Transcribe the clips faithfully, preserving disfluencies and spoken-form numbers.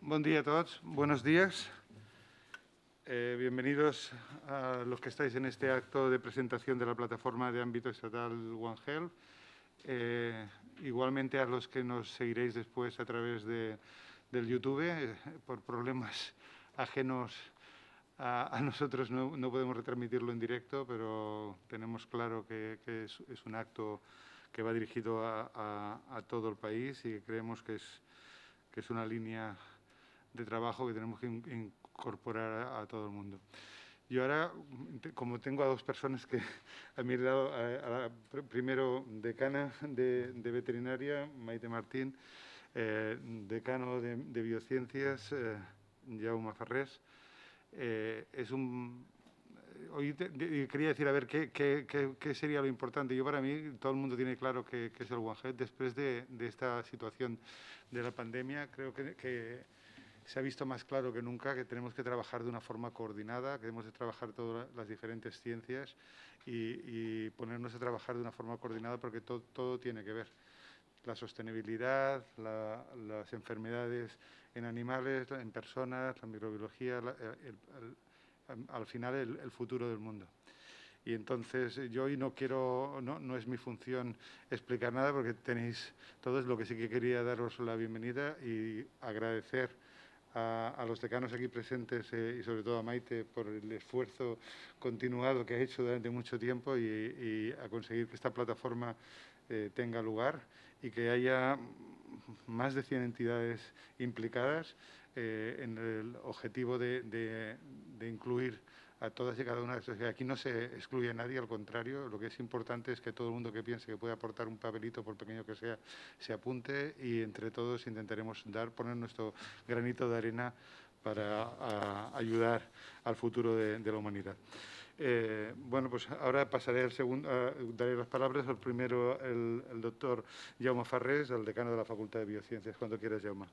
Buen día a todos, buenos días. Eh, bienvenidos a los que estáis en este acto de presentación de la plataforma de ámbito estatal One Health. Eh, igualmente a los que nos seguiréis después a través de, del YouTube, eh, por problemas ajenos a, a nosotros no, no podemos retransmitirlo en directo, pero tenemos claro que, que es, es un acto que va dirigido a, a, a todo el país y que creemos que es, que es una línea de trabajo que tenemos que incorporar a, a todo el mundo. Yo ahora, como tengo a dos personas que a mi lado, a, a la primero decana de, de veterinaria, Maite Martín, eh, decano de, de biociencias, eh, Jaume Farrés, eh, es un... Hoy te, de, quería decir, a ver, ¿qué, qué, qué, qué sería lo importante? Yo, para mí, todo el mundo tiene claro que, que es el One Health. Después de, de esta situación de la pandemia, creo que, que se ha visto más claro que nunca que tenemos que trabajar de una forma coordinada, que debemos de trabajar todas las diferentes ciencias y, y ponernos a trabajar de una forma coordinada porque todo, todo tiene que ver. La sostenibilidad, la, las enfermedades en animales, en personas, la microbiología, la, el, el, al final el, el futuro del mundo. Y entonces yo hoy no quiero, no, no es mi función explicar nada porque tenéis todos. Lo que sí que quería daros la bienvenida y agradecer A, a los decanos aquí presentes eh, y sobre todo a Maite por el esfuerzo continuado que ha hecho durante mucho tiempo y, y a conseguir que esta plataforma eh, tenga lugar y que haya más de cien entidades implicadas eh, en el objetivo de, de, de incluir a todas y cada una de estas. Aquí no se excluye a nadie, al contrario, lo que es importante es que todo el mundo que piense que puede aportar un papelito, por pequeño que sea, se apunte y entre todos intentaremos dar, poner nuestro granito de arena para a, ayudar al futuro de, de la humanidad. Eh, bueno, pues ahora pasaré al segundo, uh, daré las palabras al primero, el, el doctor Jaume Farrés, el decano de la Facultad de Biociencias. Cuando quieras, Jaume.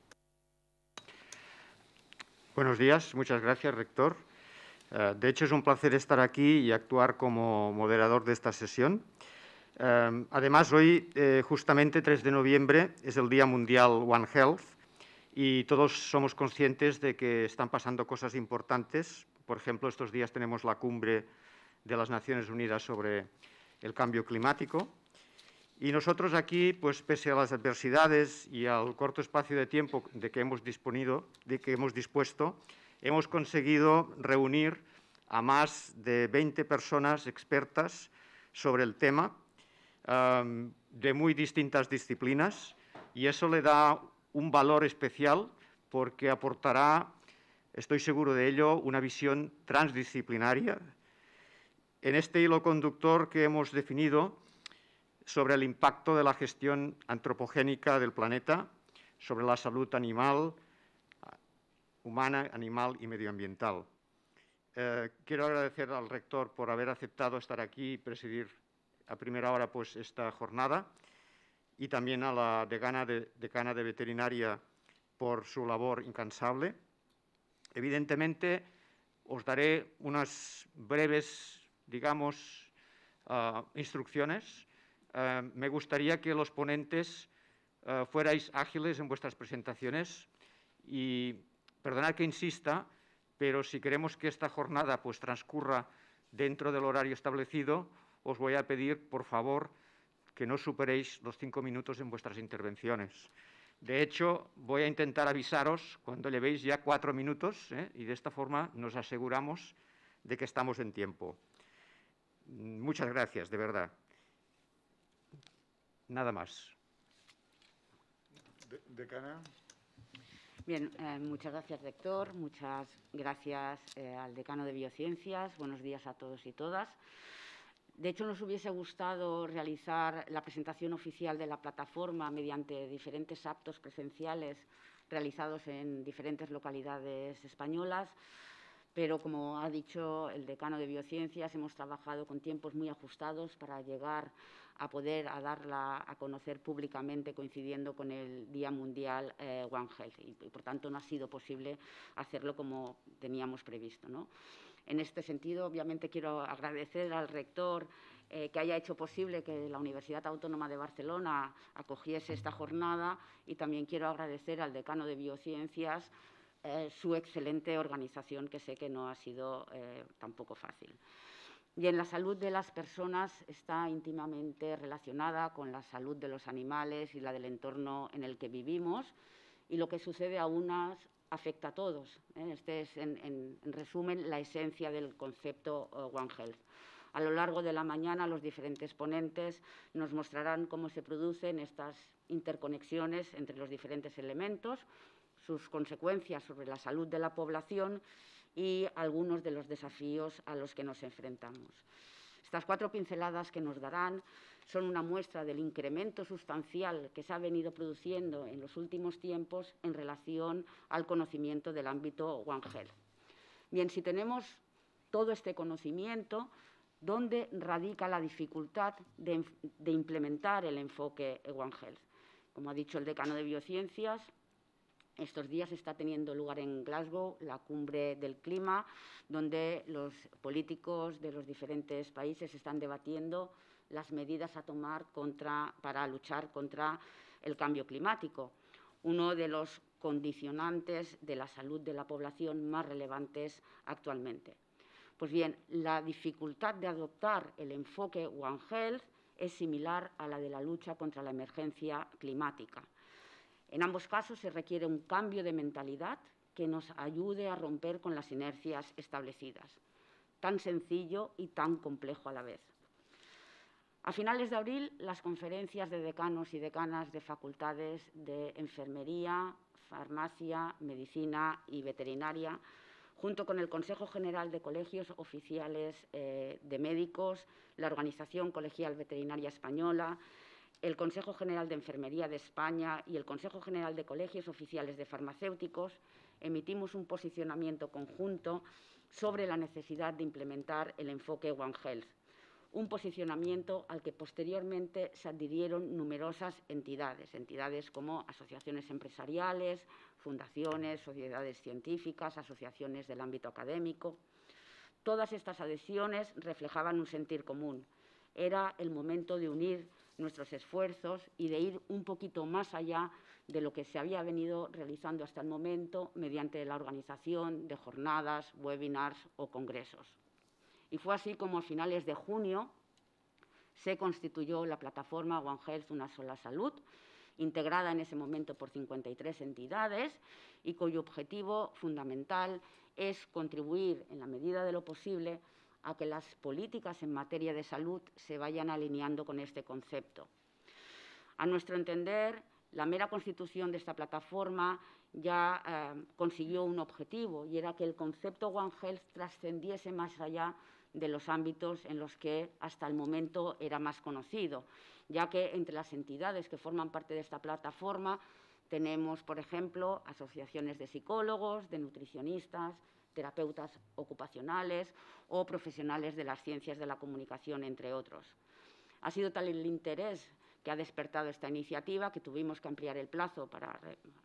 Buenos días, muchas gracias, rector. Uh, de hecho, es un placer estar aquí y actuar como moderador de esta sesión. Uh, además, hoy, eh, justamente tres de noviembre, es el Día Mundial One Health y todos somos conscientes de que están pasando cosas importantes. Por ejemplo, estos días tenemos la cumbre de las Naciones Unidas sobre el cambio climático. Y nosotros aquí, pues, pese a las adversidades y al corto espacio de tiempo de que hemos disponido, de que hemos dispuesto, hemos conseguido reunir a más de veinte personas expertas sobre el tema, um, de muy distintas disciplinas, y eso le da un valor especial porque aportará, estoy seguro de ello, una visión transdisciplinaria. En este hilo conductor que hemos definido sobre el impacto de la gestión antropogénica del planeta, sobre la salud animal, humana, animal y medioambiental. Eh, quiero agradecer al rector por haber aceptado estar aquí y presidir a primera hora pues, esta jornada y también a la decana de, decana de veterinaria por su labor incansable. Evidentemente, os daré unas breves, digamos, uh, instrucciones. Uh, me gustaría que los ponentes uh, fuerais ágiles en vuestras presentaciones y perdonad que insista, pero si queremos que esta jornada pues, transcurra dentro del horario establecido, os voy a pedir, por favor, que no superéis los cinco minutos en vuestras intervenciones. De hecho, voy a intentar avisaros cuando llevéis ya cuatro minutos ¿eh? y de esta forma nos aseguramos de que estamos en tiempo. Muchas gracias, de verdad. Nada más. De, decana. Bien, eh, muchas gracias, rector. Muchas gracias eh, al decano de Biociencias. Buenos días a todos y todas. De hecho, nos hubiese gustado realizar la presentación oficial de la plataforma mediante diferentes actos presenciales realizados en diferentes localidades españolas, pero, como ha dicho el decano de Biociencias, hemos trabajado con tiempos muy ajustados para llegar a poder a darla a conocer públicamente coincidiendo con el Día Mundial eh, One Health y, y, por tanto, no ha sido posible hacerlo como teníamos previsto, ¿no? En este sentido, obviamente, quiero agradecer al rector eh, que haya hecho posible que la Universidad Autónoma de Barcelona acogiese esta jornada y también quiero agradecer al decano de Biociencias eh, su excelente organización, que sé que no ha sido eh, tampoco fácil. Bien, la salud de las personas está íntimamente relacionada con la salud de los animales y la del entorno en el que vivimos, y lo que sucede a unas afecta a todos. ¿eh? Este es, en, en, en resumen, la esencia del concepto uh, One Health. A lo largo de la mañana, los diferentes ponentes nos mostrarán cómo se producen estas interconexiones entre los diferentes elementos, sus consecuencias sobre la salud de la población y algunos de los desafíos a los que nos enfrentamos. Estas cuatro pinceladas que nos darán son una muestra del incremento sustancial que se ha venido produciendo en los últimos tiempos en relación al conocimiento del ámbito One Health. Bien, si tenemos todo este conocimiento, ¿dónde radica la dificultad de, de implementar el enfoque One Health? Como ha dicho el decano de Biociencias, estos días está teniendo lugar en Glasgow la cumbre del clima, donde los políticos de los diferentes países están debatiendo las medidas a tomar contra, para luchar contra el cambio climático, uno de los condicionantes de la salud de la población más relevantes actualmente. Pues bien, la dificultad de adoptar el enfoque One Health es similar a la de la lucha contra la emergencia climática. En ambos casos se requiere un cambio de mentalidad que nos ayude a romper con las inercias establecidas. Tan sencillo y tan complejo a la vez. A finales de abril, las conferencias de decanos y decanas de facultades de enfermería, farmacia, medicina y veterinaria, junto con el Consejo General de Colegios Oficiales eh, de Médicos, la Organización Colegial Veterinaria Española, el Consejo General de Enfermería de España y el Consejo General de Colegios Oficiales de Farmacéuticos, emitimos un posicionamiento conjunto sobre la necesidad de implementar el enfoque One Health, un posicionamiento al que posteriormente se adhirieron numerosas entidades, entidades como asociaciones empresariales, fundaciones, sociedades científicas, asociaciones del ámbito académico. Todas estas adhesiones reflejaban un sentir común. Era el momento de unir nuestros esfuerzos y de ir un poquito más allá de lo que se había venido realizando hasta el momento mediante la organización de jornadas, webinars o congresos. Y fue así como a finales de junio se constituyó la plataforma One Health, una sola salud, integrada en ese momento por cincuenta y tres entidades y cuyo objetivo fundamental es contribuir, en la medida de lo posible, a que las políticas en materia de salud se vayan alineando con este concepto. A nuestro entender, la mera constitución de esta plataforma ya eh, consiguió un objetivo, y era que el concepto One Health trascendiese más allá de los ámbitos en los que hasta el momento era más conocido, ya que entre las entidades que forman parte de esta plataforma tenemos, por ejemplo, asociaciones de psicólogos, de nutricionistas, terapeutas ocupacionales o profesionales de las ciencias de la comunicación, entre otros. Ha sido tal el interés que ha despertado esta iniciativa que tuvimos que ampliar el plazo para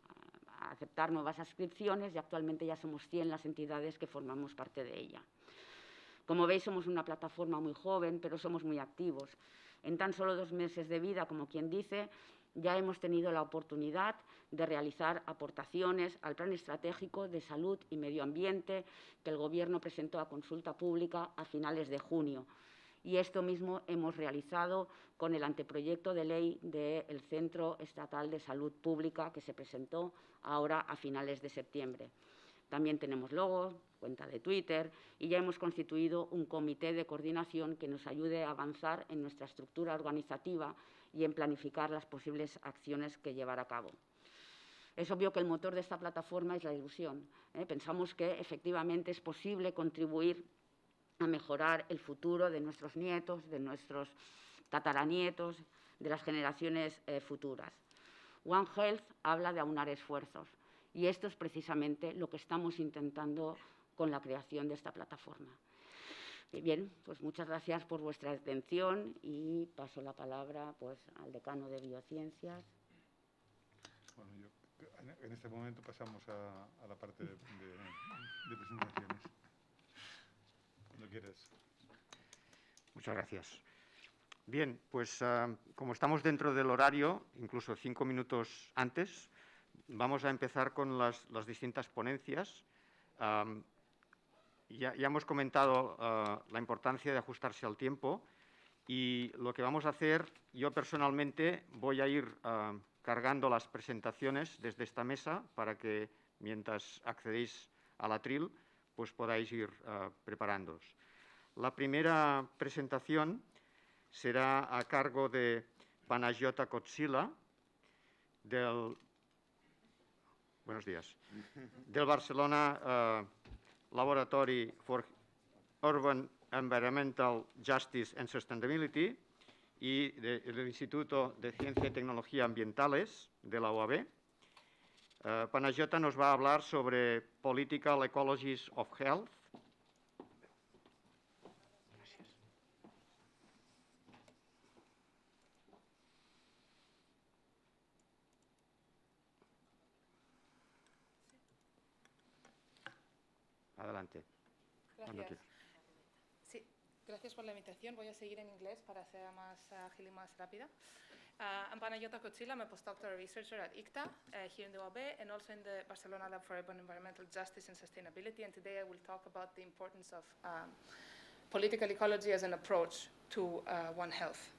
aceptar nuevas adscripciones y actualmente ya somos cien las entidades que formamos parte de ella. Como veis, somos una plataforma muy joven, pero somos muy activos. En tan solo dos meses de vida, como quien dice, ya hemos tenido la oportunidad de realizar aportaciones al Plan Estratégico de Salud y Medio Ambiente que el Gobierno presentó a consulta pública a finales de junio. Y esto mismo hemos realizado con el anteproyecto de ley del Centro Estatal de Salud Pública que se presentó ahora a finales de septiembre. También tenemos logo, cuenta de Twitter y ya hemos constituido un comité de coordinación que nos ayude a avanzar en nuestra estructura organizativa y en planificar las posibles acciones que llevar a cabo. Es obvio que el motor de esta plataforma es la ilusión. ¿eh? Pensamos que efectivamente es posible contribuir a mejorar el futuro de nuestros nietos, de nuestros tataranietos, de las generaciones eh, futuras. One Health habla de aunar esfuerzos y esto es precisamente lo que estamos intentando con la creación de esta plataforma. Bien, pues muchas gracias por vuestra atención y paso la palabra pues, al decano de Biociencias. Bueno, yo, en este momento pasamos a, a la parte de, de, de presentaciones. Cuando quieras. Muchas gracias. Bien, pues uh, como estamos dentro del horario, incluso cinco minutos antes, vamos a empezar con las, las distintas ponencias. Um, ya, ya hemos comentado uh, la importancia de ajustarse al tiempo y lo que vamos a hacer, yo personalmente voy a ir uh, cargando las presentaciones desde esta mesa para que mientras accedéis al atril pues podáis ir uh, preparándoos. La primera presentación será a cargo de Panayota Kotsila, del, buenos días, del Barcelona uh, Laboratory for Urban Environmental Justice and Sustainability y de, del Instituto de Ciencia y Tecnología Ambientales de la U A B. Uh, Panayota nos va a hablar sobre Political Ecologies of Health. Gracias. Adelante. Gracias. Sí, gracias por la invitación. Voy a seguir en inglés para ser más ágil y más rápida. Uh, I'm Panayota Kotsila. I'm a postdoctoral researcher at I C T A uh, here in the U A B and also in the Barcelona Lab for Urban Environmental Justice and Sustainability. And today I will talk about the importance of um, political ecology as an approach to uh, One Health.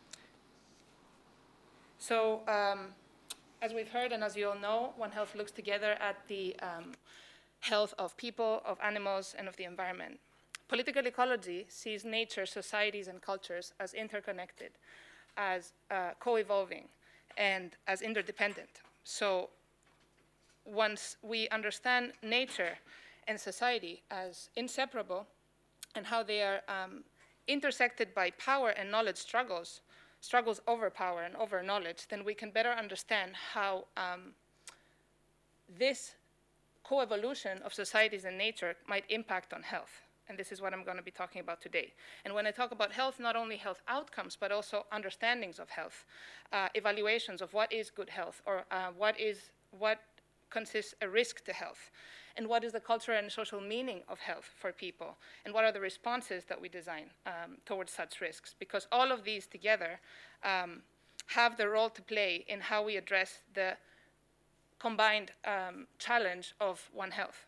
So, um, as we've heard and as you all know, One Health looks together at the um, health of people, of animals, and of the environment. Political ecology sees nature, societies, and cultures as interconnected, as uh, co-evolving, and as interdependent. So once we understand nature and society as inseparable and how they are um, intersected by power and knowledge struggles, struggles over power and over knowledge, then we can better understand how um, this co-evolution of societies and nature might impact on health. And this is what I'm going to be talking about today. And when I talk about health, not only health outcomes, but also understandings of health, uh, evaluations of what is good health, or uh, what is what consists a risk to health, and what is the cultural and social meaning of health for people, and what are the responses that we design um, towards such risks. Because all of these together um, have the role to play in how we address the combined um, challenge of One Health.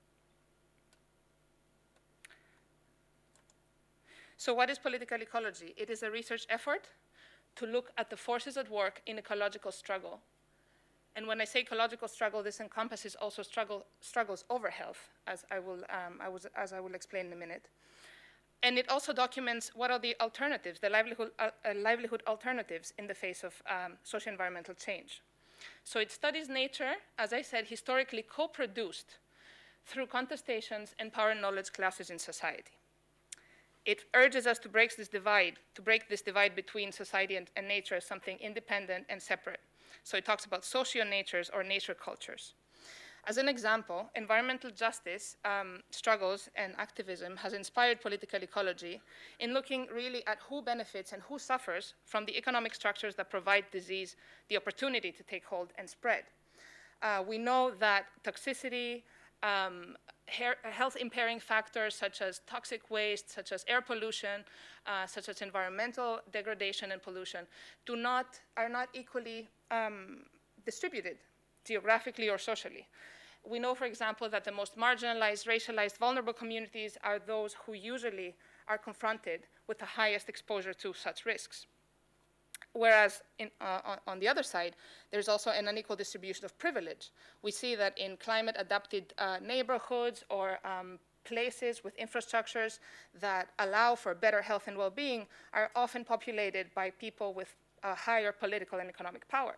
So what is political ecology? It is a research effort to look at the forces at work in ecological struggle. And when I say ecological struggle, this encompasses also struggle, struggles over health, as I, will, um, I was, as I will explain in a minute. And it also documents what are the alternatives, the livelihood, uh, uh, livelihood alternatives in the face of um, socio-environmental change. So it studies nature, as I said, historically co-produced through contestations and power and knowledge classes in society. It urges us to break this divide, to break this divide between society and, and nature as something independent and separate. So it talks about socio-natures or nature cultures. As an example, environmental justice um, struggles and activism has inspired political ecology in looking really at who benefits and who suffers from the economic structures that provide disease the opportunity to take hold and spread. Uh, we know that toxicity, um, health impairing factors such as toxic waste, such as air pollution, uh, such as environmental degradation and pollution, do not, are not equally um, distributed geographically or socially. We know, for example, that the most marginalized, racialized, vulnerable communities are those who usually are confronted with the highest exposure to such risks. Whereas in, uh, on the other side, there's also an unequal distribution of privilege. We see that in climate-adapted uh, neighborhoods or um, places with infrastructures that allow for better health and well-being are often populated by people with uh, higher political and economic power.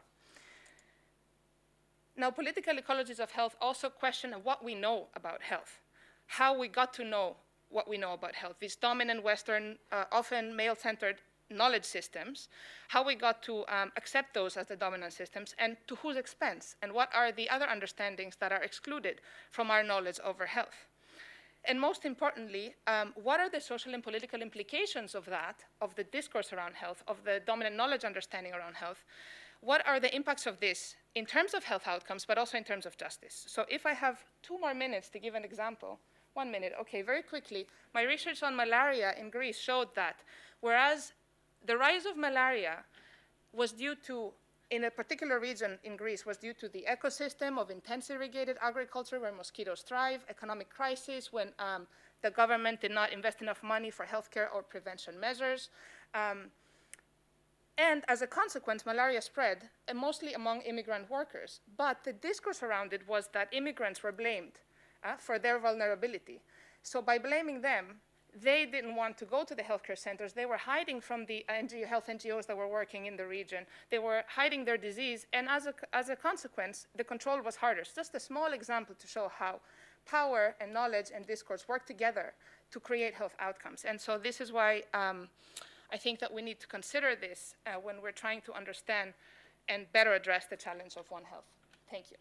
Now, political ecologies of health also question what we know about health, how we got to know what we know about health, these dominant Western, uh, often male-centered knowledge systems, how we got to um, accept those as the dominant systems, and to whose expense, and what are the other understandings that are excluded from our knowledge over health. And most importantly, um, what are the social and political implications of that, of the discourse around health, of the dominant knowledge understanding around health? What are the impacts of this in terms of health outcomes, but also in terms of justice? So if I have two more minutes to give an example, one minute, okay, very quickly, my research on malaria in Greece showed that whereas the rise of malaria was due to in a particular region in Greece was due to the ecosystem of intense irrigated agriculture where mosquitoes thrive, economic crisis when um, the government did not invest enough money for healthcare or prevention measures. Um, and as a consequence, malaria spread, and mostly among immigrant workers. But the discourse around it was that immigrants were blamed uh, for their vulnerability. So by blaming them, they didn't want to go to the healthcare centers. They were hiding from the N G O, health N G Os that were working in the region. They were hiding their disease, and as a, as a consequence, the control was harder. It's just a small example to show how power and knowledge and discourse work together to create health outcomes. And so this is why um, I think that we need to consider this uh, when we're trying to understand and better address the challenge of One Health. Thank you.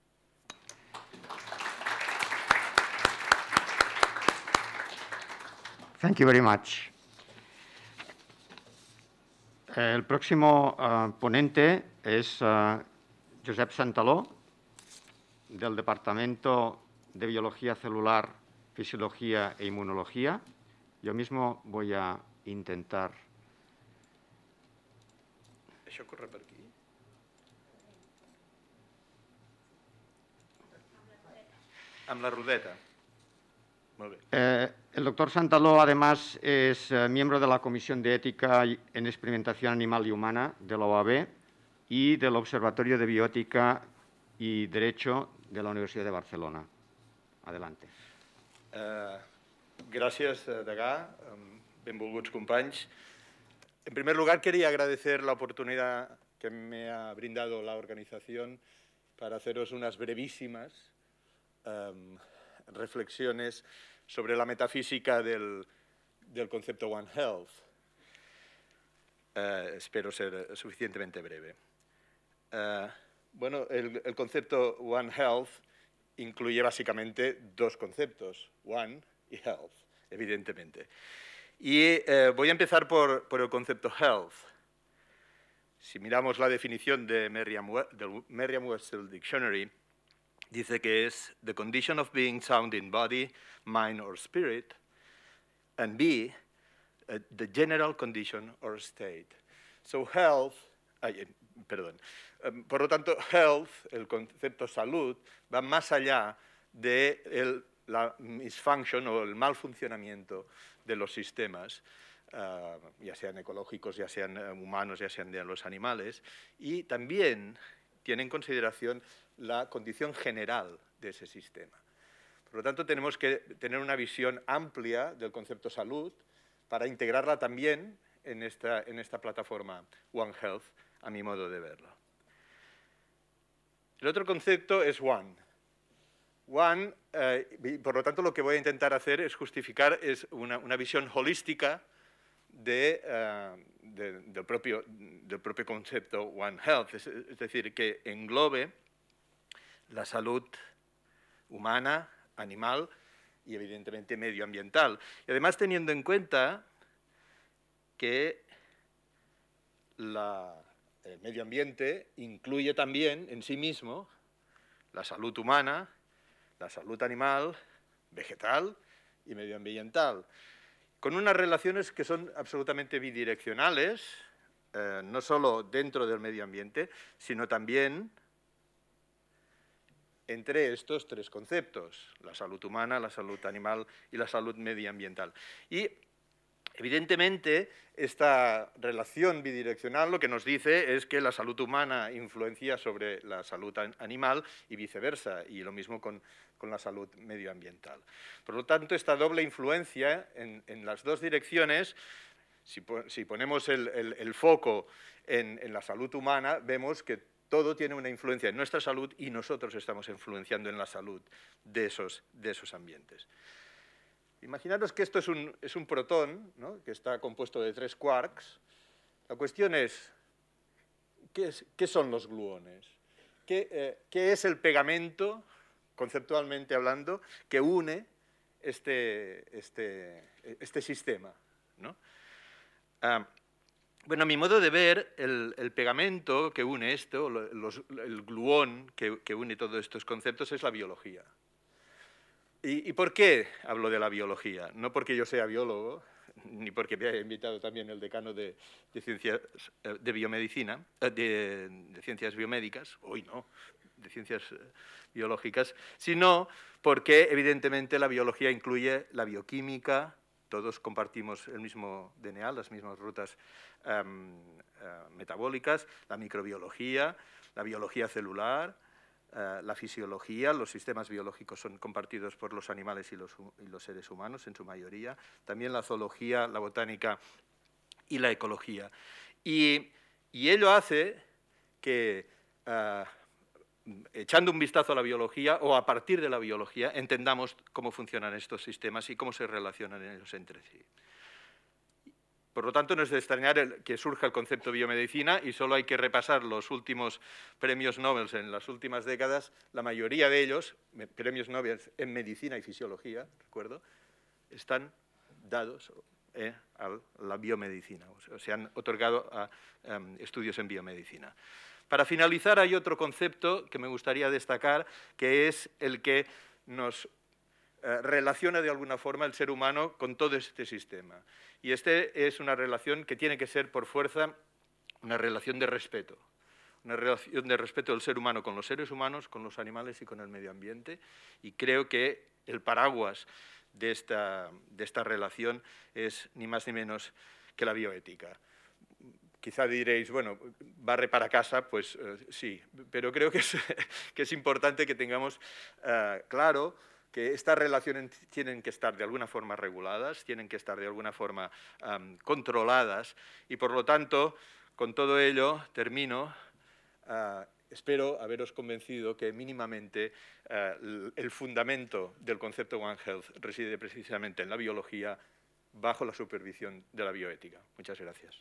Thank you very much. El próximo uh, ponente es uh, Josep Santaló, del Departamento de Biología Celular, Fisiología e Inmunología. Yo mismo voy a intentar... Això corre per aquí? Amb la rodeta. Molt bé. Eh, el doctor Santaló, además, es eh, miembro de la Comisión de Ética en Experimentación Animal y Humana de la O A B y del Observatorio de Biótica y Derecho de la Universidad de Barcelona. Adelante. Uh, gràcies, Degà. Benvolguts companys. En primer lugar, quería agradecer la oportunidad que me ha brindado la organización para haceros unas brevísimas um, reflexiones sobre la metafísica del, del concepto One Health. Uh, espero ser suficientemente breve. Uh, bueno, el, el concepto One Health incluye básicamente dos conceptos, One y Health, evidentemente. Y eh, voy a empezar por, por el concepto Health. Si miramos la definición de Merriam-Webster, del Merriam-Webster Dictionary, dice que es the condition of being sound in body, mind or spirit, and B, uh, the general condition or state. So health, ay, perdón, um, por lo tanto, health, el concepto salud, va más allá de el, la misfunction o el mal funcionamiento de los sistemas, uh, ya sean ecológicos, ya sean uh, humanos, ya sean de los animales, y también tiene en consideración la condición general de ese sistema. Por lo tanto, tenemos que tener una visión amplia del concepto salud para integrarla también en esta, en esta plataforma One Health, a mi modo de verlo. El otro concepto es One. One, eh, por lo tanto, lo que voy a intentar hacer es justificar es una, una visión holística de, uh, de, del, propio, del propio concepto One Health, es, es decir, que englobe la salud humana, animal y, evidentemente, medioambiental. Y además, teniendo en cuenta que la, el medio ambiente incluye también en sí mismo la salud humana, la salud animal, vegetal y medioambiental, con unas relaciones que son absolutamente bidireccionales, eh, no solo dentro del medio ambiente, sino también entre estos tres conceptos, la salud humana, la salud animal y la salud medioambiental. Y, evidentemente, esta relación bidireccional lo que nos dice es que la salud humana influencia sobre la salud animal y viceversa, y lo mismo con, con la salud medioambiental. Por lo tanto, esta doble influencia en, en las dos direcciones, si, si ponemos el, el, el foco en, en la salud humana, vemos que todo tiene una influencia en nuestra salud y nosotros estamos influenciando en la salud de esos, de esos ambientes. Imaginaros que esto es un, es un protón, ¿no?, que está compuesto de tres quarks. La cuestión es, ¿qué, es, qué son los gluones? ¿Qué, eh, ¿Qué es el pegamento, conceptualmente hablando, que une este, este, este sistema, ¿no? Ah, bueno, a mi modo de ver, el, el pegamento que une esto, los, el gluón que, que une todos estos conceptos es la biología. ¿Y, ¿Y por qué hablo de la biología? No porque yo sea biólogo, ni porque me haya invitado también el decano de, de Ciencias de Biomedicina, de, de Ciencias Biomédicas, hoy no, de Ciencias Biológicas, sino porque evidentemente la biología incluye la bioquímica, todos compartimos el mismo D N A, las mismas rutas um, uh, metabólicas, la microbiología, la biología celular, uh, la fisiología, los sistemas biológicos son compartidos por los animales y los, y los seres humanos en su mayoría, también la zoología, la botánica y la ecología. Y, y ello hace que, uh, echando un vistazo a la biología o a partir de la biología, entendamos cómo funcionan estos sistemas y cómo se relacionan ellos entre sí. Por lo tanto, no es de extrañar el, que surja el concepto biomedicina y solo hay que repasar los últimos premios Nobel en las últimas décadas, la mayoría de ellos, premios Nobel en medicina y fisiología, recuerdo, están dados eh, a la biomedicina, o sea, se han otorgado a um, estudios en biomedicina. Para finalizar, hay otro concepto que me gustaría destacar, que es el que nos eh, relaciona de alguna forma el ser humano con todo este sistema. Y este es una relación que tiene que ser, por fuerza, una relación de respeto. Una relación de respeto del ser humano con los seres humanos, con los animales y con el medio ambiente. Y creo que el paraguas de esta, de esta relación es ni más ni menos que la bioética. Quizá diréis, bueno, barre para casa, pues uh, sí, pero creo que es, que es importante que tengamos uh, claro que estas relaciones tienen que estar de alguna forma reguladas, tienen que estar de alguna forma um, controladas y, por lo tanto, con todo ello, termino, uh, espero haberos convencido que mínimamente uh, el fundamento del concepto One Health reside precisamente en la biología bajo la supervisión de la bioética. Muchas gracias.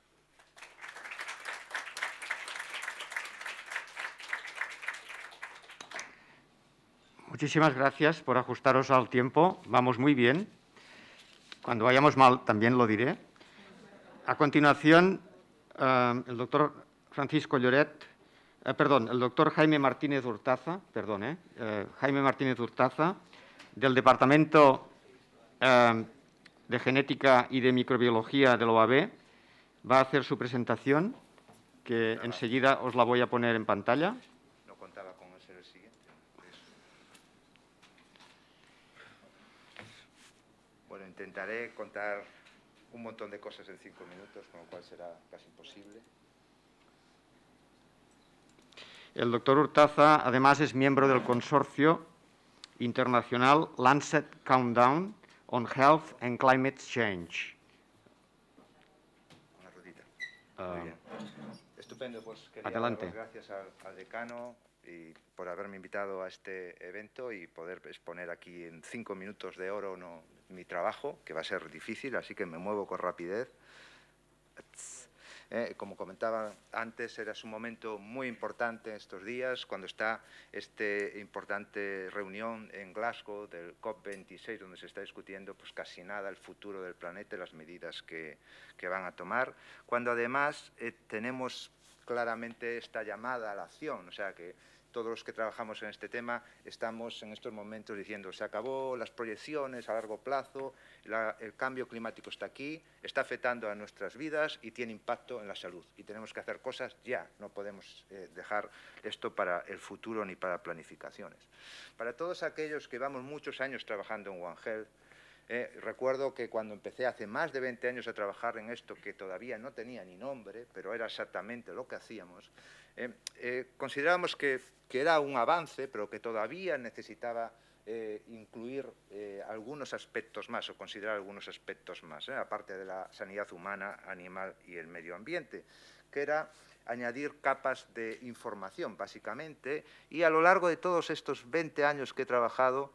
Muchísimas gracias por ajustaros al tiempo. Vamos muy bien. Cuando vayamos mal también lo diré. A continuación, eh, el doctor Francisco Lloret, eh, perdón, el doctor Jaime Martínez Hurtaza, perdón, eh, eh, Jaime Martínez Hurtaza, del Departamento eh, de Genética y de Microbiología de la O A B, va a hacer su presentación, que enseguida os la voy a poner en pantalla. No contaba con ser el siguiente. Bueno, intentaré contar un montón de cosas en cinco minutos, con lo cual será casi imposible. El doctor Hurtaza, además, es miembro del consorcio internacional Lancet Countdown on Health and Climate Change. Una rutita. Uh, Muy bien. Estupendo, pues quería adelante. dar las gracias al, al decano y por haberme invitado a este evento y poder exponer aquí en cinco minutos de oro no, mi trabajo, que va a ser difícil, así que me muevo con rapidez. Eh, como comentaba antes, era un momento muy importante estos días, cuando está esta importante reunión en Glasgow del COP veintiséis, donde se está discutiendo pues, casi nada el futuro del planeta y las medidas que, que van a tomar, cuando además eh, tenemos claramente esta llamada a la acción, o sea que todos los que trabajamos en este tema estamos en estos momentos diciendo se acabó las proyecciones a largo plazo, la, el cambio climático está aquí, está afectando a nuestras vidas y tiene impacto en la salud. Y tenemos que hacer cosas ya, no podemos eh, dejar esto para el futuro ni para planificaciones. Para todos aquellos que llevamos muchos años trabajando en One Health, eh, recuerdo que cuando empecé hace más de veinte años a trabajar en esto, que todavía no tenía ni nombre, pero era exactamente lo que hacíamos, eh, eh, considerábamos que que era un avance, pero que todavía necesitaba eh, incluir eh, algunos aspectos más o considerar algunos aspectos más, eh, aparte de la sanidad humana, animal y el medio ambiente, que era añadir capas de información, básicamente, y a lo largo de todos estos veinte años que he trabajado,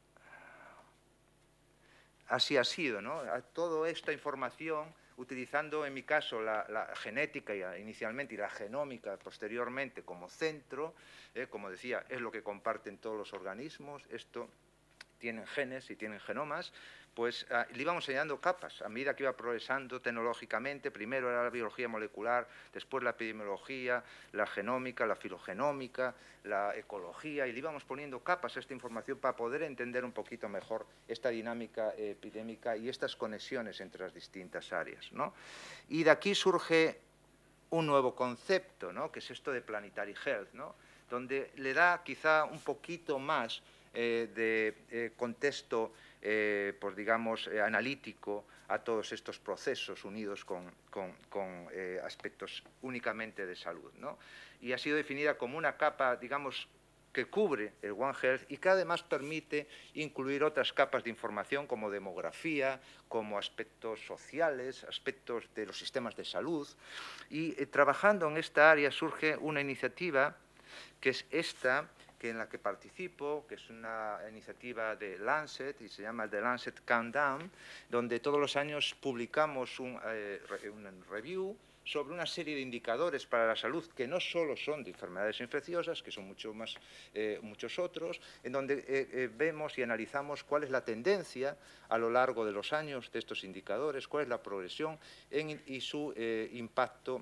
así ha sido, ¿no? Toda esta información, utilizando en mi caso la, la genética inicialmente y la genómica posteriormente como centro, eh, como decía, es lo que comparten todos los organismos, esto tienen genes y tienen genomas, pues uh, le íbamos añadiendo capas a medida que iba progresando tecnológicamente. Primero era la biología molecular, después la epidemiología, la genómica, la filogenómica, la ecología, y le íbamos poniendo capas a esta información para poder entender un poquito mejor esta dinámica eh, epidémica y estas conexiones entre las distintas áreas, ¿no? Y de aquí surge un nuevo concepto, ¿no?, que es esto de Planetary Health, ¿no?, donde le da quizá un poquito más eh, de eh, contexto, eh, pues digamos, eh, analítico a todos estos procesos unidos con, con, con eh, aspectos únicamente de salud, ¿no? Y ha sido definida como una capa, digamos, que cubre el One Health y que además permite incluir otras capas de información como demografía, como aspectos sociales, aspectos de los sistemas de salud. Y eh, trabajando en esta área surge una iniciativa que es esta, que en la que participo, que es una iniciativa de Lancet y se llama The Lancet Countdown, donde todos los años publicamos un, eh, un review sobre una serie de indicadores para la salud que no solo son de enfermedades infecciosas, que son mucho más, eh, muchos otros, en donde eh, eh, vemos y analizamos cuál es la tendencia a lo largo de los años de estos indicadores, cuál es la progresión en, y su eh, impacto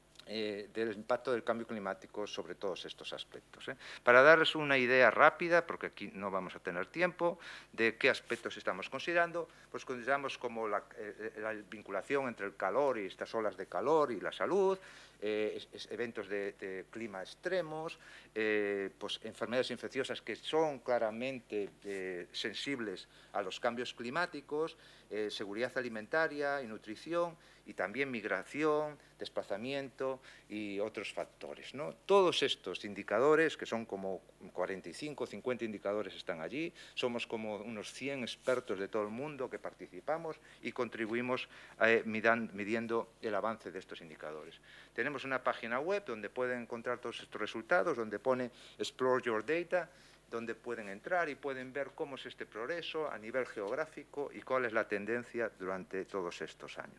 Eh, del impacto del cambio climático sobre todos estos aspectos. ¿eh? Para darles una idea rápida, porque aquí no vamos a tener tiempo, de qué aspectos estamos considerando, pues consideramos como la, eh, la vinculación entre el calor y estas olas de calor y la salud, eh, es, es eventos de, de clima extremos, eh, pues enfermedades infecciosas que son claramente eh, sensibles a los cambios climáticos, eh, seguridad alimentaria y nutrición, y también migración, desplazamiento y otros factores, ¿no? Todos estos indicadores, que son como cuarenta y cinco, cincuenta indicadores, están allí. Somos como unos cien expertos de todo el mundo que participamos y contribuimos eh, midan, midiendo el avance de estos indicadores. Tenemos una página web donde pueden encontrar todos estos resultados, donde pone Explore Your Data, donde pueden entrar y pueden ver cómo es este progreso a nivel geográfico y cuál es la tendencia durante todos estos años.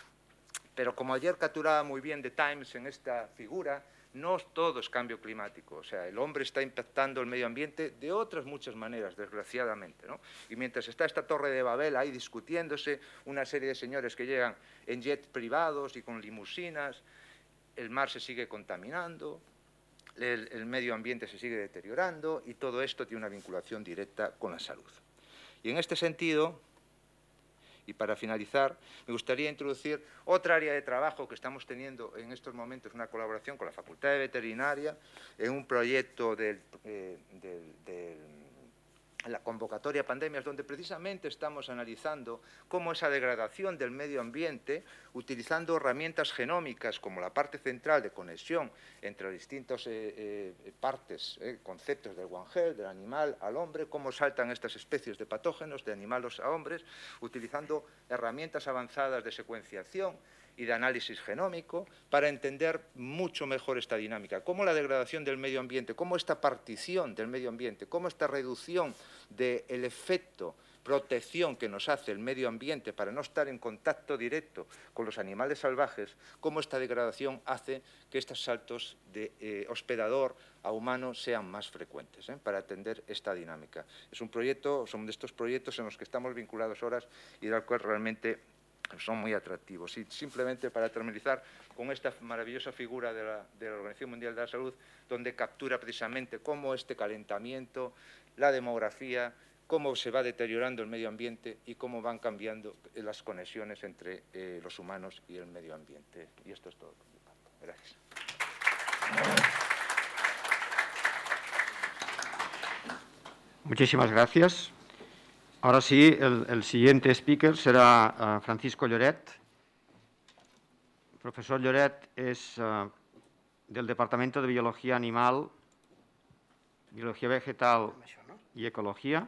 Pero como ayer capturaba muy bien The Times en esta figura, no todo es cambio climático. O sea, el hombre está impactando el medio ambiente de otras muchas maneras, desgraciadamente, ¿no? Y mientras está esta torre de Babel ahí discutiéndose, una serie de señores que llegan en jets privados y con limusinas, el mar se sigue contaminando, el, el medio ambiente se sigue deteriorando y todo esto tiene una vinculación directa con la salud. Y en este sentido, y para finalizar, me gustaría introducir otra área de trabajo que estamos teniendo en estos momentos, una colaboración con la Facultad de Veterinaria, en un proyecto del, eh, del, del la convocatoria pandemias, donde precisamente estamos analizando cómo esa degradación del medio ambiente, utilizando herramientas genómicas como la parte central de conexión entre las distintas eh, eh, partes, eh, conceptos del One Health, del animal al hombre, cómo saltan estas especies de patógenos de animales a hombres, utilizando herramientas avanzadas de secuenciación y de análisis genómico para entender mucho mejor esta dinámica, cómo la degradación del medio ambiente, cómo esta partición del medio ambiente, cómo esta reducción del efecto protección que nos hace el medio ambiente para no estar en contacto directo con los animales salvajes, cómo esta degradación hace que estos saltos de eh, hospedador a humano sean más frecuentes, ¿eh? para atender esta dinámica. Es un proyecto, son de estos proyectos en los que estamos vinculados horas y del cual realmente son muy atractivos. Y simplemente para terminar con esta maravillosa figura de la, de la Organización Mundial de la Salud, donde captura precisamente cómo este calentamiento, la demografía, cómo se va deteriorando el medio ambiente y cómo van cambiando las conexiones entre eh, los humanos y el medio ambiente. Y esto es todo por mi parte. Gracias. Muchísimas gracias. Ahora sí, el, el siguiente speaker será uh, Francisco Lloret. El profesor Lloret es uh, del Departamento de Biología Animal, Biología Vegetal y Ecología.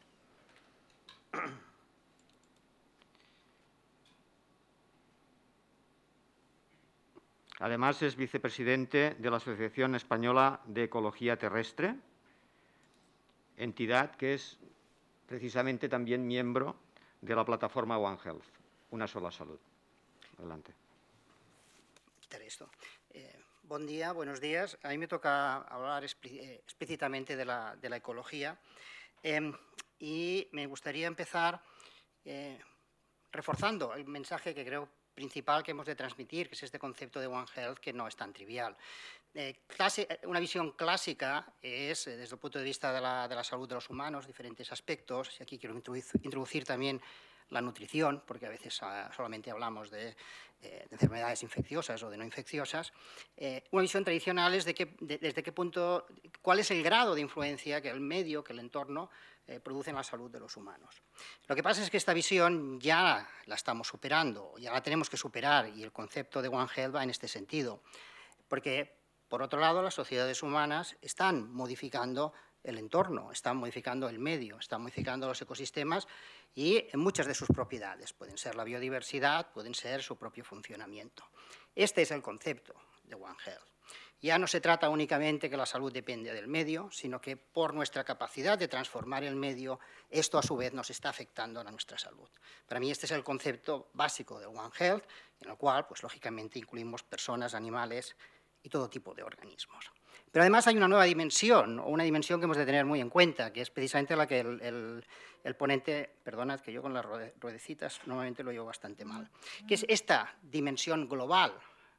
Además, es vicepresidente de la Asociación Española de Ecología Terrestre, entidad que es precisamente también miembro de la plataforma One Health, Una Sola Salud. Adelante. Quitaré esto. Eh, buen día, buenos días. A mí me toca hablar eh, explícitamente de la, de la ecología eh, y me gustaría empezar eh, reforzando el mensaje que creo principal que hemos de transmitir, que es este concepto de One Health, que no es tan trivial. Eh, clase, una visión clásica es, eh, desde el punto de vista de la, de la salud de los humanos, diferentes aspectos, y aquí quiero introducir, introducir también la nutrición, porque a veces uh, solamente hablamos de, eh, de enfermedades infecciosas o de no infecciosas. Eh, una visión tradicional es de que, de, desde qué punto, cuál es el grado de influencia que el medio, que el entorno, eh, produce en la salud de los humanos. Lo que pasa es que esta visión ya la estamos superando, ya la tenemos que superar, y el concepto de One Health va en este sentido, porque, por otro lado, las sociedades humanas están modificando el entorno, están modificando el medio, están modificando los ecosistemas y en muchas de sus propiedades. Pueden ser la biodiversidad, pueden ser su propio funcionamiento. Este es el concepto de One Health. Ya no se trata únicamente que la salud depende del medio, sino que por nuestra capacidad de transformar el medio, esto a su vez nos está afectando a nuestra salud. Para mí este es el concepto básico de One Health, en el cual, pues, lógicamente, incluimos personas, animales y todo tipo de organismos. Pero además hay una nueva dimensión, o una dimensión que hemos de tener muy en cuenta, que es precisamente la que el, el, el ponente, perdonad que yo con las ruedecitas normalmente lo llevo bastante mal, que es esta dimensión global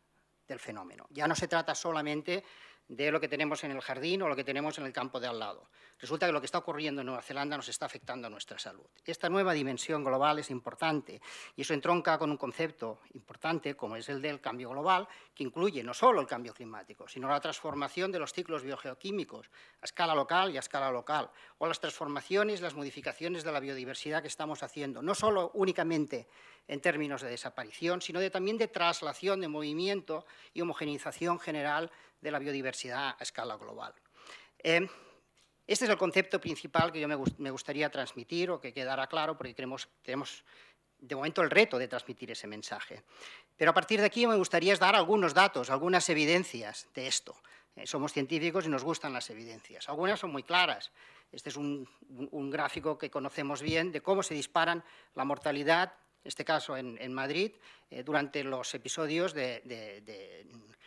del fenómeno. Ya no se trata solamente de lo que tenemos en el jardín o lo que tenemos en el campo de al lado. Resulta que lo que está ocurriendo en Nueva Zelanda nos está afectando a nuestra salud. Esta nueva dimensión global es importante y eso entronca con un concepto importante como es el del cambio global, que incluye no solo el cambio climático, sino la transformación de los ciclos biogeoquímicos a escala local y a escala local, o las transformaciones, las modificaciones de la biodiversidad que estamos haciendo, no solo únicamente en términos de desaparición, sino de, también de traslación, de movimiento y homogeneización general de la biodiversidad a escala global. Eh, este es el concepto principal que yo me, gust me gustaría transmitir o que quedara claro, porque creemos, tenemos de momento el reto de transmitir ese mensaje. Pero a partir de aquí me gustaría dar algunos datos, algunas evidencias de esto. Eh, somos científicos y nos gustan las evidencias. Algunas son muy claras. Este es un, un, un gráfico que conocemos bien de cómo se disparan la mortalidad, en este caso en, en Madrid, eh, durante los episodios de, de, de,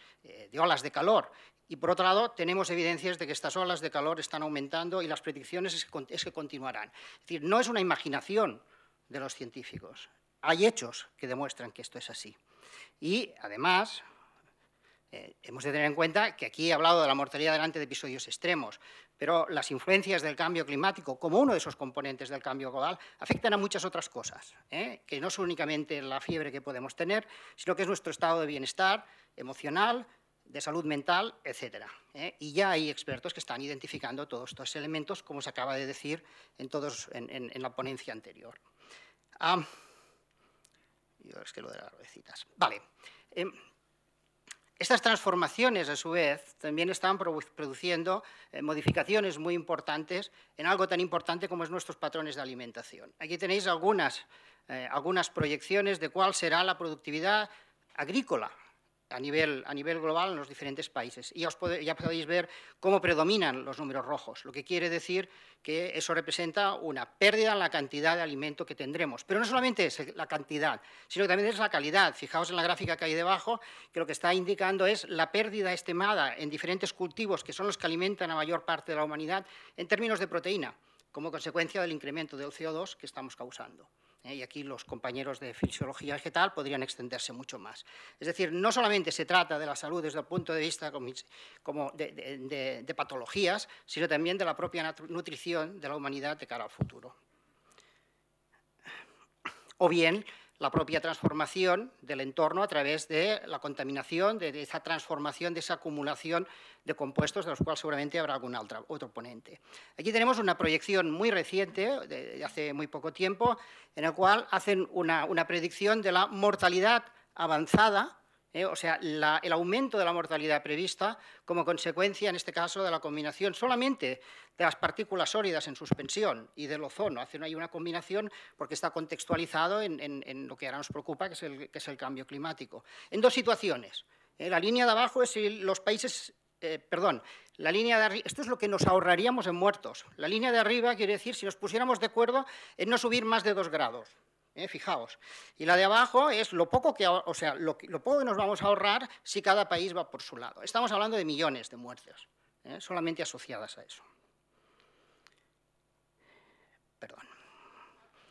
de olas de calor. Y, por otro lado, tenemos evidencias de que estas olas de calor están aumentando y las predicciones es que, es que continuarán. Es decir, no es una imaginación de los científicos. Hay hechos que demuestran que esto es así. Y, además, eh, hemos de tener en cuenta que aquí he hablado de la mortalidad delante de episodios extremos, pero las influencias del cambio climático, como uno de esos componentes del cambio global, afectan a muchas otras cosas, ¿eh? que no son únicamente la fiebre que podemos tener, sino que es nuestro estado de bienestar emocional, de salud mental, etcétera. ¿eh? Y ya hay expertos que están identificando todos estos elementos, como se acaba de decir en, todos, en, en, en la ponencia anterior. Ah, yo es que lo de las ruedecitas. Vale. Eh, Estas transformaciones, a su vez, también están produciendo eh, modificaciones muy importantes en algo tan importante como es nuestros patrones de alimentación. Aquí tenéis algunas, eh, algunas proyecciones de cuál será la productividad agrícola a nivel, a nivel global en los diferentes países. Y ya, os pode, ya podéis ver cómo predominan los números rojos, lo que quiere decir que eso representa una pérdida en la cantidad de alimento que tendremos. Pero no solamente es la cantidad, sino que también es la calidad. Fijaos en la gráfica que hay debajo, que lo que está indicando es la pérdida estimada en diferentes cultivos, que son los que alimentan a mayor parte de la humanidad, en términos de proteína, como consecuencia del incremento del C O dos que estamos causando. ¿eh? Y aquí los compañeros de fisiología vegetal podrían extenderse mucho más. Es decir, no solamente se trata de la salud desde el punto de vista como de, de, de, de patologías, sino también de la propia nutrición de la humanidad de cara al futuro. O bien, la propia transformación del entorno a través de la contaminación, de, de esa transformación, de esa acumulación de compuestos, de los cuales seguramente habrá algún otro, otro ponente. Aquí tenemos una proyección muy reciente, de, de hace muy poco tiempo, en el cual hacen una, una predicción de la mortalidad avanzada, eh, o sea, la, el aumento de la mortalidad prevista como consecuencia, en este caso, de la combinación solamente de las partículas sólidas en suspensión y del ozono. Hacen ahí una combinación porque está contextualizado en, en, en lo que ahora nos preocupa, que es el, que es el cambio climático. En dos situaciones. Eh, la línea de abajo es el, los países... Eh, perdón, la línea de arriba... Esto es lo que nos ahorraríamos en muertos. La línea de arriba quiere decir si nos pusiéramos de acuerdo en no subir más de dos grados. Eh, fijaos. Y la de abajo es lo poco que, o sea, lo, lo poco que nos vamos a ahorrar si cada país va por su lado. Estamos hablando de millones de muertes, eh, solamente asociadas a eso. Perdón. Y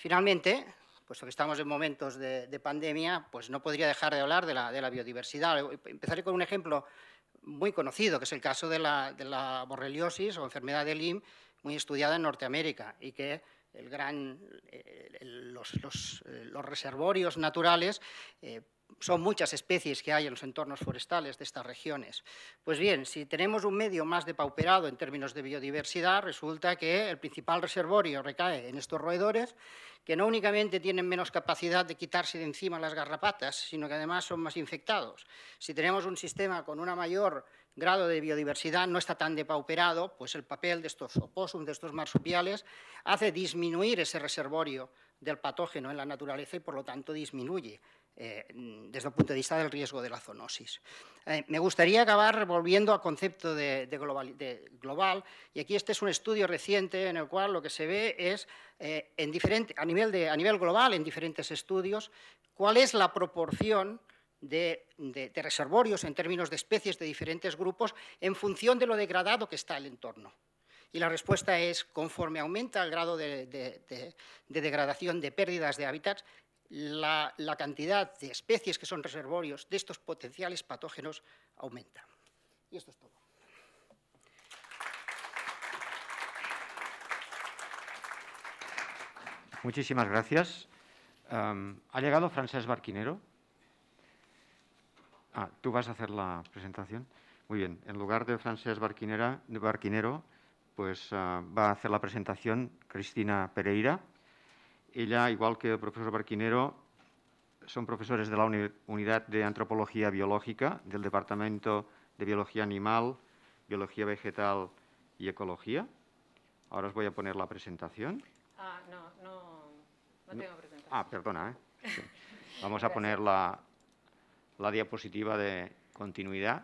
Finalmente, puesto que estamos en momentos de, de pandemia, pues no podría dejar de hablar de la, de la biodiversidad. Empezaré con un ejemplo muy conocido, que es el caso de la, de la borreliosis o enfermedad de Lyme, muy estudiada en Norteamérica, y que el gran, eh, los, los, eh, los reservorios naturales eh, son muchas especies que hay en los entornos forestales de estas regiones. Pues bien, si tenemos un medio más depauperado en términos de biodiversidad, resulta que el principal reservorio recae en estos roedores, que no únicamente tienen menos capacidad de quitarse de encima las garrapatas, sino que además son más infectados. Si tenemos un sistema con una mayor grado de biodiversidad, no está tan depauperado, pues el papel de estos opósums, de estos marsupiales, hace disminuir ese reservorio del patógeno en la naturaleza y, por lo tanto, disminuye eh, desde el punto de vista del riesgo de la zoonosis. Eh, me gustaría acabar volviendo al concepto de, de, global, de global, y aquí este es un estudio reciente en el cual lo que se ve es, eh, en diferente, a, nivel de, a nivel global, en diferentes estudios, cuál es la proporción De, de, de reservorios en términos de especies de diferentes grupos en función de lo degradado que está el entorno. Y la respuesta es, conforme aumenta el grado de, de, de, de degradación, de pérdidas de hábitats, la, la cantidad de especies que son reservorios de estos potenciales patógenos aumenta. Y esto es todo. Muchísimas gracias. Um, ¿Ha llegado Francesc Barquinero? Ah, ¿tú vas a hacer la presentación? Muy bien. En lugar de Francesc Barquinero, pues uh, va a hacer la presentación Cristina Pereira. Ella, igual que el profesor Barquinero, son profesores de la uni Unidad de Antropología Biológica del Departamento de Biología Animal, Biología Vegetal y Ecología. Ahora os voy a poner la presentación. Ah, no, no, no tengo presentación. Ah, perdona. ¿eh? Sí. Vamos a poner la... la diapositiva de continuidad.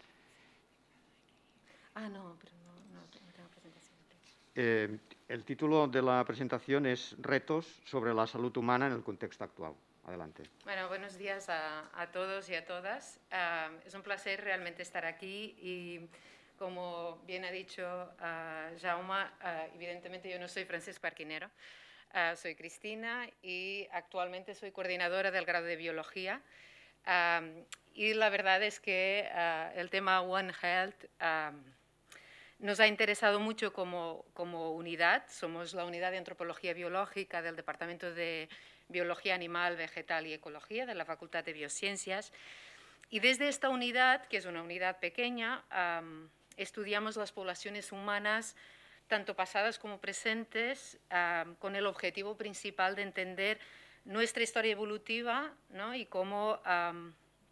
Ah, no, pero no, no, no tengo presentación. Eh, el título de la presentación es Retos sobre la salud humana en el contexto actual. Adelante. Bueno, buenos días a, a todos y a todas. Uh, es un placer realmente estar aquí y, como bien ha dicho uh, Jaume, uh, evidentemente yo no soy Francesc Barquinero, uh, soy Cristina y actualmente soy coordinadora del grado de Biología. Um, y la verdad es que uh, el tema One Health um, nos ha interesado mucho como, como unidad. Somos la unidad de Antropología Biológica del Departamento de Biología Animal, Vegetal y Ecología de la Facultad de Biociencias. Y desde esta unidad, que es una unidad pequeña, um, estudiamos las poblaciones humanas, tanto pasadas como presentes, um, con el objetivo principal de entender nuestra historia evolutiva, ¿no? Y cómo um,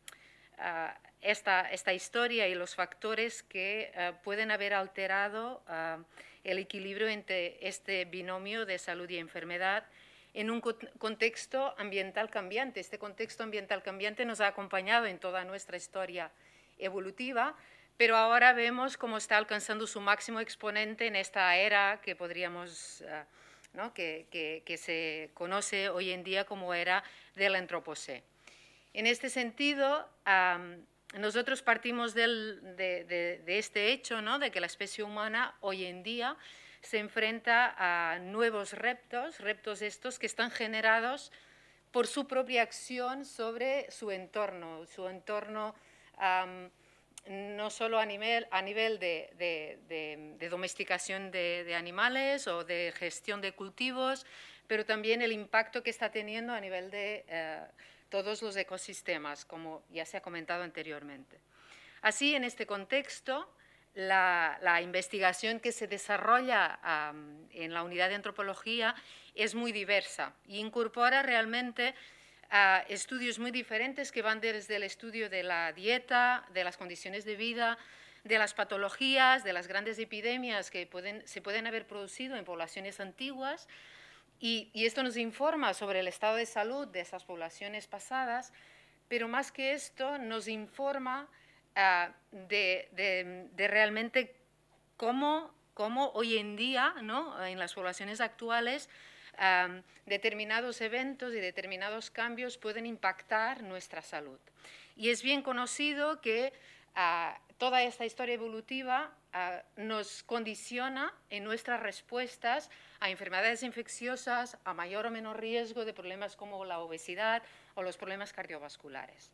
uh, esta, esta historia y los factores que uh, pueden haber alterado uh, el equilibrio entre este binomio de salud y enfermedad en un co contexto ambiental cambiante. Este contexto ambiental cambiante nos ha acompañado en toda nuestra historia evolutiva, pero ahora vemos cómo está alcanzando su máximo exponente en esta era que podríamos... Uh, ¿no? que, que, que se conoce hoy en día como era del Antropocé. En este sentido, um, nosotros partimos del, de, de, de este hecho, ¿no? De que la especie humana hoy en día se enfrenta a nuevos retos, retos estos que están generados por su propia acción sobre su entorno, su entorno um, no solo a nivel, a nivel de, de, de, de domesticación de, de animales o de gestión de cultivos, pero también el impacto que está teniendo a nivel de eh, todos los ecosistemas, como ya se ha comentado anteriormente. Así, en este contexto, la, la investigación que se desarrolla um, en la unidad de antropología es muy diversa e incorpora realmente Uh, estudios muy diferentes que van desde el estudio de la dieta, de las condiciones de vida, de las patologías, de las grandes epidemias que pueden, se pueden haber producido en poblaciones antiguas, y, y esto nos informa sobre el estado de salud de esas poblaciones pasadas, pero más que esto nos informa uh, de, de, de realmente cómo, cómo hoy en día, ¿no? En las poblaciones actuales, Um, determinados eventos y determinados cambios pueden impactar nuestra salud. Y es bien conocido que uh, toda esta historia evolutiva uh, nos condiciona en nuestras respuestas a enfermedades infecciosas, a mayor o menor riesgo de problemas como la obesidad o los problemas cardiovasculares.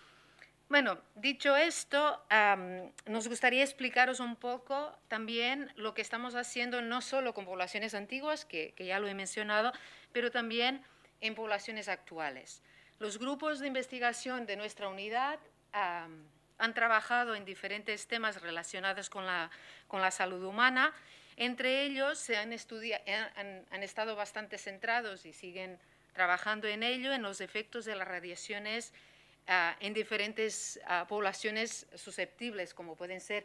Bueno, dicho esto, um, nos gustaría explicaros un poco también lo que estamos haciendo no solo con poblaciones antiguas, que, que ya lo he mencionado, pero también en poblaciones actuales. Los grupos de investigación de nuestra unidad um, han trabajado en diferentes temas relacionados con la, con la salud humana. Entre ellos se han, han, han estado bastante centrados y siguen trabajando en ello, en los efectos de las radiaciones Uh, en diferentes uh, poblaciones susceptibles, como pueden ser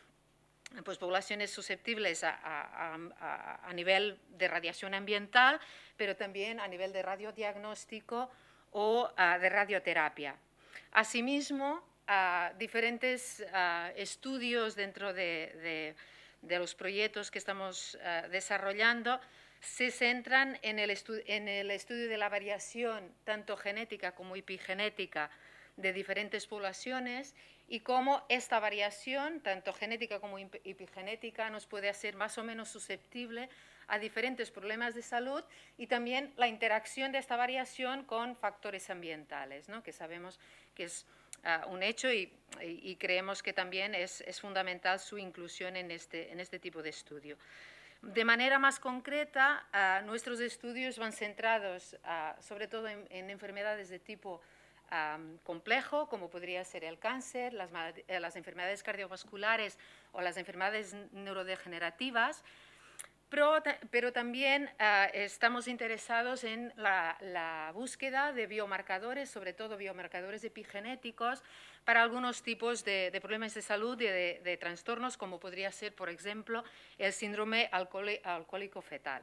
pues, poblaciones susceptibles a, a, a, a nivel de radiación ambiental, pero también a nivel de radiodiagnóstico o uh, de radioterapia. Asimismo, uh, diferentes uh, estudios dentro de, de, de los proyectos que estamos uh, desarrollando se centran en el, en el estudio de la variación tanto genética como epigenética de diferentes poblaciones y cómo esta variación, tanto genética como epigenética, nos puede hacer más o menos susceptible a diferentes problemas de salud y también la interacción de esta variación con factores ambientales, ¿no? Que sabemos que es uh, un hecho y, y, y creemos que también es, es fundamental su inclusión en este, en este tipo de estudio. De manera más concreta, uh, nuestros estudios van centrados uh, sobre todo en, en enfermedades de tipo Um, complejo, como podría ser el cáncer, las, eh, las enfermedades cardiovasculares o las enfermedades neurodegenerativas, pero, pero también uh, estamos interesados en la, la búsqueda de biomarcadores, sobre todo biomarcadores epigenéticos, para algunos tipos de, de problemas de salud y de, de trastornos, como podría ser, por ejemplo, el síndrome alcohólico fetal.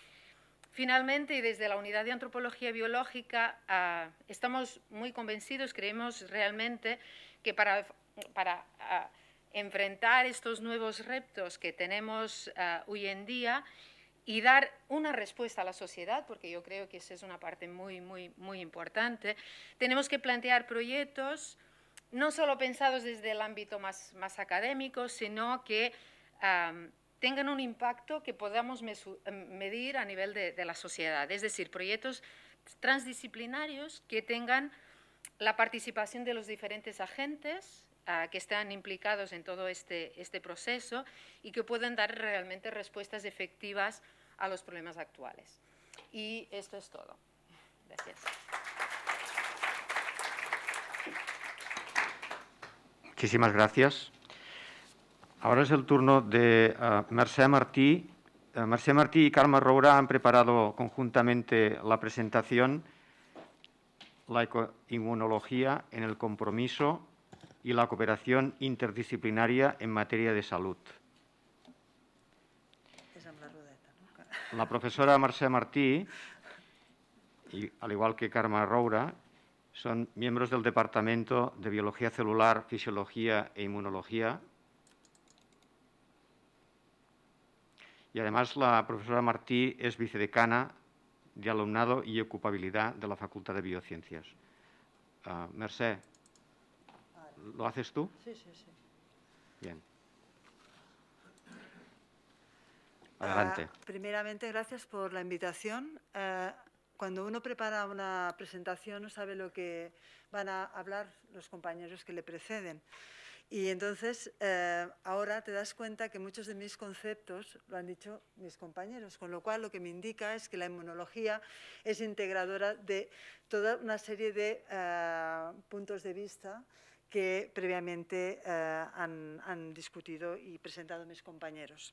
Finalmente, y desde la Unidad de Antropología Biológica, uh, estamos muy convencidos, creemos realmente que para, para uh, enfrentar estos nuevos retos que tenemos uh, hoy en día y dar una respuesta a la sociedad, porque yo creo que esa es una parte muy, muy, muy importante, tenemos que plantear proyectos no solo pensados desde el ámbito más, más académico, sino que um, tengan un impacto que podamos medir a nivel de, de la sociedad, es decir, proyectos transdisciplinarios que tengan la participación de los diferentes agentes uh, que están implicados en todo este, este proceso y que puedan dar realmente respuestas efectivas a los problemas actuales. Y esto es todo. Gracias. Muchísimas gracias. Ahora es el turno de uh, Mercè Martí. Uh, Mercè Martí y Carme Roura han preparado conjuntamente la presentación La ecoinmunología en el compromiso y la cooperación interdisciplinaria en materia de salud. La profesora Mercè Martí, y, al igual que Carme Roura, son miembros del Departamento de Biología Celular, Fisiología e Inmunología. Y además la profesora Martí es vicedecana de Alumnado y Ocupabilidad de la Facultad de Biociencias. Uh, Mercè, ¿lo haces tú? Sí, sí, sí. Bien. Adelante. Uh, primeramente, gracias por la invitación. Uh, cuando uno prepara una presentación no sabe lo que van a hablar los compañeros que le preceden. Y entonces, eh, ahora te das cuenta que muchos de mis conceptos lo han dicho mis compañeros, con lo cual lo que me indica es que la inmunología es integradora de toda una serie de eh, puntos de vista que previamente eh, han, han discutido y presentado mis compañeros.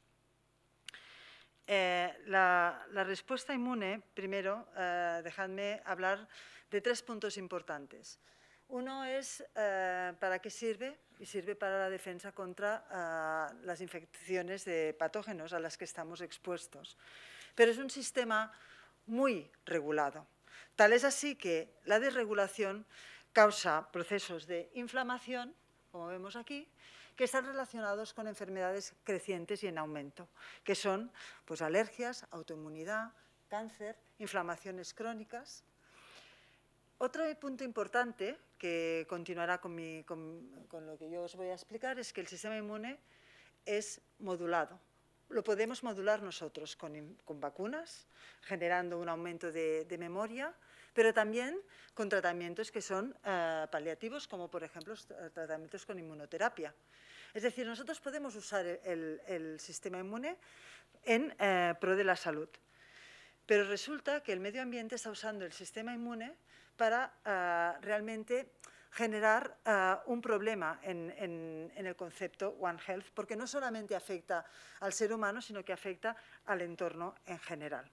Eh, la, la respuesta inmune, primero, eh, dejadme hablar de tres puntos importantes. Uno es eh, para qué sirve, y sirve para la defensa contra uh, las infecciones de patógenos a las que estamos expuestos. Pero es un sistema muy regulado. Tal es así que la desregulación causa procesos de inflamación, como vemos aquí, que están relacionados con enfermedades crecientes y en aumento, que son pues, alergias, autoinmunidad, cáncer, inflamaciones crónicas. Otro punto importante, que continuará con, mi, con, con lo que yo os voy a explicar, es que el sistema inmune es modulado. Lo podemos modular nosotros con, con vacunas, generando un aumento de, de memoria, pero también con tratamientos que son uh, paliativos, como por ejemplo tratamientos con inmunoterapia. Es decir, nosotros podemos usar el, el sistema inmune en eh, pro de la salud. Pero resulta que el medio ambiente está usando el sistema inmune para uh, realmente generar uh, un problema en, en, en el concepto One Health, porque no solamente afecta al ser humano, sino que afecta al entorno en general.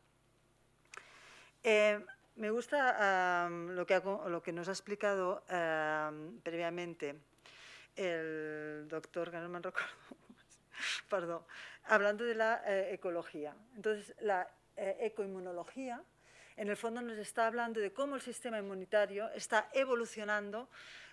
Eh, me gusta um, lo, que hago, lo que nos ha explicado uh, previamente el doctor, que no me recuerdo, perdón, hablando de la eh, ecología. Entonces, la eh, ecoinmunología, en el fondo, nos está hablando de cómo el sistema inmunitario está evolucionando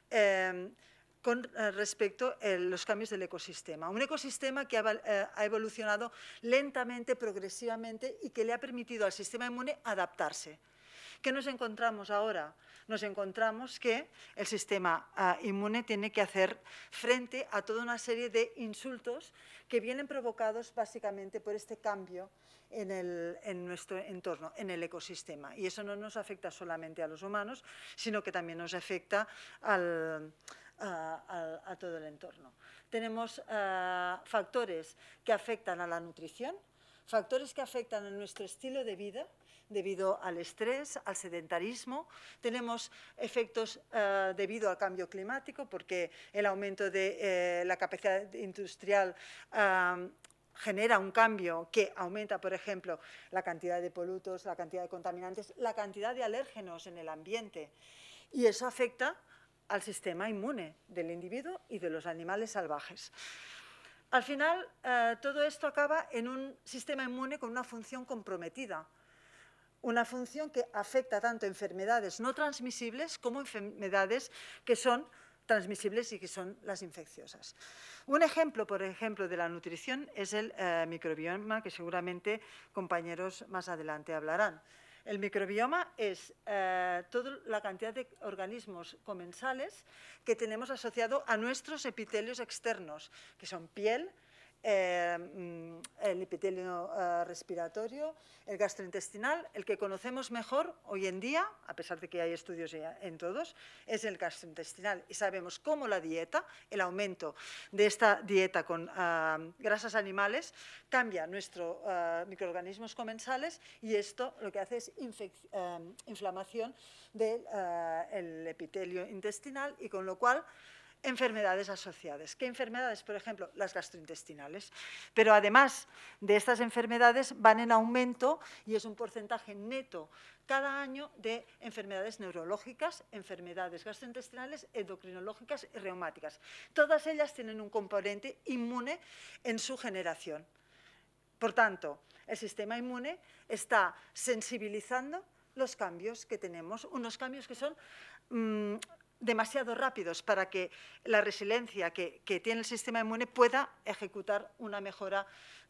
eh, con eh, respecto a los cambios del ecosistema. Un ecosistema que ha, eh, ha evolucionado lentamente, progresivamente y que le ha permitido al sistema inmune adaptarse. ¿Qué nos encontramos ahora? Nos encontramos que el sistema uh, inmune tiene que hacer frente a toda una serie de insultos que vienen provocados básicamente por este cambio en, el, en nuestro entorno, en el ecosistema. Y eso no nos afecta solamente a los humanos, sino que también nos afecta al, a, a, a todo el entorno. Tenemos uh, factores que afectan a la nutrición, factores que afectan a nuestro estilo de vida, debido al estrés, al sedentarismo. Tenemos efectos uh, debido al cambio climático, porque el aumento de eh, la capacidad industrial uh, genera un cambio que aumenta, por ejemplo, la cantidad de polutos, la cantidad de contaminantes, la cantidad de alérgenos en el ambiente. Y eso afecta al sistema inmune del individuo y de los animales salvajes. Al final, uh, todo esto acaba en un sistema inmune con una función comprometida. Una función que afecta tanto a enfermedades no transmisibles como enfermedades que son transmisibles y que son las infecciosas. Un ejemplo, por ejemplo, de la nutrición es el eh, microbioma, que seguramente compañeros más adelante hablarán. El microbioma es eh, toda la cantidad de organismos comensales que tenemos asociado a nuestros epitelios externos, que son piel, Eh, el epitelio eh, respiratorio, el gastrointestinal. El que conocemos mejor hoy en día, a pesar de que hay estudios ya en todos, es el gastrointestinal. Y sabemos cómo la dieta, el aumento de esta dieta con eh, grasas animales, cambia nuestros eh, microorganismos comensales y esto lo que hace es eh, inflamación del eh, epitelio intestinal y con lo cual enfermedades asociadas. ¿Qué enfermedades? Por ejemplo, las gastrointestinales. Pero además de estas enfermedades van en aumento y es un porcentaje neto cada año de enfermedades neurológicas, enfermedades gastrointestinales, endocrinológicas y reumáticas. Todas ellas tienen un componente inmune en su generación. Por tanto, el sistema inmune está sensibilizando los cambios que tenemos, unos cambios que son mmm, demasiado rápidos para que la resiliencia que, que tiene el sistema inmune pueda ejecutar una mejora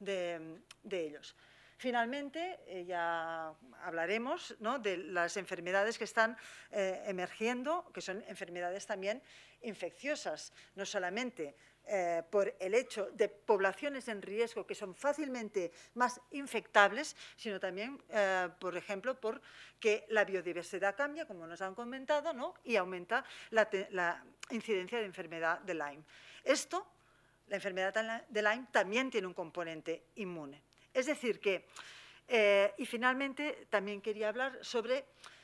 de, de ellos. Finalmente, eh, ya hablaremos, ¿no?, de las enfermedades que están eh, emergiendo, que son enfermedades también infecciosas, no solamente Eh, por el hecho de poblaciones en riesgo que son fácilmente más infectables, sino también, eh, por ejemplo, porque la biodiversidad cambia, como nos han comentado, ¿no?, y aumenta la, la incidencia de enfermedad de Lyme. Esto, la enfermedad de Lyme, también tiene un componente inmune. Es decir que, eh, y finalmente también quería hablar sobre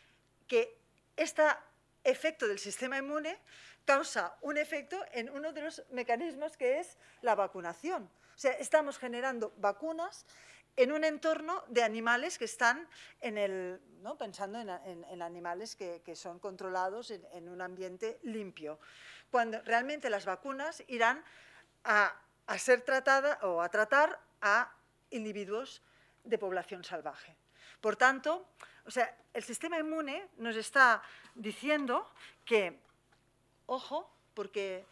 que este efecto del sistema inmune causa un efecto en uno de los mecanismos que es la vacunación. O sea, estamos generando vacunas en un entorno de animales que están en el, ¿no?, pensando en, en, en animales que, que son controlados en, en un ambiente limpio, cuando realmente las vacunas irán a, a ser tratadas o a tratar a individuos de población salvaje. Por tanto, o sea, el sistema inmune nos está diciendo que ojo, porque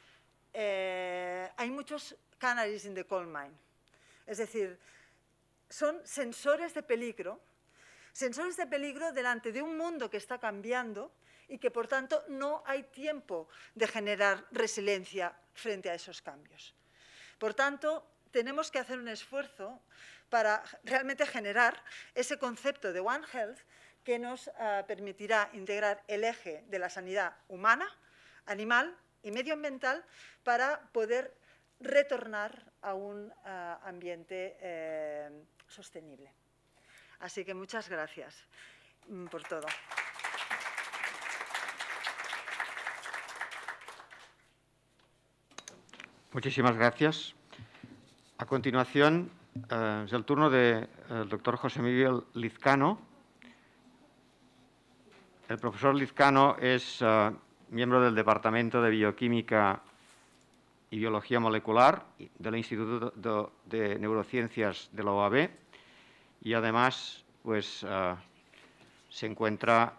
eh, hay muchos canaries in the coal mine. Es decir, son sensores de peligro, sensores de peligro delante de un mundo que está cambiando y que, por tanto, no hay tiempo de generar resiliencia frente a esos cambios. Por tanto, tenemos que hacer un esfuerzo para realmente generar ese concepto de One Health que nos uh, permitirá integrar el eje de la sanidad humana, animal y medioambiental para poder retornar a un uh, ambiente eh, sostenible. Así que muchas gracias mm, por todo. Muchísimas gracias. A continuación, eh, es el turno del de, doctor José Miguel Lizcano. El profesor Lizcano es eh, miembro del Departamento de Bioquímica y Biología Molecular del Instituto de, de Neurociencias de la U A B y además pues, uh, se encuentra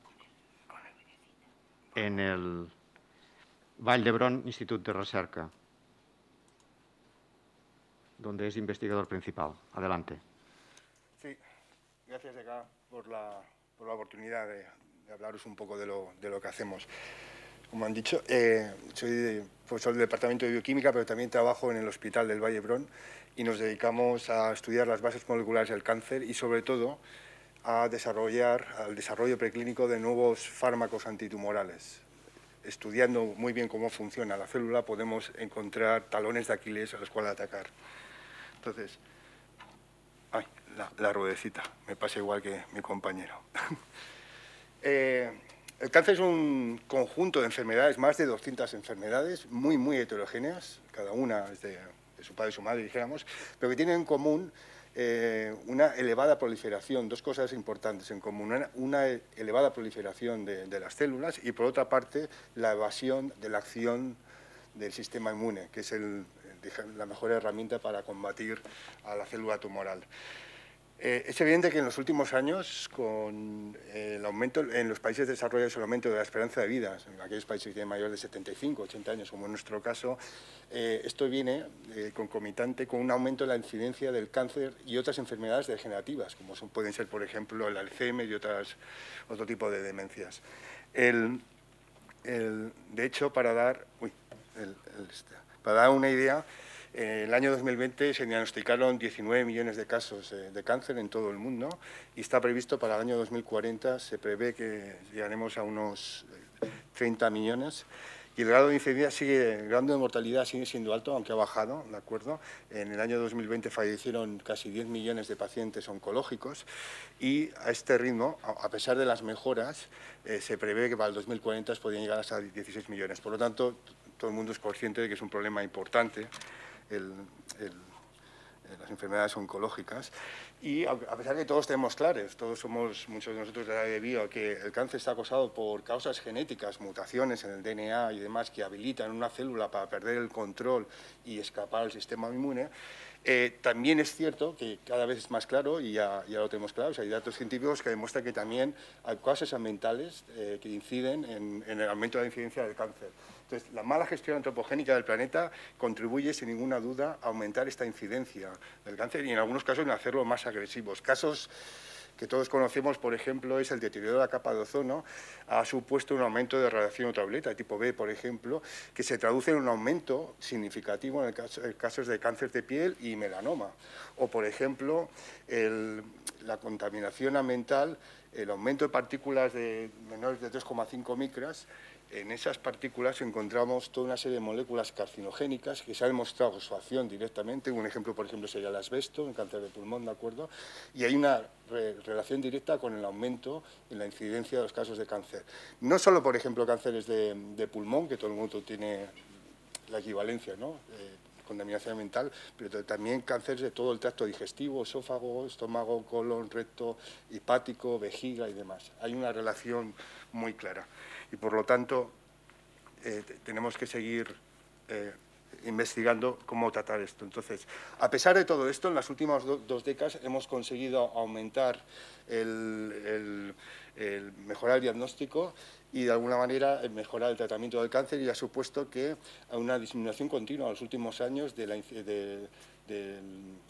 en el Vall d'Hebron Institut de Recerca, donde es investigador principal. Adelante. Sí, gracias Eka por la, por la oportunidad de, de hablaros un poco de lo, de lo que hacemos. Como han dicho, eh, soy profesor del Departamento de Bioquímica, pero también trabajo en el Hospital del Vall d'Hebron y nos dedicamos a estudiar las bases moleculares del cáncer y, sobre todo, a desarrollar, al desarrollo preclínico de nuevos fármacos antitumorales. Estudiando muy bien cómo funciona la célula, podemos encontrar talones de Aquiles a los cuales atacar. Entonces, ay, la, la ruedecita, me pasa igual que mi compañero. eh, El cáncer es un conjunto de enfermedades, más de doscientas enfermedades, muy, muy heterogéneas, cada una es de, de su padre y su madre, dijéramos, pero que tienen en común eh, una elevada proliferación, dos cosas importantes en común, una, una elevada proliferación de, de las células y, por otra parte, la evasión de la acción del sistema inmune, que es el, la mejor herramienta para combatir a la célula tumoral. Eh, es evidente que en los últimos años, con eh, el aumento en los países desarrollados, el aumento de la esperanza de vida, en aquellos países que tienen mayor de setenta y cinco, ochenta años, como en nuestro caso, eh, esto viene eh, concomitante con un aumento de la incidencia del cáncer y otras enfermedades degenerativas, como son, pueden ser, por ejemplo, el Alzheimer y otras, otro tipo de demencias. El, el, de hecho, para dar, uy, el, el, para dar una idea, en el año dos mil veinte se diagnosticaron diecinueve millones de casos de cáncer en todo el mundo y está previsto para el año dos mil cuarenta, se prevé que llegaremos a unos treinta millones y el grado de incidencia sigue, el grado de mortalidad sigue siendo alto, aunque ha bajado, ¿de acuerdo? En el año dos mil veinte fallecieron casi diez millones de pacientes oncológicos y a este ritmo, a pesar de las mejoras, eh, se prevé que para el dos mil cuarenta podrían llegar hasta dieciséis millones. Por lo tanto, todo el mundo es consciente de que es un problema importante. El, el, las enfermedades oncológicas y a pesar de que todos tenemos claros, todos somos, muchos de nosotros de la área de bio, que el cáncer está causado por causas genéticas, mutaciones en el D N A y demás que habilitan una célula para perder el control y escapar al sistema inmune, eh, también es cierto que cada vez es más claro y ya, ya lo tenemos claro, o sea, hay datos científicos que demuestran que también hay causas ambientales eh, que inciden en, en el aumento de la incidencia del cáncer. Entonces, la mala gestión antropogénica del planeta contribuye, sin ninguna duda, a aumentar esta incidencia del cáncer y, en algunos casos, en hacerlo más agresivos. Casos que todos conocemos, por ejemplo, es el deterioro de la capa de ozono, ha supuesto un aumento de radiación ultravioleta, tipo B, por ejemplo, que se traduce en un aumento significativo en, el caso, en casos de cáncer de piel y melanoma. O, por ejemplo, el, la contaminación ambiental, el aumento de partículas de menores de tres coma cinco micras. En esas partículas encontramos toda una serie de moléculas carcinogénicas que se ha demostrado su acción directamente. Un ejemplo, por ejemplo, sería el asbesto, en cáncer de pulmón, ¿de acuerdo? Y hay una re relación directa con el aumento en la incidencia de los casos de cáncer. No solo, por ejemplo, cánceres de, de pulmón, que todo el mundo tiene la equivalencia, ¿no? Eh, contaminación ambiental, pero también cánceres de todo el tracto digestivo, esófago, estómago, colon, recto, hepático, vejiga y demás. Hay una relación muy clara. Y, por lo tanto, eh, tenemos que seguir eh, investigando cómo tratar esto. Entonces, a pesar de todo esto, en las últimas do, dos décadas hemos conseguido aumentar el, el, el mejorar el diagnóstico y, de alguna manera, el mejorar el tratamiento del cáncer, y ha supuesto que hay una disminución continua en los últimos años de la, de, de, de,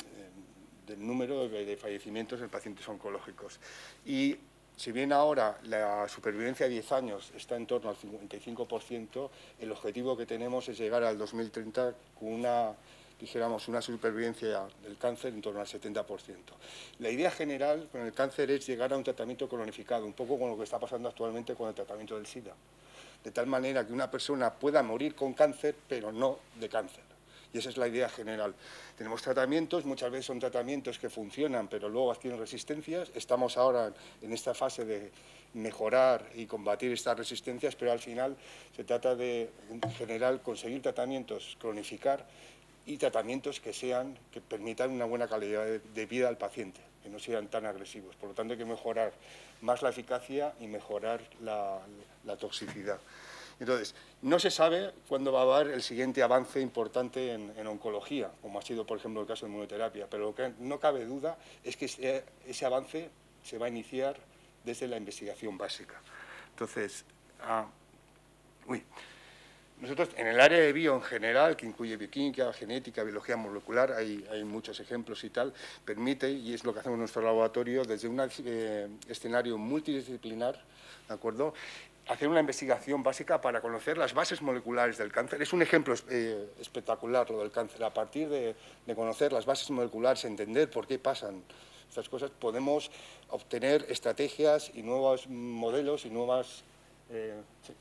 del número de, de fallecimientos en pacientes oncológicos. Y, si bien ahora la supervivencia a diez años está en torno al cincuenta y cinco por ciento, el objetivo que tenemos es llegar al dos mil treinta con una dijéramos, una supervivencia del cáncer en torno al setenta por ciento. La idea general con el cáncer es llegar a un tratamiento cronificado, un poco con lo que está pasando actualmente con el tratamiento del SIDA, de tal manera que una persona pueda morir con cáncer, pero no de cáncer. Y esa es la idea general. Tenemos tratamientos, muchas veces son tratamientos que funcionan, pero luego adquieren resistencias. Estamos ahora en esta fase de mejorar y combatir estas resistencias, pero al final se trata de, en general, conseguir tratamientos, cronificar, y tratamientos que sean, que permitan una buena calidad de, de vida al paciente, que no sean tan agresivos. Por lo tanto, hay que mejorar más la eficacia y mejorar la, la toxicidad. Entonces, no se sabe cuándo va a haber el siguiente avance importante en, en oncología, como ha sido, por ejemplo, el caso de inmunoterapia, pero lo que no cabe duda es que ese, ese avance se va a iniciar desde la investigación básica. Entonces, ah, uy, nosotros en el área de bio en general, que incluye bioquímica, genética, biología molecular, hay, hay muchos ejemplos y tal, permite, y es lo que hacemos en nuestro laboratorio, desde un eh, escenario multidisciplinar, ¿de acuerdo?, hacer una investigación básica para conocer las bases moleculares del cáncer. Es un ejemplo eh, espectacular lo del cáncer. A partir de, de conocer las bases moleculares, entender por qué pasan estas cosas, podemos obtener estrategias y nuevos modelos y nuevas, eh,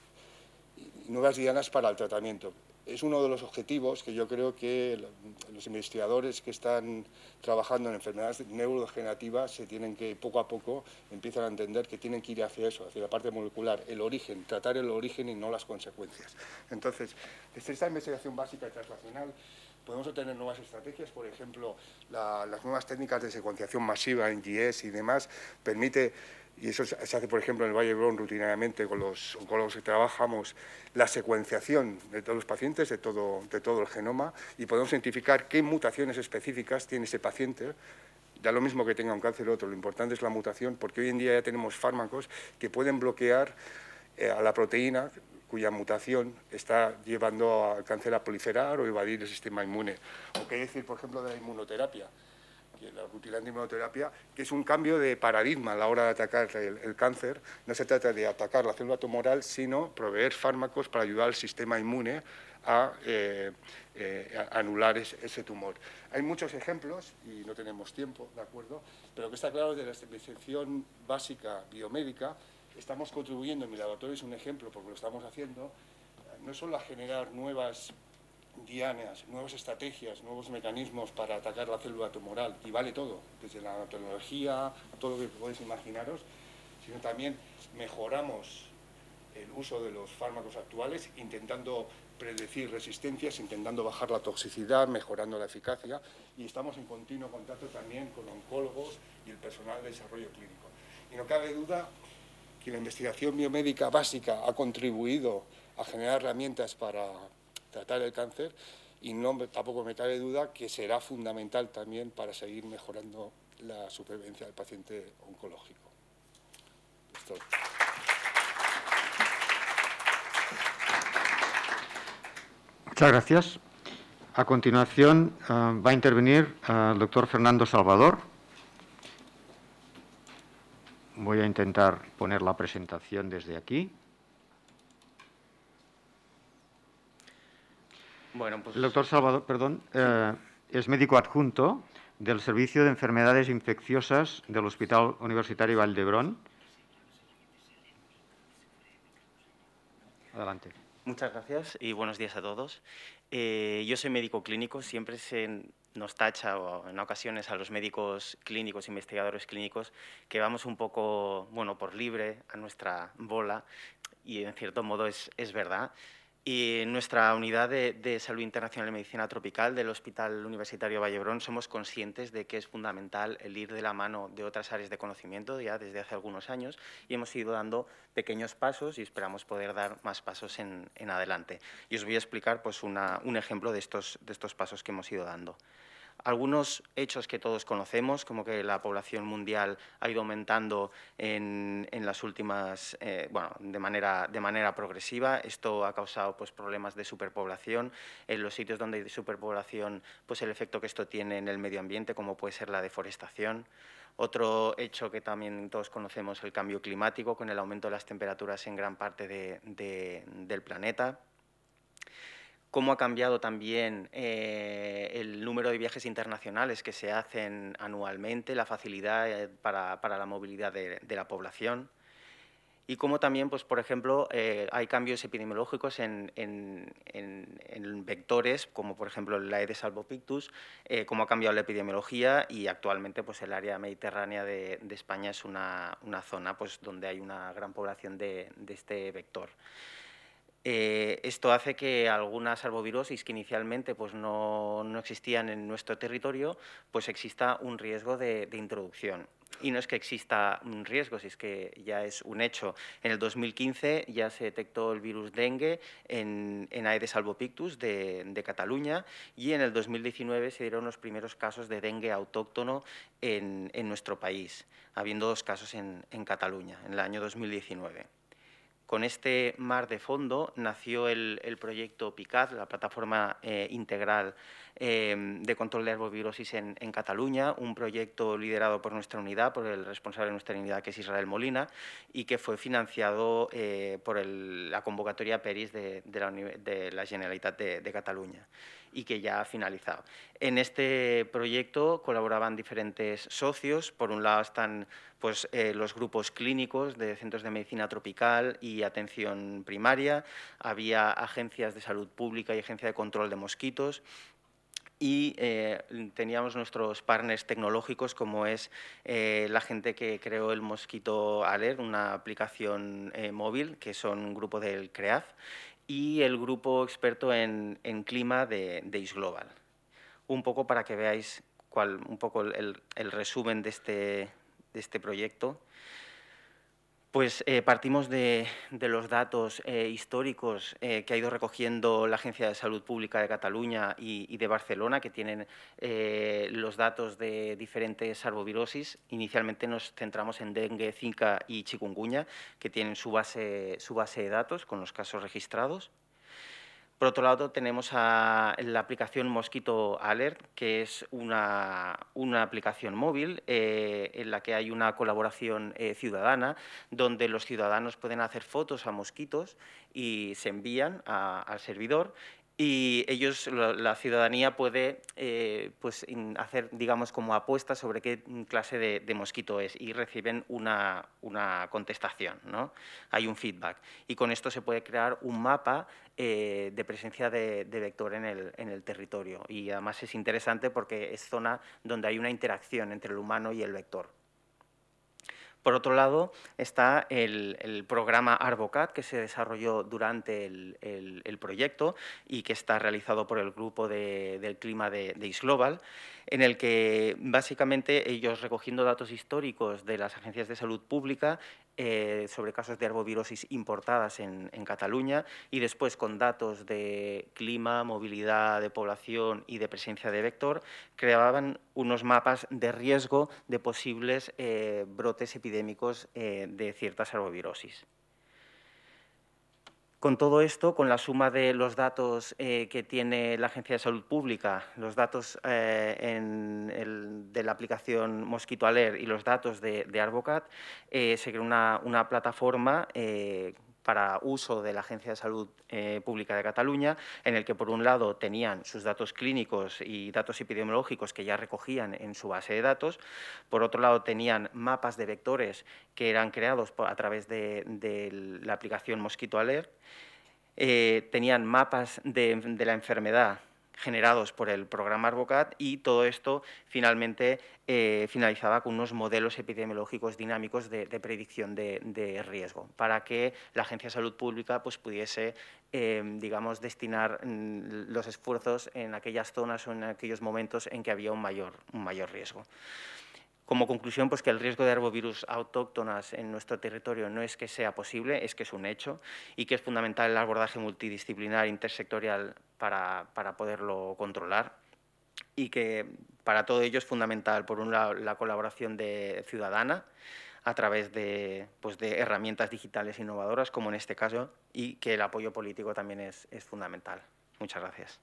y nuevas dianas para el tratamiento. Es uno de los objetivos que yo creo que los investigadores que están trabajando en enfermedades neurodegenerativas se tienen que, poco a poco, empiezan a entender que tienen que ir hacia eso, hacia la parte molecular, el origen, tratar el origen y no las consecuencias. Entonces, desde esta investigación básica y translacional podemos obtener nuevas estrategias, por ejemplo, la, las nuevas técnicas de secuenciación masiva en G S y demás, permite, y eso se hace, por ejemplo, en el Vall d'Hebron rutinariamente con los oncólogos que trabajamos, la secuenciación de todos los pacientes, de todo, de todo el genoma, y podemos identificar qué mutaciones específicas tiene ese paciente. Da lo mismo que tenga un cáncer u otro, lo importante es la mutación, porque hoy en día ya tenemos fármacos que pueden bloquear eh, a la proteína cuya mutación está llevando al cáncer a proliferar o evadir el sistema inmune. O qué decir, por ejemplo, de la inmunoterapia, la rutilante inmunoterapia, que es un cambio de paradigma a la hora de atacar el, el cáncer. No se trata de atacar la célula tumoral, sino proveer fármacos para ayudar al sistema inmune a, eh, eh, a anular ese, ese tumor. Hay muchos ejemplos, y no tenemos tiempo, ¿de acuerdo? Pero lo que está claro es de la investigación básica biomédica, estamos contribuyendo, en mi laboratorio es un ejemplo porque lo estamos haciendo, no solo a generar nuevas dianas, nuevas estrategias, nuevos mecanismos para atacar la célula tumoral, y vale todo, desde la tecnología, todo lo que podéis imaginaros, sino también mejoramos el uso de los fármacos actuales, intentando predecir resistencias, intentando bajar la toxicidad, mejorando la eficacia, y estamos en continuo contacto también con oncólogos y el personal de desarrollo clínico. Y no cabe duda que la investigación biomédica básica ha contribuido a generar herramientas para tratar el cáncer, y no, tampoco me cabe duda que será fundamental también para seguir mejorando la supervivencia del paciente oncológico. Esto. Muchas gracias. A continuación uh, va a intervenir uh, el doctor Fernando Salvador. Voy a intentar poner la presentación desde aquí. Bueno, pues... El doctor Salvador, perdón, eh, es médico adjunto del Servicio de Enfermedades Infecciosas del Hospital Universitario Vall d'Hebron. Adelante. Muchas gracias y buenos días a todos. Eh, yo soy médico clínico, siempre se nos tacha, o en ocasiones a los médicos clínicos, investigadores clínicos, que vamos un poco, bueno, por libre a nuestra bola, y en cierto modo es, es verdad. Y en nuestra unidad de, de salud internacional de medicina tropical del Hospital Universitario Vall d'Hebron somos conscientes de que es fundamental el ir de la mano de otras áreas de conocimiento ya desde hace algunos años, y hemos ido dando pequeños pasos y esperamos poder dar más pasos en, en adelante. Y os voy a explicar pues, una, un ejemplo de estos, de estos pasos que hemos ido dando. Algunos hechos que todos conocemos, como que la población mundial ha ido aumentando en, en las últimas, eh, bueno, de manera, de manera progresiva. Esto ha causado pues, problemas de superpoblación. En los sitios donde hay superpoblación, pues el efecto que esto tiene en el medio ambiente, como puede ser la deforestación. Otro hecho que también todos conocemos, el cambio climático, con el aumento de las temperaturas en gran parte de, de, del planeta. cómo ha cambiado también eh, el número de viajes internacionales que se hacen anualmente, la facilidad eh, para, para la movilidad de, de la población. Y cómo también, pues, por ejemplo, eh, hay cambios epidemiológicos en, en, en, en vectores, como por ejemplo el Aedes albopictus, eh, cómo ha cambiado la epidemiología y actualmente pues, el área mediterránea de, de España es una, una zona pues, donde hay una gran población de, de este vector. Eh, esto hace que algunas arbovirosis que inicialmente pues, no, no existían en nuestro territorio, pues exista un riesgo de, de introducción. Y no es que exista un riesgo, si es que ya es un hecho. En el dos mil quince ya se detectó el virus dengue en, en Aedes albopictus de, de Cataluña y en el dos mil diecinueve se dieron los primeros casos de dengue autóctono en, en nuestro país, habiendo dos casos en, en Cataluña, en el año dos mil diecinueve. Con este mar de fondo nació el, el proyecto PICAD, la plataforma eh, integral eh, de control de arbovirosis en, en Cataluña, un proyecto liderado por nuestra unidad, por el responsable de nuestra unidad, que es Israel Molina, y que fue financiado eh, por el, la convocatoria PERIS de, de, la, de la Generalitat de, de Cataluña, y que ya ha finalizado. En este proyecto colaboraban diferentes socios. Por un lado están pues, eh, los grupos clínicos de centros de medicina tropical y atención primaria, había agencias de salud pública y agencia de control de mosquitos, y eh, teníamos nuestros partners tecnológicos, como es eh, la gente que creó el Mosquito Alert, una aplicación eh, móvil, que son un grupo del CREAF, y el grupo experto en, en clima de, de ISGlobal. Un poco para que veáis cuál, un poco el, el resumen de este, de este proyecto. Pues eh, partimos de, de los datos eh, históricos eh, que ha ido recogiendo la Agencia de Salud Pública de Cataluña y, y de Barcelona, que tienen eh, los datos de diferentes arbovirosis. Inicialmente nos centramos en dengue, zika y chikungunya, que tienen su base, su base de datos con los casos registrados. Por otro lado, tenemos a la aplicación Mosquito Alert, que es una, una aplicación móvil eh, en la que hay una colaboración eh, ciudadana, donde los ciudadanos pueden hacer fotos a mosquitos y se envían a, al servidor. Y ellos, la ciudadanía puede eh, pues, hacer, digamos, como apuestas sobre qué clase de, de mosquito es y reciben una, una contestación, ¿no? Hay un feedback. Y con esto se puede crear un mapa eh, de presencia de, de vector en el, en el territorio. Y además es interesante porque es zona donde hay una interacción entre el humano y el vector. Por otro lado, está el, el programa ARBOCAT, que se desarrolló durante el, el, el proyecto y que está realizado por el grupo de, del clima de, de ISGlobal, en el que básicamente ellos, recogiendo datos históricos de las agencias de salud pública eh, sobre casos de arbovirosis importadas en, en Cataluña y después con datos de clima, movilidad de población y de presencia de vector, creaban unos mapas de riesgo de posibles eh, brotes epidémicos eh, de ciertas arbovirosis. Con todo esto, con la suma de los datos eh, que tiene la Agencia de Salud Pública, los datos eh, en el, de la aplicación Mosquito Alert y los datos de, de ARBOCAT, eh, se creó una, una plataforma eh, para uso de la Agencia de Salud eh, Pública de Cataluña, en el que, por un lado, tenían sus datos clínicos y datos epidemiológicos que ya recogían en su base de datos. Por otro lado, tenían mapas de vectores que eran creados por, a través de, de la aplicación Mosquito Alert. Eh, tenían mapas de, de la enfermedad generados por el programa ARBOCAT y todo esto finalmente eh, finalizaba con unos modelos epidemiológicos dinámicos de, de predicción de, de riesgo para que la Agencia de Salud Pública pues, pudiese eh, digamos, destinar mm, los esfuerzos en aquellas zonas o en aquellos momentos en que había un mayor, un mayor riesgo. Como conclusión, pues que el riesgo de arbovirus autóctonas en nuestro territorio no es que sea posible, es que es un hecho y que es fundamental el abordaje multidisciplinar intersectorial para, para poderlo controlar y que para todo ello es fundamental, por un lado, la colaboración de ciudadana a través de, pues, de herramientas digitales innovadoras, como en este caso, y que el apoyo político también es, es fundamental. Muchas gracias.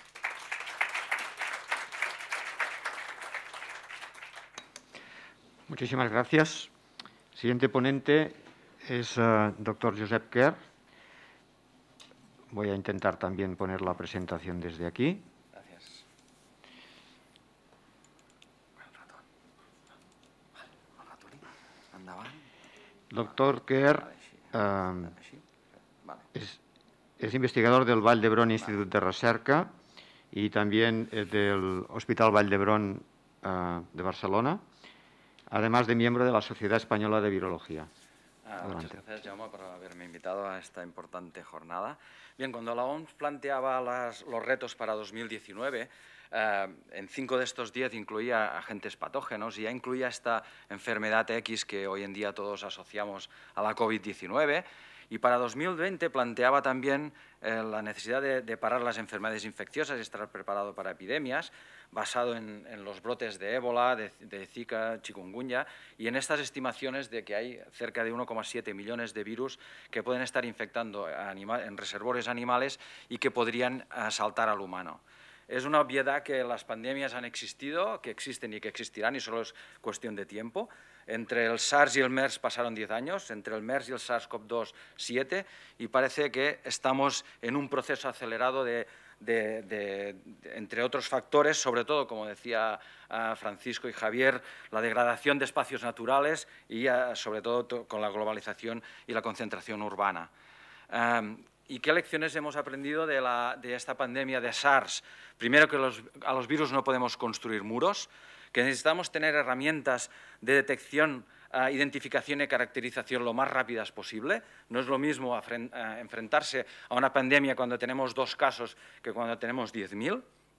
Muchísimas gracias. Siguiente ponente es uh, doctor Josep Quer, Voy a intentar también poner la presentación desde aquí. Gracias. Doctor Quer eh, es, es investigador del Vall d'Hebron Institut de Recerca y también eh, del Hospital Vall d'Hebron eh, de Barcelona, además de miembro de la Sociedad Española de Virología. Ah, muchas gracias, Jaume, por haberme invitado a esta importante jornada. Bien, cuando la O M S planteaba las, los retos para dos mil diecinueve, eh, en cinco de estos diez incluía agentes patógenos y ya incluía esta enfermedad X que hoy en día todos asociamos a la COVID diecinueve. Y para dos mil veinte planteaba también eh, la necesidad de, de parar las enfermedades infecciosas y estar preparado para epidemias, basado en, en los brotes de ébola, de, de Zika, chikungunya, y en estas estimaciones de que hay cerca de uno coma siete millones de virus que pueden estar infectando anima, en reservorios animales y que podrían uh, saltar al humano. Es una obviedad que las pandemias han existido, que existen y que existirán, y solo es cuestión de tiempo. Entre el SARS y el MERS pasaron diez años, entre el MERS y el SARS CoV dos, siete, y parece que estamos en un proceso acelerado de, de, de, de entre otros factores, sobre todo, como decía uh, Francisco y Javier, la degradación de espacios naturales y, uh, sobre todo, con la globalización y la concentración urbana. Um, ¿Y qué lecciones hemos aprendido de, la, de esta pandemia de SARS? Primero, que los, a los virus no podemos construir muros, que necesitamos tener herramientas de detección, uh, identificación y caracterización lo más rápidas posible. No es lo mismo afren, uh, enfrentarse a una pandemia cuando tenemos dos casos que cuando tenemos diez mil.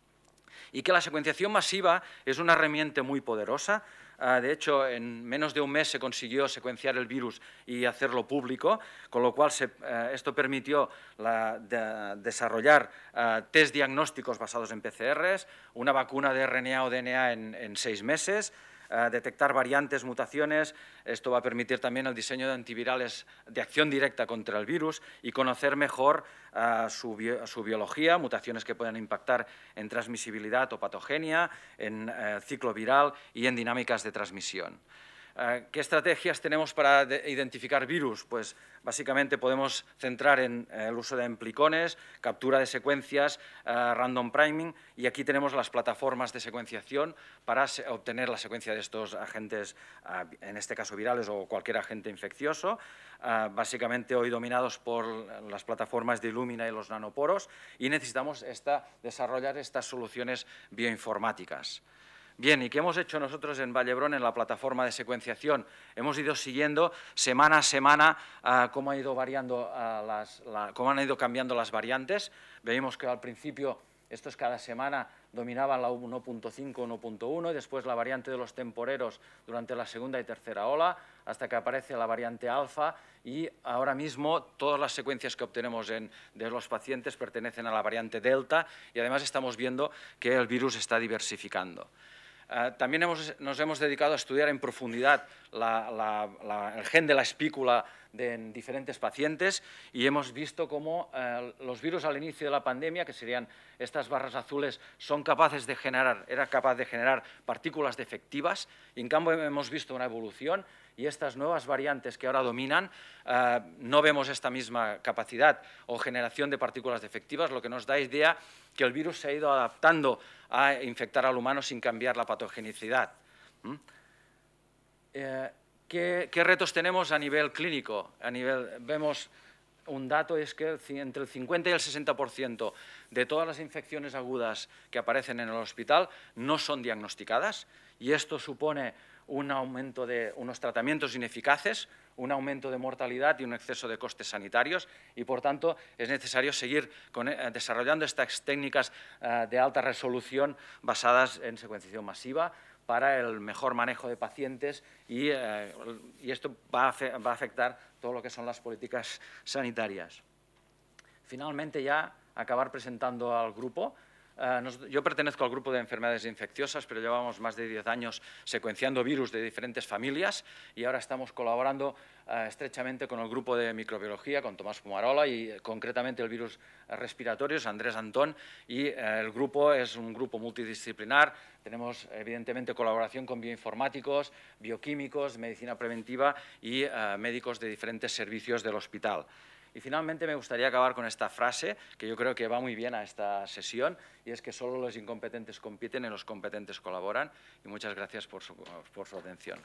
Y que la secuenciación masiva es una herramienta muy poderosa. Uh, de hecho, en menos de un mes se consiguió secuenciar el virus y hacerlo público, con lo cual se, uh, esto permitió la, de, desarrollar uh, test diagnósticos basados en P C Rs, una vacuna de R N A o D N A en, en seis meses, Uh, detectar variantes, mutaciones. Esto va a permitir también el diseño de antivirales de acción directa contra el virus y conocer mejor uh, su, bio, su biología, mutaciones que pueden impactar en transmisibilidad o patogenia, en uh, ciclo viral y en dinámicas de transmisión. Uh, ¿Qué estrategias tenemos para identificar virus? Pues básicamente podemos centrar en uh, el uso de emplicones, captura de secuencias, uh, random priming, y aquí tenemos las plataformas de secuenciación para se obtener la secuencia de estos agentes, uh, en este caso virales o cualquier agente infeccioso, uh, básicamente hoy dominados por las plataformas de Illumina y los nanoporos, y necesitamos esta, desarrollar estas soluciones bioinformáticas. Bien, ¿y qué hemos hecho nosotros en Vall d'Hebron en la plataforma de secuenciación? Hemos ido siguiendo semana a semana uh, cómo, ha ido variando, uh, las, la, cómo han ido cambiando las variantes. Veíamos que al principio, estos cada semana, dominaban la uno punto cinco, uno punto uno, y después la variante de los temporeros durante la segunda y tercera ola, hasta que aparece la variante alfa, y ahora mismo todas las secuencias que obtenemos en, de los pacientes pertenecen a la variante delta, y además estamos viendo que el virus está diversificando. Uh, también hemos, nos hemos dedicado a estudiar en profundidad la, la, la, el gen de la espícula de, en diferentes pacientes, y hemos visto cómo uh, los virus al inicio de la pandemia, que serían estas barras azules, son capaces de generar, era capaz de generar partículas defectivas, y en cambio hemos visto una evolución, y estas nuevas variantes que ahora dominan, uh, no vemos esta misma capacidad o generación de partículas defectivas, lo que nos da idea que el virus se ha ido adaptando a infectar al humano sin cambiar la patogenicidad. ¿Mm? Eh, ¿qué, ¿Qué retos tenemos a nivel clínico? A nivel, vemos un dato, es que entre el cincuenta y el sesenta por ciento de todas las infecciones agudas que aparecen en el hospital no son diagnosticadas, y esto supone un aumento de unos tratamientos ineficaces, un aumento de mortalidad y un exceso de costes sanitarios, y por tanto es necesario seguir con, eh, desarrollando estas técnicas eh, de alta resolución basadas en secuenciación masiva para el mejor manejo de pacientes, y, eh, y esto va a, va a afectar todo lo que son las políticas sanitarias. Finalmente, ya acabar presentando al grupo. Uh, nos, yo pertenezco al grupo de enfermedades infecciosas, pero llevamos más de diez años secuenciando virus de diferentes familias, y ahora estamos colaborando uh, estrechamente con el grupo de microbiología, con Tomás Pumarola, y uh, concretamente el virus respiratorios, Andrés Antón, y uh, el grupo es un grupo multidisciplinar. Tenemos evidentemente colaboración con bioinformáticos, bioquímicos, medicina preventiva y uh, médicos de diferentes servicios del hospital. Y finalmente me gustaría acabar con esta frase, que yo creo que va muy bien a esta sesión, y es que solo los incompetentes compiten y los competentes colaboran. Y muchas gracias por su, por su atención.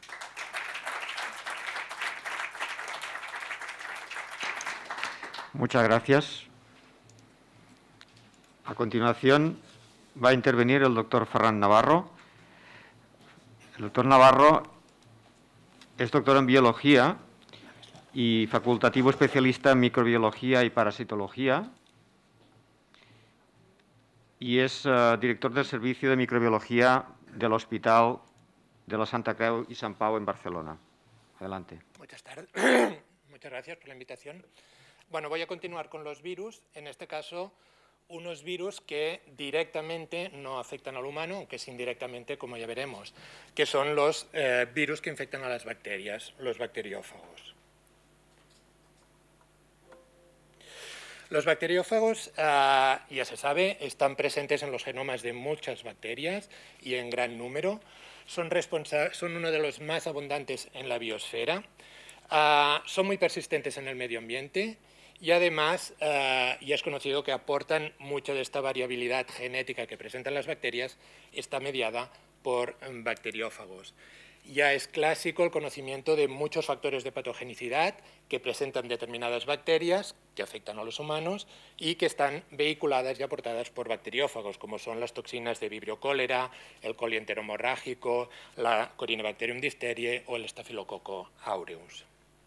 Muchas gracias. A continuación va a intervenir el doctor Ferran Navarro. El doctor Navarro es doctor en Biología y facultativo especialista en Microbiología y Parasitología, y es uh, director del Servicio de Microbiología del Hospital de la Santa Creu y Sant Pau en Barcelona. Adelante. Muchas tardes. Muchas gracias por la invitación. Bueno, voy a continuar con los virus, en este caso unos virus que directamente no afectan al humano, aunque sí indirectamente, como ya veremos, que son los eh, virus que infectan a las bacterias, los bacteriófagos. Los bacteriófagos, uh, ya se sabe, están presentes en los genomas de muchas bacterias y en gran número. Son, son uno de los más abundantes en la biosfera. Uh, son muy persistentes en el medio ambiente y además uh, ya es conocido que aportan mucha de esta variabilidad genética que presentan las bacterias, está mediada por um, bacteriófagos. Ya es clásico el conocimiento de muchos factores de patogenicidad que presentan determinadas bacterias que afectan a los humanos y que están vehiculadas y aportadas por bacteriófagos, como son las toxinas de Vibrio cólera, el coli enteromorrágico, la Corynebacterium difteriae o el Staphylococcus aureus.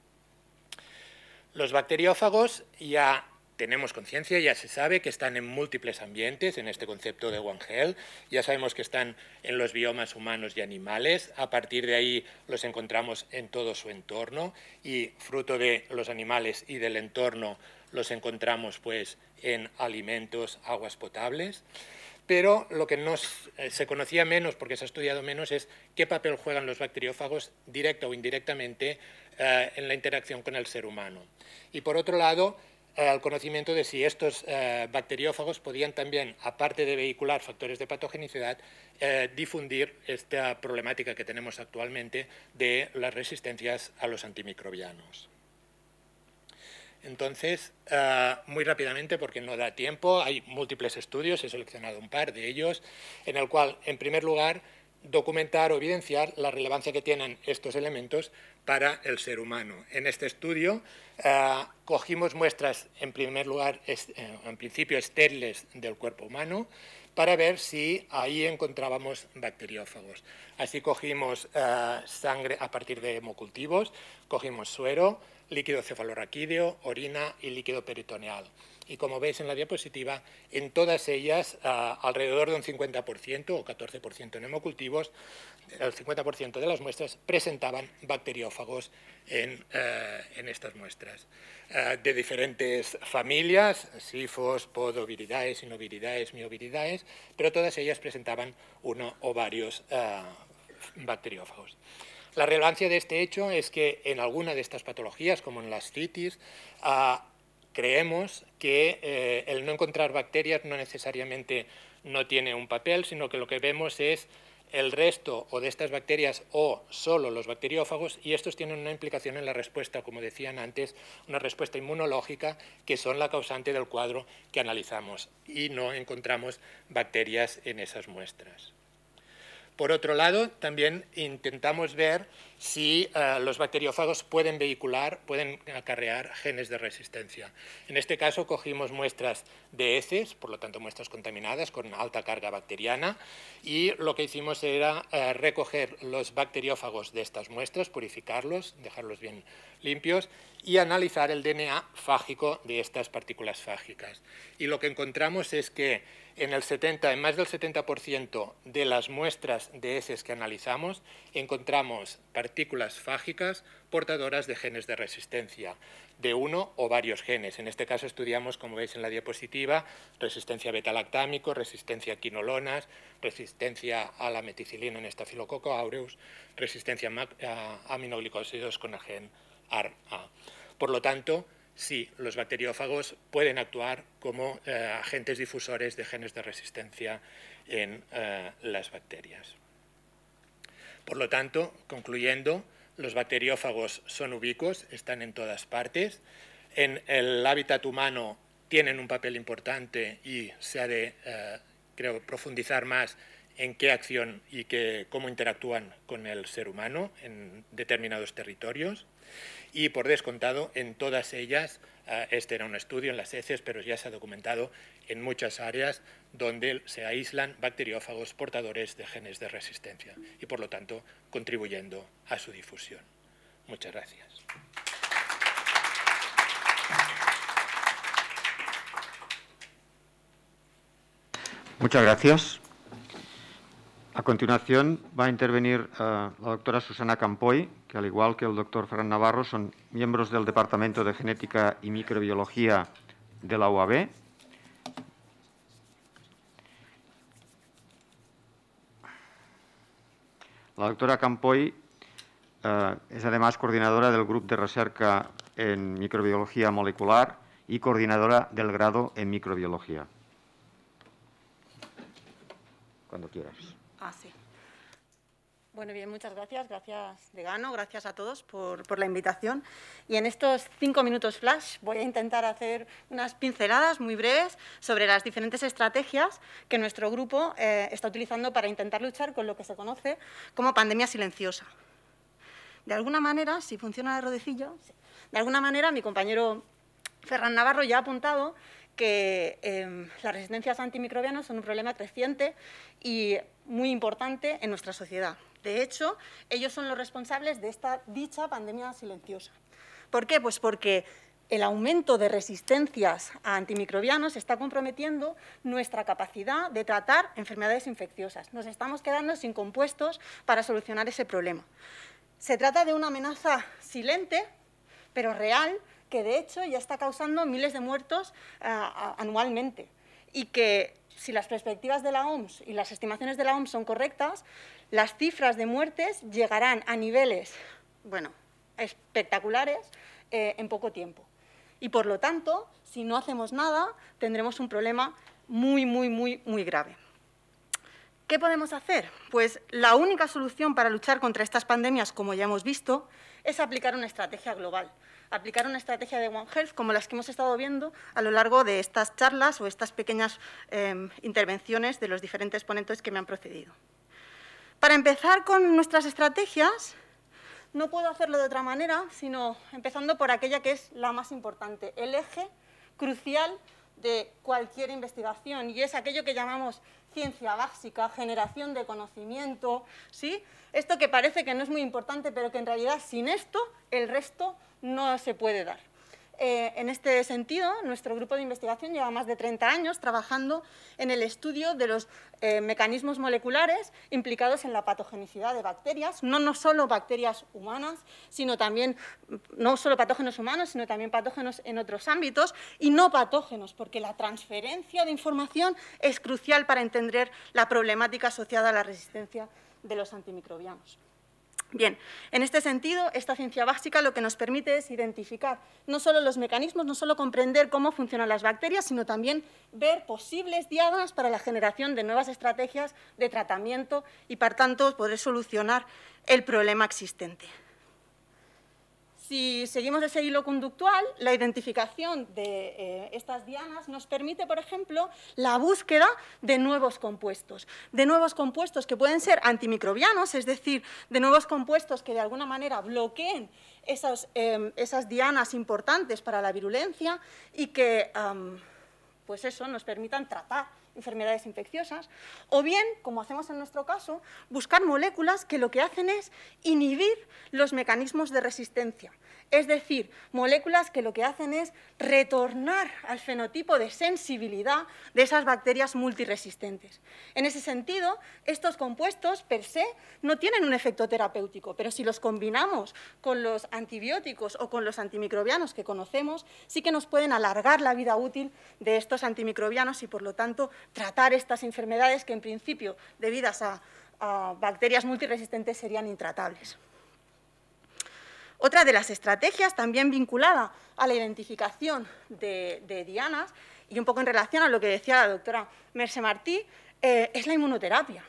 Los bacteriófagos ya tenemos conciencia, ya se sabe que están en múltiples ambientes en este concepto de One Health. Ya sabemos que están en los biomas humanos y animales. A partir de ahí los encontramos en todo su entorno y fruto de los animales y del entorno los encontramos pues, en alimentos, aguas potables. Pero lo que nos, eh, se conocía menos, porque se ha estudiado menos, es qué papel juegan los bacteriófagos, directa o indirectamente, eh, en la interacción con el ser humano. Y por otro lado, el conocimiento de si estos eh, bacteriófagos podían también, aparte de vehicular factores de patogenicidad, eh, difundir esta problemática que tenemos actualmente de las resistencias a los antimicrobianos. Entonces, uh, muy rápidamente, porque no da tiempo, hay múltiples estudios, he seleccionado un par de ellos, en el cual, en primer lugar, documentar o evidenciar la relevancia que tienen estos elementos para el ser humano. En este estudio uh, cogimos muestras, en primer lugar, es, eh, en principio estériles del cuerpo humano, para ver si ahí encontrábamos bacteriófagos. Así cogimos uh, sangre a partir de hemocultivos, cogimos suero, líquido cefalorraquídeo, orina y líquido peritoneal. Y como veis en la diapositiva, en todas ellas, uh, alrededor de un cincuenta por ciento o catorce por ciento en hemocultivos, el cincuenta por ciento de las muestras presentaban bacteriófagos en, uh, en estas muestras. Uh, de diferentes familias, sifos, podoviridae, sinoviridae, mioviridae, pero todas ellas presentaban uno o varios uh, bacteriófagos. La relevancia de este hecho es que en alguna de estas patologías, como en la ascitis, uh, creemos que eh, el no encontrar bacterias no necesariamente no tiene un papel, sino que lo que vemos es el resto o de estas bacterias o solo los bacteriófagos, y estos tienen una implicación en la respuesta, como decían antes, una respuesta inmunológica, que son la causante del cuadro que analizamos, y no encontramos bacterias en esas muestras. Por otro lado, también intentamos ver si uh, los bacteriófagos pueden vehicular, pueden acarrear genes de resistencia. En este caso cogimos muestras de heces, por lo tanto muestras contaminadas con alta carga bacteriana, y lo que hicimos era uh, recoger los bacteriófagos de estas muestras, purificarlos, dejarlos bien limpios y analizar el D N A fágico de estas partículas fágicas. Y lo que encontramos es que en, el setenta, en más del setenta por ciento de las muestras de heces que analizamos encontramos partículas fágicas portadoras de genes de resistencia, de uno o varios genes. En este caso estudiamos, como veis en la diapositiva, resistencia a beta-lactámico, resistencia a quinolonas, resistencia a la meticilina en Staphylococcus aureus, resistencia a aminoglicósidos con el gen A R A. Por lo tanto, sí, los bacteriófagos pueden actuar como eh, agentes difusores de genes de resistencia en eh, las bacterias. Por lo tanto, concluyendo, los bacteriófagos son ubicuos, están en todas partes. en el hábitat humano tienen un papel importante y se ha de, eh, creo, profundizar más en qué acción y qué, cómo interactúan con el ser humano en determinados territorios. Y, por descontado, en todas ellas, eh, este era un estudio en las heces, pero ya se ha documentado en muchas áreas donde se aíslan bacteriófagos portadores de genes de resistencia y, por lo tanto, contribuyendo a su difusión. Muchas gracias. Muchas gracias. A continuación va a intervenir uh, la doctora Susana Campoy, que al igual que el doctor Ferran Navarro son miembros del Departamento de Genética y Microbiología de la U A B. La doctora Campoy uh, es además coordinadora del Grupo de Recerca en Microbiología Molecular y coordinadora del grado en Microbiología. Cuando quieras. Ah, sí. Bueno, bien, muchas gracias. Gracias, Decano. Gracias a todos por, por la invitación. Y en estos cinco minutos flash voy a intentar hacer unas pinceladas muy breves sobre las diferentes estrategias que nuestro grupo eh, está utilizando para intentar luchar con lo que se conoce como pandemia silenciosa. De alguna manera, si funciona el rodecillo, sí. de alguna manera mi compañero Ferran Navarro ya ha apuntado que eh, las resistencias a antimicrobianos son un problema creciente y muy importante en nuestra sociedad. De hecho, ellos son los responsables de esta dicha pandemia silenciosa. ¿Por qué? Pues porque el aumento de resistencias a antimicrobianos está comprometiendo nuestra capacidad de tratar enfermedades infecciosas. Nos estamos quedando sin compuestos para solucionar ese problema. Se trata de una amenaza silente, pero real, que de hecho ya está causando miles de muertos uh, anualmente y que, si las perspectivas de la O M S y las estimaciones de la O M S son correctas, las cifras de muertes llegarán a niveles, bueno, espectaculares eh, en poco tiempo. Y, por lo tanto, si no hacemos nada, tendremos un problema muy, muy, muy, muy grave. ¿Qué podemos hacer? Pues la única solución para luchar contra estas pandemias, como ya hemos visto, es aplicar una estrategia global. Aplicar una estrategia de One Health como las que hemos estado viendo a lo largo de estas charlas o estas pequeñas eh, intervenciones de los diferentes ponentes que me han precedido. Para empezar con nuestras estrategias, no puedo hacerlo de otra manera, sino empezando por aquella que es la más importante, el eje crucial de cualquier investigación, y es aquello que llamamos ciencia básica, generación de conocimiento, ¿sí? Esto que parece que no es muy importante, pero que en realidad sin esto el resto no se puede dar. Eh, en este sentido, nuestro grupo de investigación lleva más de treinta años trabajando en el estudio de los eh, mecanismos moleculares implicados en la patogenicidad de bacterias, no, no solo bacterias humanas, sino también, no solo patógenos humanos, sino también patógenos en otros ámbitos y no patógenos, porque la transferencia de información es crucial para entender la problemática asociada a la resistencia de los antimicrobianos. Bien, en este sentido, esta ciencia básica lo que nos permite es identificar no solo los mecanismos, no solo comprender cómo funcionan las bacterias, sino también ver posibles diadas para la generación de nuevas estrategias de tratamiento y, por tanto, poder solucionar el problema existente. Si seguimos ese hilo conductual, la identificación de eh, estas dianas nos permite, por ejemplo, la búsqueda de nuevos compuestos, de nuevos compuestos que pueden ser antimicrobianos, es decir, de nuevos compuestos que de alguna manera bloqueen esas, eh, esas dianas importantes para la virulencia y que, um, pues eso, nos permitan tratar enfermedades infecciosas, o bien, como hacemos en nuestro caso, buscar moléculas que lo que hacen es inhibir los mecanismos de resistencia, es decir, moléculas que lo que hacen es retornar al fenotipo de sensibilidad de esas bacterias multiresistentes. En ese sentido, estos compuestos per se no tienen un efecto terapéutico, pero si los combinamos con los antibióticos o con los antimicrobianos que conocemos, sí que nos pueden alargar la vida útil de estos antimicrobianos y, por lo tanto, tratar estas enfermedades que, en principio, debidas a, a bacterias multiresistentes, serían intratables. Otra de las estrategias, también vinculada a la identificación de, de dianas, y un poco en relación a lo que decía la doctora Mercè Martí, eh, es la inmunoterapia.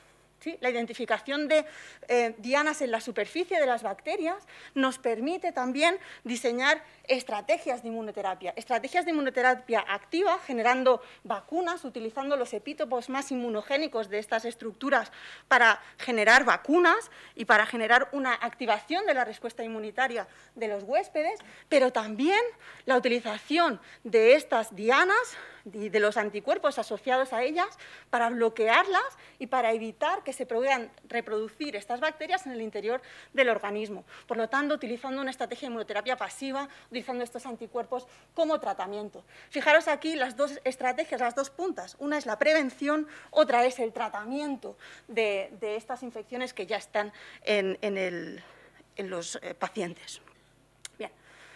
¿sí? La identificación de eh, dianas en la superficie de las bacterias nos permite también diseñar estrategias de inmunoterapia, estrategias de inmunoterapia activa, generando vacunas, utilizando los epítopos más inmunogénicos de estas estructuras para generar vacunas y para generar una activación de la respuesta inmunitaria de los huéspedes, pero también la utilización de estas dianas y de los anticuerpos asociados a ellas para bloquearlas y para evitar que se puedan reproducir estas bacterias en el interior del organismo. Por lo tanto, utilizando una estrategia de inmunoterapia pasiva, utilizando estos anticuerpos como tratamiento. Fijaros aquí las dos estrategias, las dos puntas. Una es la prevención, otra es el tratamiento de, de estas infecciones que ya están en, en, el, en los eh, pacientes. Bien.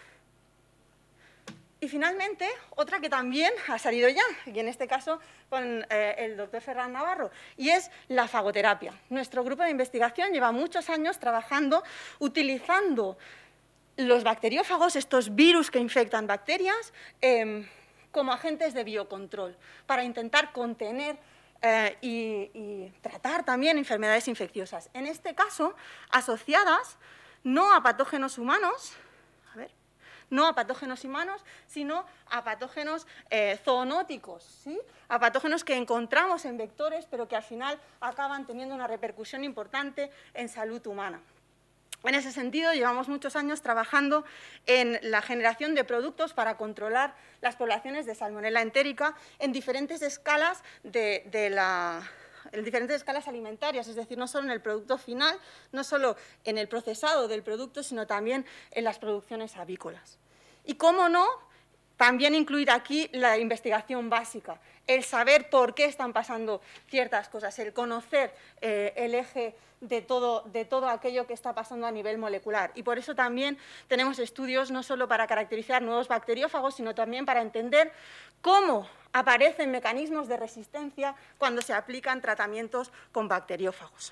Y finalmente, otra que también ha salido ya, y en este caso con eh, el doctor Ferran Navarro, y es la fagoterapia. Nuestro grupo de investigación lleva muchos años trabajando utilizando los bacteriófagos, estos virus que infectan bacterias, eh, como agentes de biocontrol, para intentar contener eh, y, y tratar también enfermedades infecciosas. En este caso, asociadas no a patógenos humanos, a ver, no a patógenos humanos, sino a patógenos eh, zoonóticos, ¿sí? A patógenos que encontramos en vectores, pero que al final acaban teniendo una repercusión importante en salud humana. En ese sentido, llevamos muchos años trabajando en la generación de productos para controlar las poblaciones de Salmonella entérica en diferentes escalas de, de la... en diferentes escalas alimentarias, es decir, no solo en el producto final, no solo en el procesado del producto, sino también en las producciones avícolas. Y, cómo no, también incluir aquí la investigación básica, el saber por qué están pasando ciertas cosas, el conocer eh, el eje de todo, de todo aquello que está pasando a nivel molecular. Y por eso también tenemos estudios no solo para caracterizar nuevos bacteriófagos, sino también para entender cómo aparecen mecanismos de resistencia cuando se aplican tratamientos con bacteriófagos.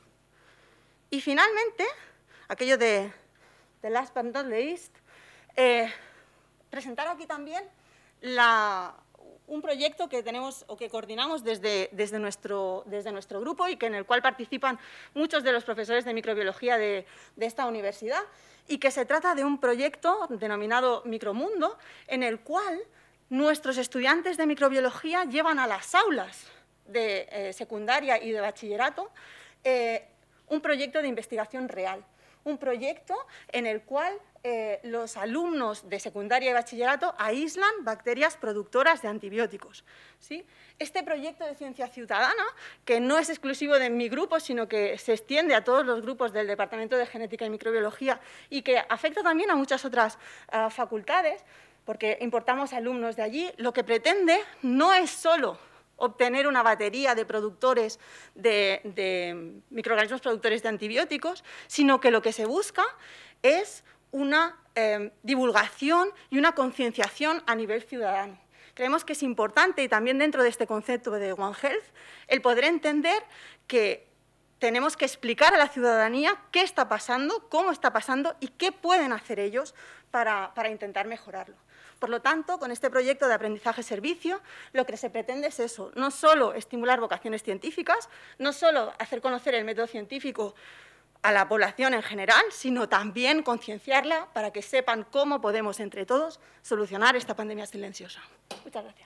Y finalmente, aquello de, de last but not least, eh, presentar aquí también la, un proyecto que tenemos o que coordinamos desde, desde, nuestro, desde nuestro grupo y que en el cual participan muchos de los profesores de microbiología de, de esta universidad, y que se trata de un proyecto denominado Micromundo, en el cual nuestros estudiantes de microbiología llevan a las aulas de eh, secundaria y de bachillerato eh, un proyecto de investigación real, un proyecto en el cual eh, los alumnos de secundaria y bachillerato aíslan bacterias productoras de antibióticos, ¿sí? Este proyecto de ciencia ciudadana, que no es exclusivo de mi grupo, sino que se extiende a todos los grupos del Departamento de Genética y Microbiología y que afecta también a muchas otras uh, facultades, porque importamos alumnos de allí, lo que pretende no es solo obtener una batería de productores de, de microorganismos productores de antibióticos, sino que lo que se busca es una eh, divulgación y una concienciación a nivel ciudadano. Creemos que es importante, y también dentro de este concepto de One Health, el poder entender que tenemos que explicar a la ciudadanía qué está pasando, cómo está pasando y qué pueden hacer ellos para, para intentar mejorarlo. Por lo tanto, con este proyecto de aprendizaje-servicio, lo que se pretende es eso, no solo estimular vocaciones científicas, no solo hacer conocer el método científico a la población en general, sino también concienciarla para que sepan cómo podemos, entre todos, solucionar esta pandemia silenciosa. Muchas gracias.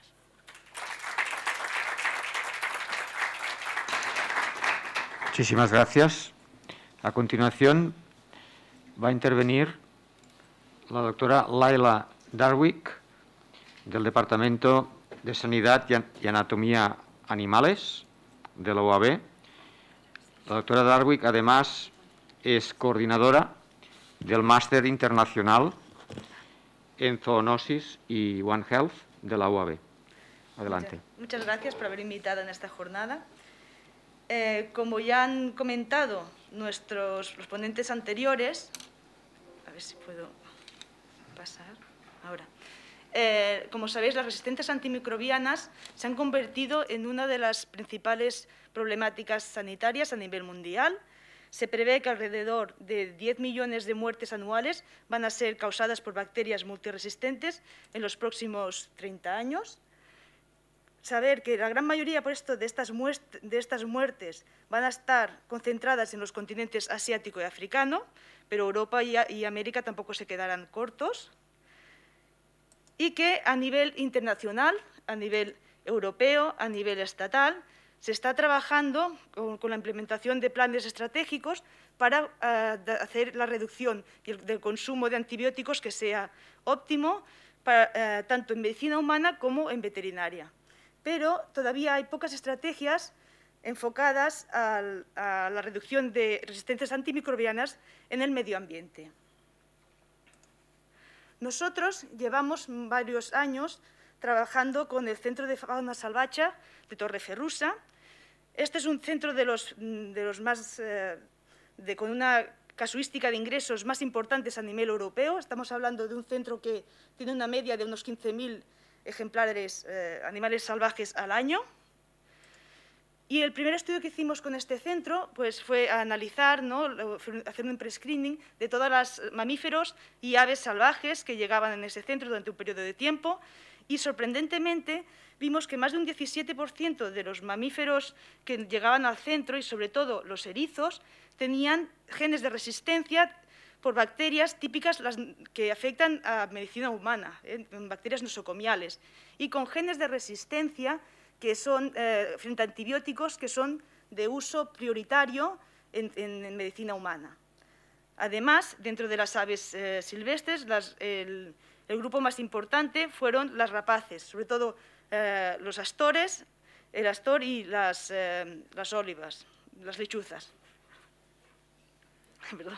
Muchísimas gracias. A continuación va a intervenir la doctora Laila Darwick, del Departamento de Sanidad y Anatomía Animales de la U A B. La doctora Darwick, además, es coordinadora del Máster Internacional en Zoonosis y One Health de la U A B. Adelante. Muchas, muchas gracias por haber invitado en esta jornada. Eh, como ya han comentado nuestros los ponentes anteriores, a ver si puedo pasar ahora. Eh, como sabéis, las resistencias antimicrobianas se han convertido en una de las principales problemáticas sanitarias a nivel mundial. Se prevé que alrededor de diez millones de muertes anuales van a ser causadas por bacterias multiresistentes en los próximos treinta años. saber que la gran mayoría por esto de estas, de estas muertes van a estar concentradas en los continentes asiático y africano, pero Europa y, y América tampoco se quedarán cortos, y que a nivel internacional, a nivel europeo, a nivel estatal, se está trabajando con, con la implementación de planes estratégicos para uh, hacer la reducción del consumo de antibióticos que sea óptimo, para, uh, tanto en medicina humana como en veterinaria. Pero todavía hay pocas estrategias enfocadas al, a la reducción de resistencias antimicrobianas en el medio ambiente. Nosotros llevamos varios años trabajando con el Centro de Fauna Salvaje de Torreferrusa. Este es un centro de los, de los más, eh, de, con una casuística de ingresos más importantes a nivel europeo. Estamos hablando de un centro que tiene una media de unos quince mil ejemplares eh, animales salvajes al año. Y el primer estudio que hicimos con este centro pues, fue analizar, ¿no? hacer un pre-screening de todos los mamíferos y aves salvajes que llegaban en ese centro durante un periodo de tiempo, y sorprendentemente vimos que más de un diecisiete por ciento de los mamíferos que llegaban al centro, y sobre todo los erizos, tenían genes de resistencia por bacterias típicas las que afectan a medicina humana, ¿eh? bacterias nosocomiales, y con genes de resistencia que son eh, frente a antibióticos que son de uso prioritario en, en, en medicina humana. Además, dentro de las aves eh, silvestres, las, el, el grupo más importante fueron las rapaces, sobre todo eh, los astores, el astor y las, eh, las olivas, las lechuzas. Perdón.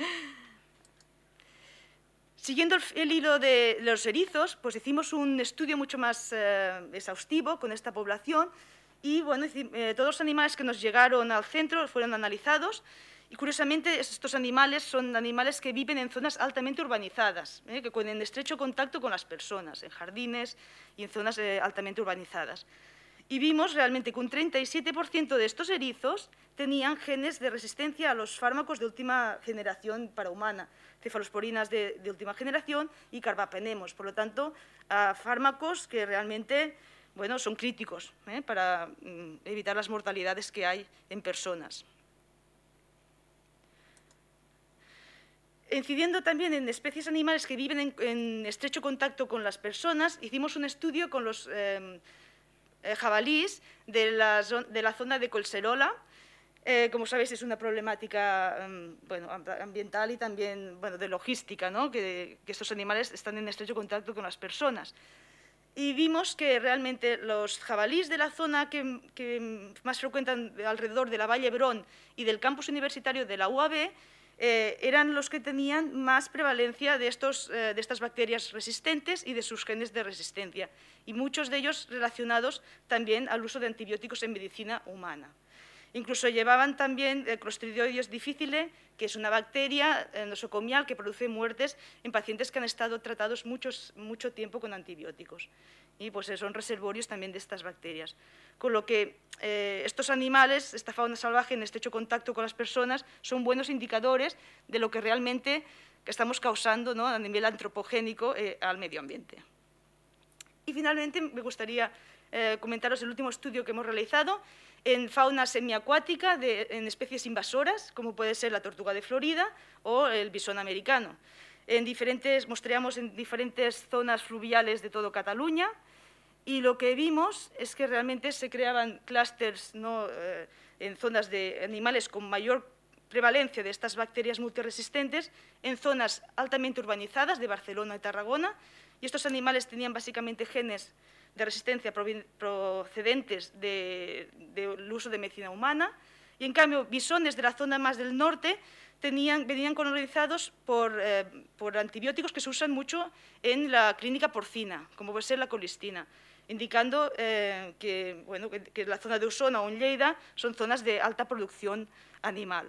Siguiendo el, el hilo de los erizos, pues hicimos un estudio mucho más eh, exhaustivo con esta población y bueno, eh, todos los animales que nos llegaron al centro fueron analizados y curiosamente estos animales son animales que viven en zonas altamente urbanizadas, eh, que con en estrecho contacto con las personas, en jardines y en zonas eh, altamente urbanizadas. Y vimos realmente que un treinta y siete por ciento de estos erizos tenían genes de resistencia a los fármacos de última generación para humana, cefalosporinas de, de última generación y carbapenemos, por lo tanto, a fármacos que realmente bueno, son críticos ¿eh? para mm, evitar las mortalidades que hay en personas. Incidiendo también en especies animales que viven en, en estrecho contacto con las personas, hicimos un estudio con los eh, eh, jabalíes de la, de la zona de Collserola. Eh, como sabéis, es una problemática um, bueno, ambiental y también bueno, de logística, ¿no? que, que estos animales están en estrecho contacto con las personas. Y vimos que realmente los jabalíes de la zona que, que más frecuentan alrededor de la Valle Hebrón y del campus universitario de la U A B eh, eran los que tenían más prevalencia de, estos, eh, de estas bacterias resistentes y de sus genes de resistencia, y muchos de ellos relacionados también al uso de antibióticos en medicina humana. Incluso llevaban también el Clostridium difficile, que es una bacteria nosocomial que produce muertes en pacientes que han estado tratados muchos, mucho tiempo con antibióticos. Y pues son reservorios también de estas bacterias. Con lo que eh, estos animales, esta fauna salvaje en estrecho contacto con las personas, son buenos indicadores de lo que realmente estamos causando, ¿no? a nivel antropogénico eh, al medio ambiente. Y finalmente me gustaría eh, comentaros el último estudio que hemos realizado en fauna semiacuática de, en especies invasoras, como puede ser la tortuga de Florida o el bisón americano. En diferentes, mostramos en diferentes zonas fluviales de todo Cataluña, y lo que vimos es que realmente se creaban clústeres, ¿no? eh, en zonas de animales con mayor prevalencia de estas bacterias multiresistentes, en zonas altamente urbanizadas de Barcelona y Tarragona, y estos animales tenían básicamente genes de resistencia procedentes del de, de uso de medicina humana, y en cambio bisones de la zona más del norte tenían, venían colonizados por, eh, por antibióticos que se usan mucho en la clínica porcina, como puede ser la colistina, indicando eh, que, bueno, que, que la zona de Osona o en Lleida son zonas de alta producción animal.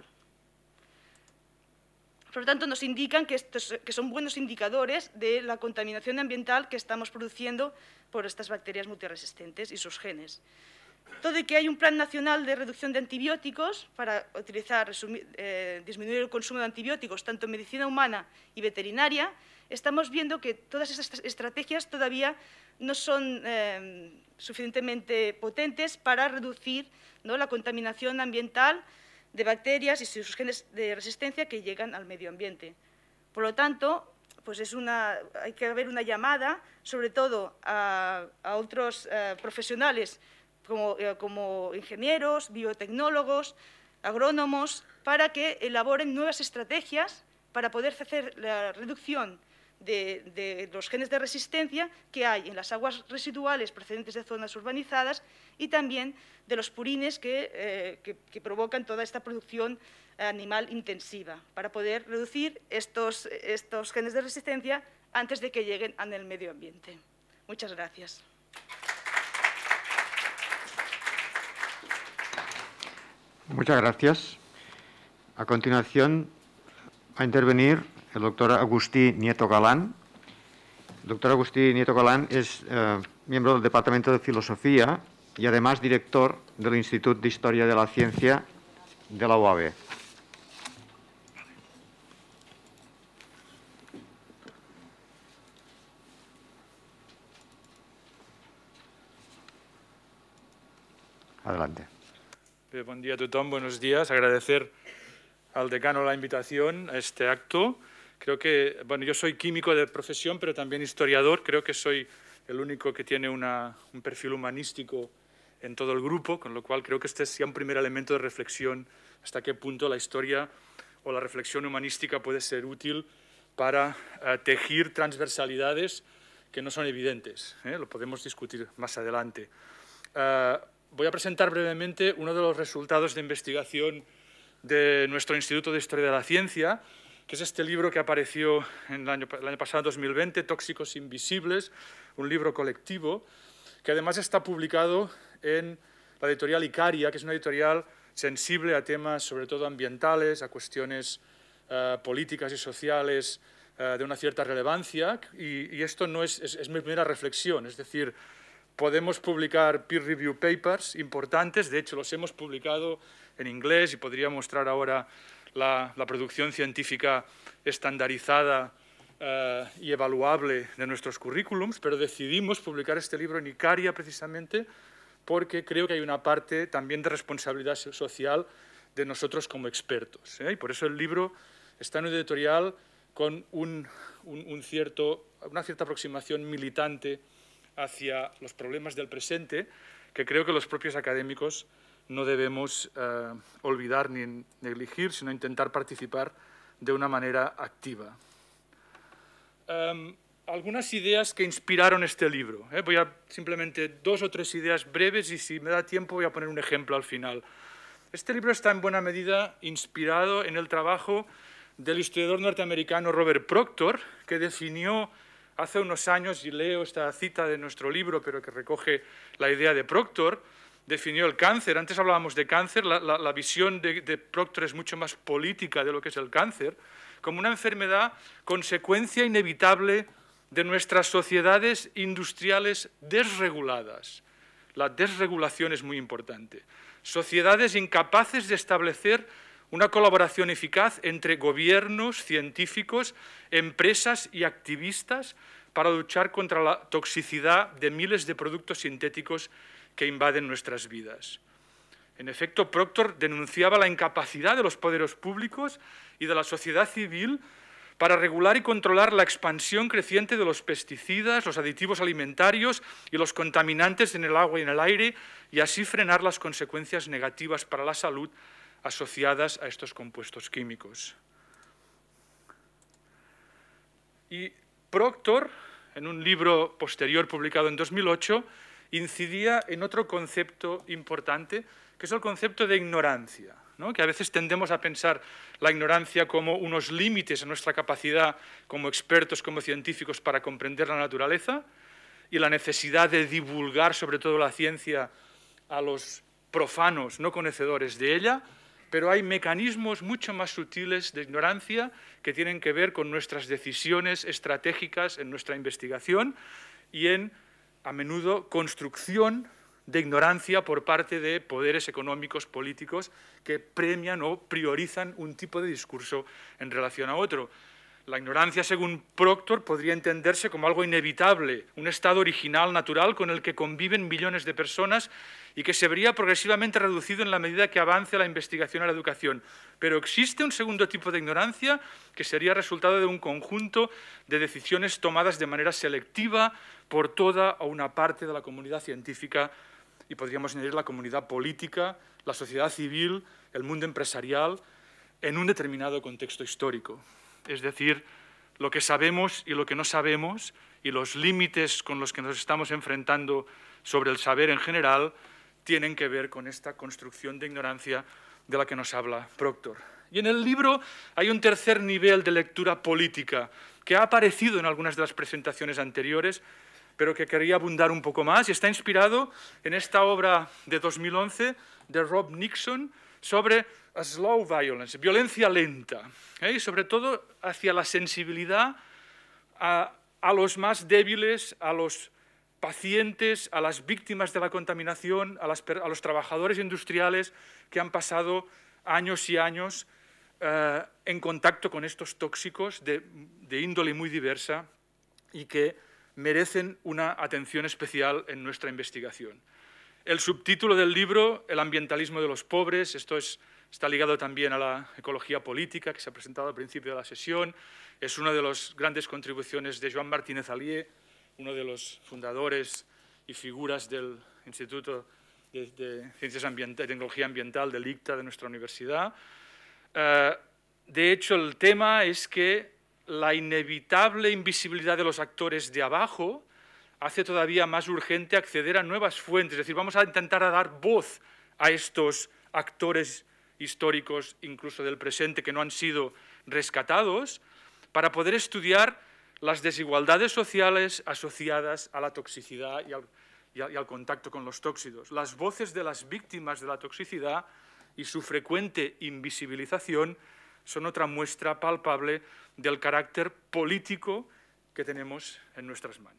Por lo tanto, nos indican que, estos, que son buenos indicadores de la contaminación ambiental que estamos produciendo por estas bacterias multiresistentes y sus genes. Todo y que hay un plan nacional de reducción de antibióticos para utilizar, resumir, eh, disminuir el consumo de antibióticos tanto en medicina humana y veterinaria, estamos viendo que todas estas estrategias todavía no son eh, suficientemente potentes para reducir, ¿no?, la contaminación ambiental de bacterias y sus genes de resistencia que llegan al medio ambiente. Por lo tanto, pues es una, hay que haber una llamada, sobre todo a, a otros eh, profesionales como, eh, como ingenieros, biotecnólogos, agrónomos, para que elaboren nuevas estrategias para poder hacer la reducción de, de los genes de resistencia que hay en las aguas residuales procedentes de zonas urbanizadas y también de los purines que, eh, que, que provocan toda esta producción animal intensiva, para poder reducir estos, estos genes de resistencia antes de que lleguen al medio ambiente. Muchas gracias. Muchas gracias. A continuación va a intervenir el doctor Agustí Nieto Galán. El doctor Agustí Nieto Galán es eh, miembro del Departamento de Filosofía y además director del Instituto de Historia de la Ciencia de la U A B. Adelante. Bé, bon dia a tothom, buenos días. Agradecer al decano la invitación a este acto. Creo que, bueno, yo soy químico de profesión, pero también historiador. Creo que soy el único que tiene una, un perfil humanístico en todo el grupo, con lo cual creo que este es ya un primer elemento de reflexión hasta qué punto la historia o la reflexión humanística puede ser útil para uh, tejer transversalidades que no son evidentes. ¿eh? Lo podemos discutir más adelante. Uh, voy a presentar brevemente uno de los resultados de investigación de nuestro Instituto de Historia de la Ciencia, que es este libro que apareció en el año, el año pasado, dos mil veinte, Tóxicos Invisibles, un libro colectivo, que además está publicado en la editorial Icaria, que es una editorial sensible a temas sobre todo ambientales, a cuestiones uh, políticas y sociales uh, de una cierta relevancia, y, y esto no es, es, es mi primera reflexión, es decir, podemos publicar peer review papers importantes, de hecho los hemos publicado en inglés y podría mostrar ahora la, la producción científica estandarizada uh, y evaluable de nuestros currículums, pero decidimos publicar este libro en Icaria precisamente porque creo que hay una parte también de responsabilidad social de nosotros como expertos, ¿eh? Y por eso el libro está en un editorial con un, un, un cierto, una cierta aproximación militante hacia los problemas del presente, que creo que los propios académicos no debemos eh, olvidar ni negligir, sino intentar participar de una manera activa. Um, algunas ideas que inspiraron este libro. ¿eh? Voy a simplemente dos o tres ideas breves y si me da tiempo voy a poner un ejemplo al final. Este libro está en buena medida inspirado en el trabajo del historiador norteamericano Robert Proctor, que definió hace unos años, y leo esta cita de nuestro libro, pero que recoge la idea de Proctor, definió el cáncer. Antes hablábamos de cáncer, la, la, la visión de, de Proctor es mucho más política de lo que es el cáncer, como una enfermedad consecuencia inevitable de nuestras sociedades industriales desreguladas. La desregulación es muy importante. Sociedades incapaces de establecer una colaboración eficaz entre gobiernos, científicos, empresas y activistas para luchar contra la toxicidad de miles de productos sintéticos que invaden nuestras vidas. En efecto, Proctor denunciaba la incapacidad de los poderes públicos y de la sociedad civil para regular y controlar la expansión creciente de los pesticidas, los aditivos alimentarios y los contaminantes en el agua y en el aire, y así frenar las consecuencias negativas para la salud asociadas a estos compuestos químicos. Y Proctor, en un libro posterior publicado en dos mil ocho, incidía en otro concepto importante, que es el concepto de ignorancia, ¿no? Que a veces tendemos a pensar la ignorancia como unos límites a nuestra capacidad como expertos, como científicos, para comprender la naturaleza y la necesidad de divulgar sobre todo la ciencia a los profanos no conocedores de ella, pero hay mecanismos mucho más sutiles de ignorancia que tienen que ver con nuestras decisiones estratégicas en nuestra investigación y en, a menudo, construcción de ignorancia por parte de poderes económicos, políticos, que premian o priorizan un tipo de discurso en relación a otro. La ignorancia, según Proctor, podría entenderse como algo inevitable, un estado original, natural, con el que conviven millones de personas y que se vería progresivamente reducido en la medida que avance la investigación y la educación. Pero existe un segundo tipo de ignorancia que sería resultado de un conjunto de decisiones tomadas de manera selectiva por toda o una parte de la comunidad científica y podríamos añadir la comunidad política, la sociedad civil, el mundo empresarial, en un determinado contexto histórico. Es decir, lo que sabemos y lo que no sabemos y los límites con los que nos estamos enfrentando sobre el saber en general tienen que ver con esta construcción de ignorancia de la que nos habla Proctor. Y en el libro hay un tercer nivel de lectura política que ha aparecido en algunas de las presentaciones anteriores, pero que quería abundar un poco más y está inspirado en esta obra de dos mil once de Rob Nixon sobre slow violence, violencia lenta, ¿eh? Y sobre todo hacia la sensibilidad a, a los más débiles, a los pacientes, a las víctimas de la contaminación, a, las, a los trabajadores industriales que han pasado años y años eh, en contacto con estos tóxicos de, de índole muy diversa y que merecen una atención especial en nuestra investigación. El subtítulo del libro, El ambientalismo de los pobres, esto es, está ligado también a la ecología política que se ha presentado al principio de la sesión, es una de las grandes contribuciones de Joan Martínez Alier, uno de los fundadores y figuras del Instituto de, de Ciencias Ambientales y Tecnología Ambiental del I C T A de nuestra universidad. Uh, de hecho, el tema es que la inevitable invisibilidad de los actores de abajo hace todavía más urgente acceder a nuevas fuentes. Es decir, vamos a intentar dar voz a estos actores históricos, incluso del presente, que no han sido rescatados, para poder estudiar las desigualdades sociales asociadas a la toxicidad y al, y al, y al contacto con los tóxicos. Las voces de las víctimas de la toxicidad y su frecuente invisibilización son otra muestra palpable del carácter político que tenemos en nuestras manos.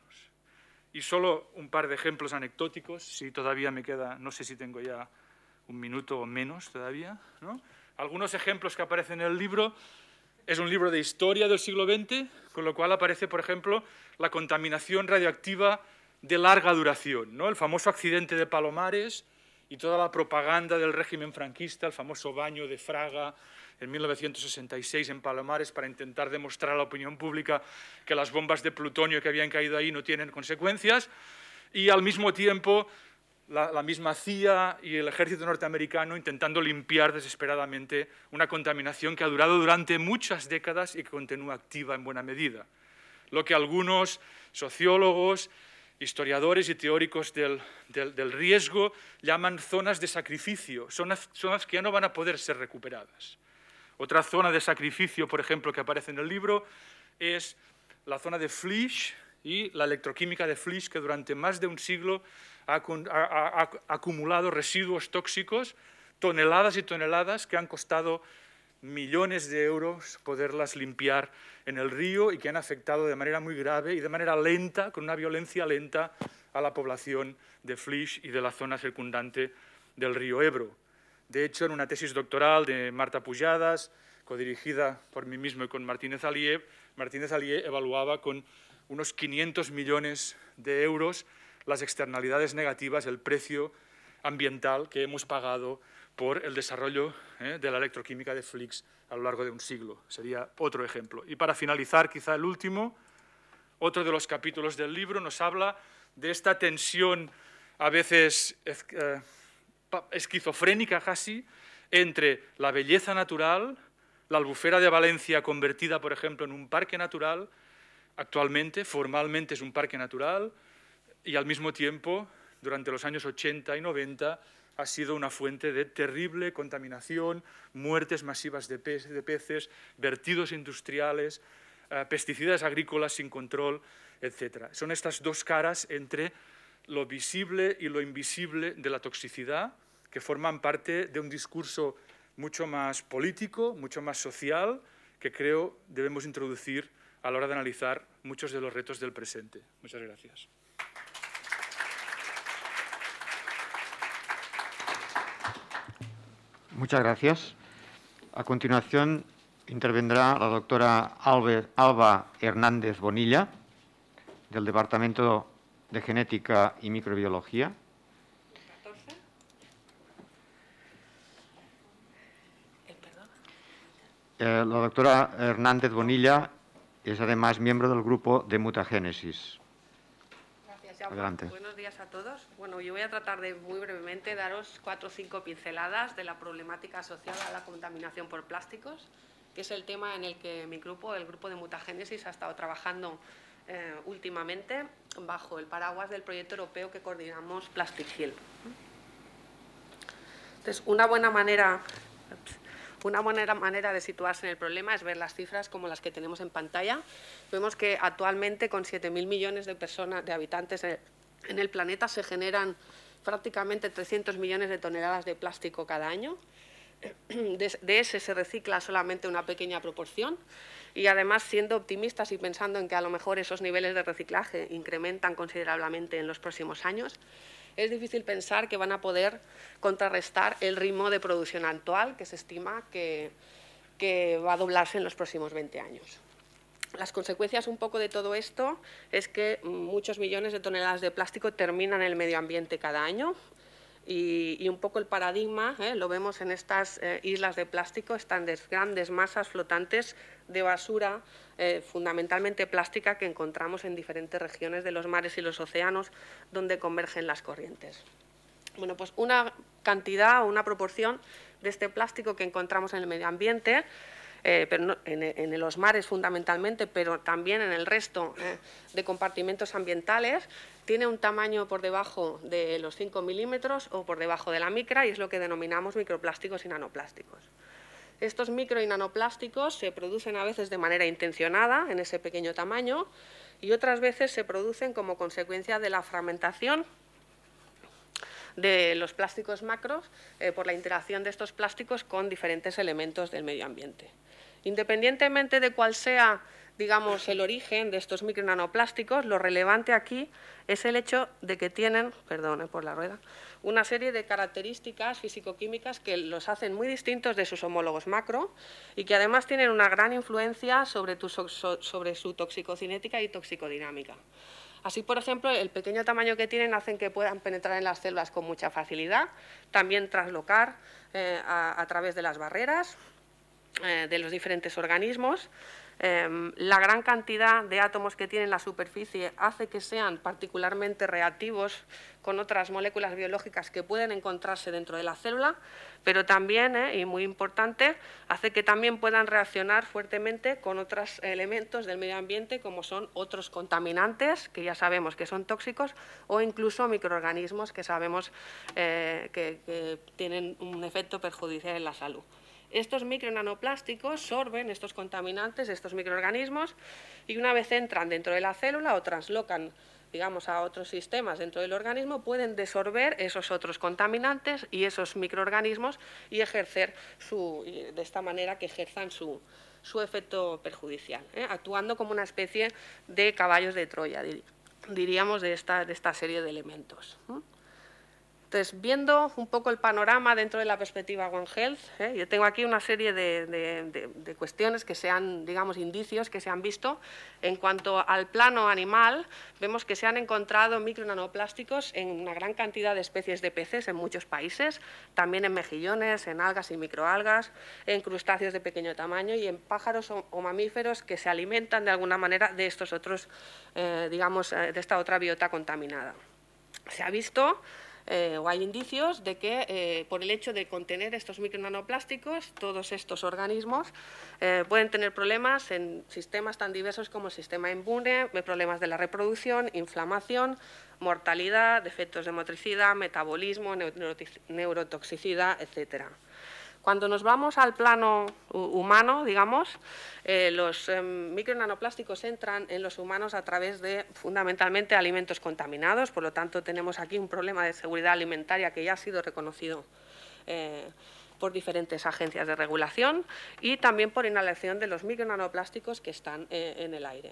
Y solo un par de ejemplos anecdóticos, si todavía me queda, no sé si tengo ya un minuto o menos todavía, ¿no? Algunos ejemplos que aparecen en el libro, es un libro de historia del siglo veinte, con lo cual aparece, por ejemplo, la contaminación radioactiva de larga duración, ¿no? El famoso accidente de Palomares y toda la propaganda del régimen franquista, el famoso baño de Fraga en mil novecientos sesenta y seis en Palomares para intentar demostrar a la opinión pública que las bombas de plutonio que habían caído ahí no tienen consecuencias, y al mismo tiempo la, la misma C I A y el ejército norteamericano intentando limpiar desesperadamente una contaminación que ha durado durante muchas décadas y que continúa activa en buena medida. Lo que algunos sociólogos, historiadores y teóricos del, del, del riesgo llaman zonas de sacrificio, zonas, zonas que ya no van a poder ser recuperadas. Otra zona de sacrificio, por ejemplo, que aparece en el libro es la zona de Flisch y la electroquímica de Flisch, que durante más de un siglo ha, ha, ha acumulado residuos tóxicos, toneladas y toneladas que han costado millones de euros poderlas limpiar en el río y que han afectado de manera muy grave y de manera lenta, con una violencia lenta, a la población de Flisch y de la zona circundante del río Ebro. De hecho, en una tesis doctoral de Marta Pujadas, codirigida por mí mismo y con Martínez Alier, Martínez Alier evaluaba con unos quinientos millones de euros las externalidades negativas, el precio ambiental que hemos pagado por el desarrollo eh, de la electroquímica de Flisch a lo largo de un siglo. Sería otro ejemplo. Y para finalizar, quizá el último, otro de los capítulos del libro nos habla de esta tensión a veces eh, esquizofrénica casi entre la belleza natural, la Albufera de Valencia convertida, por ejemplo, en un parque natural, actualmente, formalmente es un parque natural, y al mismo tiempo, durante los años ochenta y noventa, ha sido una fuente de terrible contaminación, muertes masivas de, pe de peces, vertidos industriales, eh, pesticidas agrícolas sin control, etcétera. Son estas dos caras entre lo visible y lo invisible de la toxicidad, que forman parte de un discurso mucho más político, mucho más social, que creo debemos introducir a la hora de analizar muchos de los retos del presente. Muchas gracias. Muchas gracias. A continuación intervendrá la doctora Albe, Alba Hernández Bonilla, del Departamento de Genética y Microbiología. Eh, la doctora Hernández Bonilla es además miembro del grupo de mutagénesis. Gracias, Jaume. Adelante. Buenos días a todos. Bueno, yo voy a tratar de muy brevemente daros cuatro o cinco pinceladas de la problemática asociada a la contaminación por plásticos, que es el tema en el que mi grupo, el grupo de mutagénesis, ha estado trabajando eh, últimamente bajo el paraguas del proyecto europeo que coordinamos Plastic Hill. Entonces, una buena manera... Una buena manera de situarse en el problema es ver las cifras como las que tenemos en pantalla. Vemos que actualmente con siete mil millones de personas, de habitantes en el planeta, se generan prácticamente trescientos millones de toneladas de plástico cada año. De, de ese se recicla solamente una pequeña proporción y además, siendo optimistas y pensando en que a lo mejor esos niveles de reciclaje incrementan considerablemente en los próximos años, es difícil pensar que van a poder contrarrestar el ritmo de producción actual, que se estima que, que va a doblarse en los próximos veinte años. Las consecuencias un poco de todo esto es que muchos millones de toneladas de plástico terminan en el medio ambiente cada año y, y un poco el paradigma eh, lo vemos en estas eh, islas de plástico, estas grandes masas flotantes de basura, eh, fundamentalmente plástica, que encontramos en diferentes regiones de los mares y los océanos donde convergen las corrientes. Bueno, pues una cantidad o una proporción de este plástico que encontramos en el medio ambiente, eh, pero no, en, en los mares fundamentalmente, pero también en el resto eh, de compartimentos ambientales, tiene un tamaño por debajo de los cinco milímetros o por debajo de la micra, y es lo que denominamos microplásticos y nanoplásticos. Estos micro y nanoplásticos se producen a veces de manera intencionada en ese pequeño tamaño y otras veces se producen como consecuencia de la fragmentación de los plásticos macros eh, por la interacción de estos plásticos con diferentes elementos del medio ambiente. Independientemente de cuál sea, digamos, el origen de estos micro y nanoplásticos, lo relevante aquí es el hecho de que tienen, perdón por la rueda, una serie de características físico-químicas que los hacen muy distintos de sus homólogos macro y que además tienen una gran influencia sobre, tu, sobre su toxicocinética y toxicodinámica. Así, por ejemplo, el pequeño tamaño que tienen hacen que puedan penetrar en las células con mucha facilidad, también traslocar eh, a, a través de las barreras eh, de los diferentes organismos. Eh, la gran cantidad de átomos que tienen en la superficie hace que sean particularmente reactivos con otras moléculas biológicas que pueden encontrarse dentro de la célula, pero también, eh, y muy importante, hace que también puedan reaccionar fuertemente con otros elementos del medio ambiente, como son otros contaminantes, que ya sabemos que son tóxicos, o incluso microorganismos que sabemos eh, que, que tienen un efecto perjudicial en la salud. Estos micro nanoplásticos sorben estos contaminantes, estos microorganismos, y una vez entran dentro de la célula o translocan, digamos, a otros sistemas dentro del organismo, pueden desorber esos otros contaminantes y esos microorganismos y ejercer su, de esta manera que ejerzan su, su efecto perjudicial, ¿eh? actuando como una especie de caballos de Troya, diríamos, de esta, de esta serie de elementos. ¿eh? Entonces, viendo un poco el panorama dentro de la perspectiva One Health, ¿eh? yo tengo aquí una serie de, de, de, de cuestiones que se han, digamos, indicios que se han visto. En cuanto al plano animal, vemos que se han encontrado micro nanoplásticos en una gran cantidad de especies de peces en muchos países, también en mejillones, en algas y microalgas, en crustáceos de pequeño tamaño y en pájaros o, o mamíferos que se alimentan de alguna manera de estos otros, eh, digamos, de esta otra biota contaminada. Se ha visto Eh, o hay indicios de que eh, por el hecho de contener estos micronanoplásticos, todos estos organismos eh, pueden tener problemas en sistemas tan diversos como el sistema inmune, problemas de la reproducción, inflamación, mortalidad, defectos de motricidad, metabolismo, neurotoxicidad, etcétera. Cuando nos vamos al plano humano, digamos, eh, los eh, micronanoplásticos entran en los humanos a través de, fundamentalmente, alimentos contaminados. Por lo tanto, tenemos aquí un problema de seguridad alimentaria que ya ha sido reconocido eh, por diferentes agencias de regulación y también por inhalación de los micronanoplásticos que están eh, en el aire.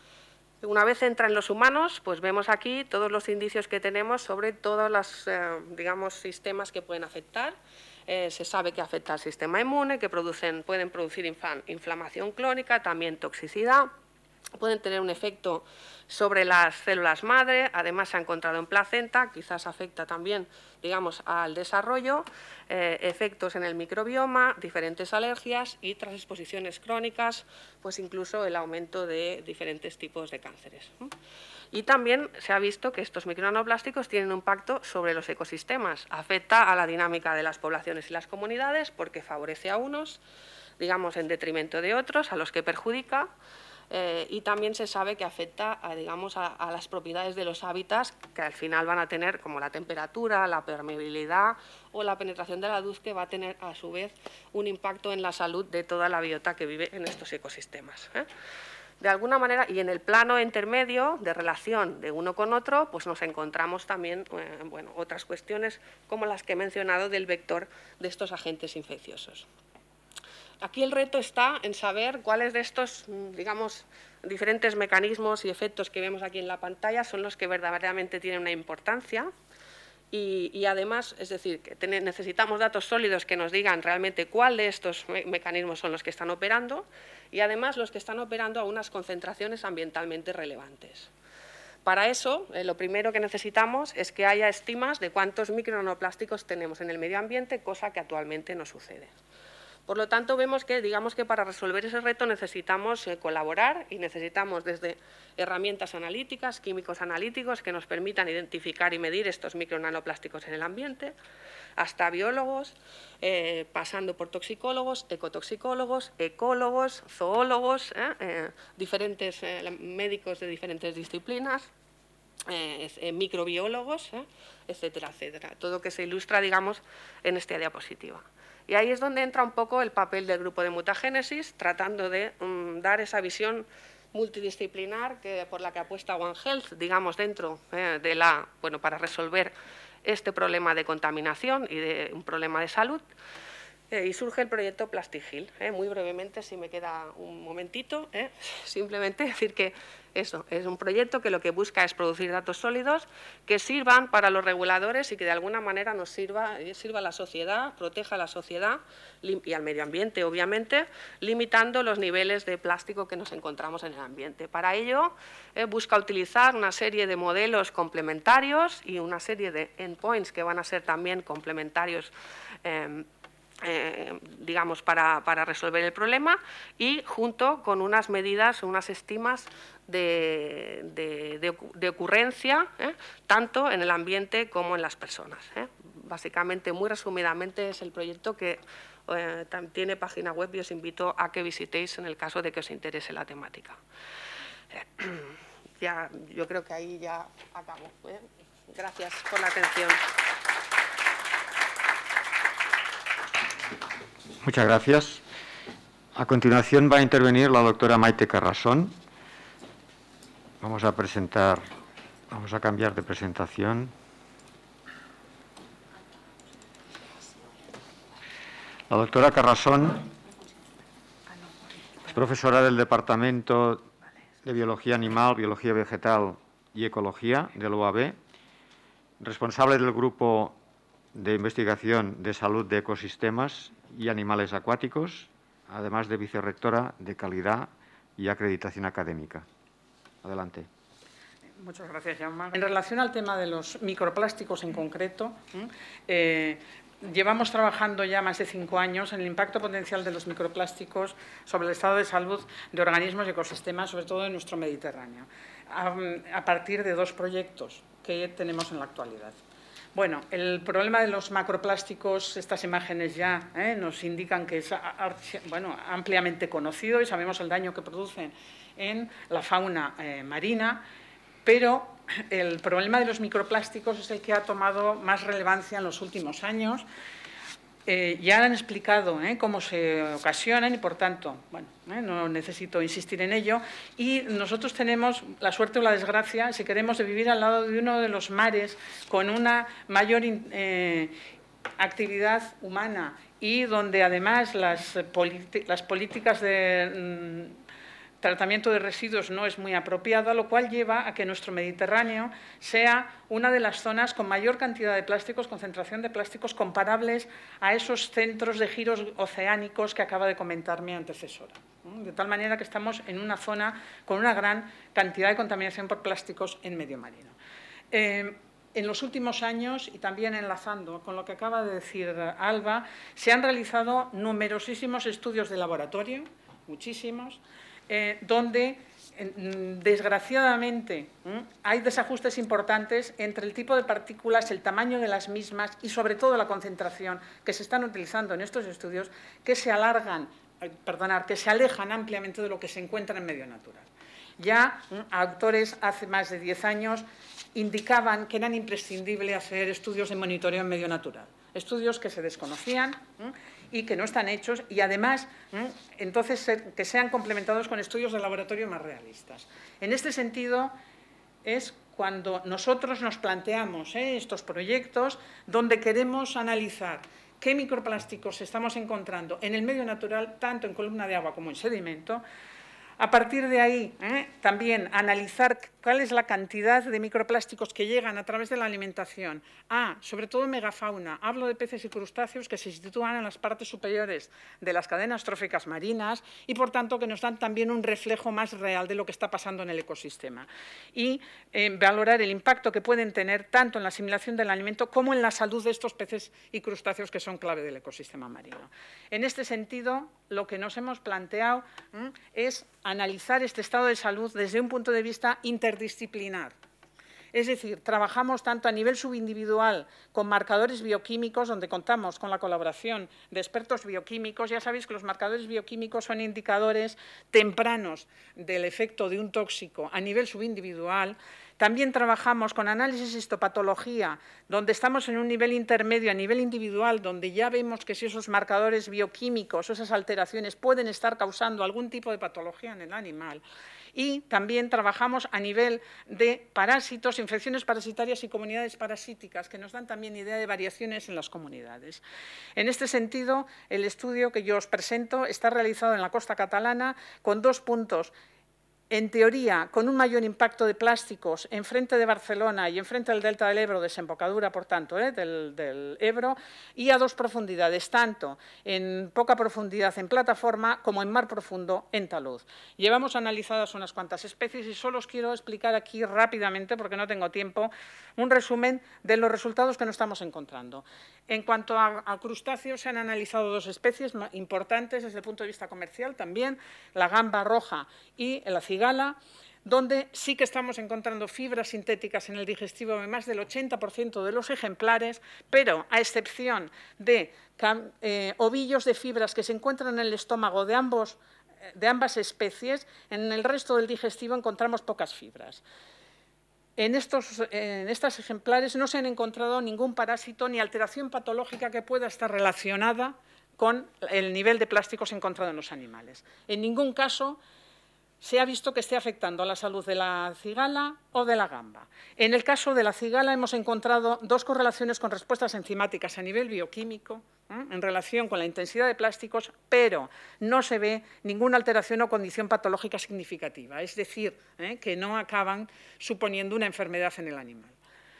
Una vez entra en los humanos, pues vemos aquí todos los indicios que tenemos sobre todos los, eh, digamos, sistemas que pueden afectar. eh, se sabe que afecta al sistema inmune, que producen, pueden producir inflamación crónica, también toxicidad, pueden tener un efecto sobre las células madre, además se ha encontrado en placenta, quizás afecta también, digamos, al desarrollo, eh, efectos en el microbioma, diferentes alergias y tras exposiciones crónicas, pues incluso el aumento de diferentes tipos de cánceres. Y también se ha visto que estos micronanoplásticos tienen un impacto sobre los ecosistemas, afecta a la dinámica de las poblaciones y las comunidades porque favorece a unos, digamos, en detrimento de otros, a los que perjudica. Eh, y también se sabe que afecta a, digamos, a, a las propiedades de los hábitats que al final van a tener, como la temperatura, la permeabilidad o la penetración de la luz, que va a tener a su vez un impacto en la salud de toda la biota que vive en estos ecosistemas, ¿eh? De alguna manera, y en el plano intermedio de relación de uno con otro, pues nos encontramos también eh, bueno, otras cuestiones como las que he mencionado del vector de estos agentes infecciosos. Aquí el reto está en saber cuáles de estos, digamos, diferentes mecanismos y efectos que vemos aquí en la pantalla son los que verdaderamente tienen una importancia y, y además, es decir, que necesitamos datos sólidos que nos digan realmente cuál de estos me mecanismos son los que están operando y además los que están operando a unas concentraciones ambientalmente relevantes. Para eso, eh, lo primero que necesitamos es que haya estimas de cuántos micronanoplásticos tenemos en el medio ambiente, cosa que actualmente no sucede. Por lo tanto, vemos que, digamos que para resolver ese reto necesitamos eh, colaborar y necesitamos desde herramientas analíticas, químicos analíticos que nos permitan identificar y medir estos micronanoplásticos en el ambiente, hasta biólogos, eh, pasando por toxicólogos, ecotoxicólogos, ecólogos, zoólogos, eh, eh, diferentes eh, médicos de diferentes disciplinas, eh, eh, microbiólogos, eh, etcétera, etcétera. Todo que se ilustra, digamos, en esta diapositiva. Y ahí es donde entra un poco el papel del grupo de mutagénesis, tratando de um, dar esa visión multidisciplinar que, por la que apuesta One Health, digamos, dentro eh, de la, bueno, para resolver este problema de contaminación y de un problema de salud. Eh, y surge el proyecto Plastigil. Eh, muy brevemente, si me queda un momentito, eh, simplemente decir que eso es un proyecto que lo que busca es producir datos sólidos que sirvan para los reguladores y que de alguna manera nos sirva, sirva a la sociedad, proteja a la sociedad y al medio ambiente, obviamente, limitando los niveles de plástico que nos encontramos en el ambiente. Para ello, eh, busca utilizar una serie de modelos complementarios y una serie de endpoints que van a ser también complementarios eh, Eh, digamos, para, para resolver el problema y junto con unas medidas, unas estimas de, de, de, de ocurrencia, ¿eh? tanto en el ambiente como en las personas. ¿eh? Básicamente, muy resumidamente, es el proyecto que eh, tiene página web y os invito a que visitéis en el caso de que os interese la temática. Eh, ya, yo creo que ahí ya acabo. ¿eh? Gracias por la atención. Muchas gracias. A continuación va a intervenir la doctora Maite Carrasón. Vamos a presentar, vamos a cambiar de presentación. La doctora Carrasón es profesora del Departamento de Biología Animal, Biología Vegetal y Ecología de la U A B, responsable del Grupo de Investigación de Salud de Ecosistemas y Animales Acuáticos, además de vicerrectora de Calidad y Acreditación Académica. Adelante. Muchas gracias, Jaume. En relación al tema de los microplásticos en concreto, eh, llevamos trabajando ya más de cinco años en el impacto potencial de los microplásticos sobre el estado de salud de organismos y ecosistemas, sobre todo en nuestro Mediterráneo, a, a partir de dos proyectos que tenemos en la actualidad. Bueno, el problema de los macroplásticos, estas imágenes ya eh, nos indican que es bueno, ampliamente conocido y sabemos el daño que producen en la fauna eh, marina, pero el problema de los microplásticos es el que ha tomado más relevancia en los últimos años. Eh, ya han explicado eh, cómo se ocasionan y, por tanto, bueno, eh, no necesito insistir en ello. Y nosotros tenemos la suerte o la desgracia, si queremos, de vivir al lado de uno de los mares con una mayor eh, actividad humana y donde, además, las, las políticas de, tratamiento de residuos no es muy apropiada, lo cual lleva a que nuestro Mediterráneo sea una de las zonas con mayor cantidad de plásticos, concentración de plásticos comparables a esos centros de giros oceánicos que acaba de comentar mi antecesora. De tal manera que estamos en una zona con una gran cantidad de contaminación por plásticos en medio marino. Eh, En los últimos años, y también enlazando con lo que acaba de decir Alba, se han realizado numerosísimos estudios de laboratorio, muchísimos, eh, donde, eh, desgraciadamente, ¿eh? hay desajustes importantes entre el tipo de partículas, el tamaño de las mismas y, sobre todo, la concentración que se están utilizando en estos estudios, que se alargan, eh, perdonar, que se alejan ampliamente de lo que se encuentra en medio natural. Ya ¿eh? autores hace más de diez años indicaban que era imprescindible hacer estudios de monitoreo en medio natural, estudios que se desconocían ¿eh? y que no están hechos, y además ¿eh? entonces que sean complementados con estudios de laboratorio más realistas. En este sentido es cuando nosotros nos planteamos ¿eh? estos proyectos donde queremos analizar qué microplásticos estamos encontrando en el medio natural, tanto en columna de agua como en sedimento. A partir de ahí, ¿eh? también analizar cuál es la cantidad de microplásticos que llegan a través de la alimentación a, sobre todo, megafauna. Hablo de peces y crustáceos que se sitúan en las partes superiores de las cadenas tróficas marinas y, por tanto, que nos dan también un reflejo más real de lo que está pasando en el ecosistema. Y eh, valorar el impacto que pueden tener tanto en la asimilación del alimento como en la salud de estos peces y crustáceos que son clave del ecosistema marino. En este sentido, lo que nos hemos planteado ¿eh? es analizar este estado de salud desde un punto de vista interdisciplinar. Es decir, trabajamos tanto a nivel subindividual con marcadores bioquímicos, donde contamos con la colaboración de expertos bioquímicos. Ya sabéis que los marcadores bioquímicos son indicadores tempranos del efecto de un tóxico a nivel subindividual. También trabajamos con análisis histopatología, donde estamos en un nivel intermedio a nivel individual, donde ya vemos que si esos marcadores bioquímicos o esas alteraciones pueden estar causando algún tipo de patología en el animal. Y también trabajamos a nivel de parásitos, infecciones parasitarias y comunidades parasíticas, que nos dan también idea de variaciones en las comunidades. En este sentido, el estudio que yo os presento está realizado en la costa catalana con dos puntos. En teoría, con un mayor impacto de plásticos enfrente de Barcelona y enfrente del delta del Ebro, desembocadura, por tanto, ¿eh? del, del Ebro, y a dos profundidades, tanto en poca profundidad en plataforma como en mar profundo en talud. Llevamos analizadas unas cuantas especies y solo os quiero explicar aquí rápidamente, porque no tengo tiempo, un resumen de los resultados que nos estamos encontrando. En cuanto a, a crustáceos, se han analizado dos especies importantes desde el punto de vista comercial también, la gamba roja y la cigala, donde sí que estamos encontrando fibras sintéticas en el digestivo de más del ochenta por ciento de los ejemplares, pero a excepción de eh, ovillos de fibras que se encuentran en el estómago de, ambos, de ambas especies, en el resto del digestivo encontramos pocas fibras. En estos en estos ejemplares no se han encontrado ningún parásito ni alteración patológica que pueda estar relacionada con el nivel de plásticos encontrado en los animales. En ningún caso se ha visto que esté afectando a la salud de la cigala o de la gamba. En el caso de la cigala hemos encontrado dos correlaciones con respuestas enzimáticas a nivel bioquímico ¿eh? en relación con la intensidad de plásticos, pero no se ve ninguna alteración o condición patológica significativa, es decir, ¿eh? que no acaban suponiendo una enfermedad en el animal.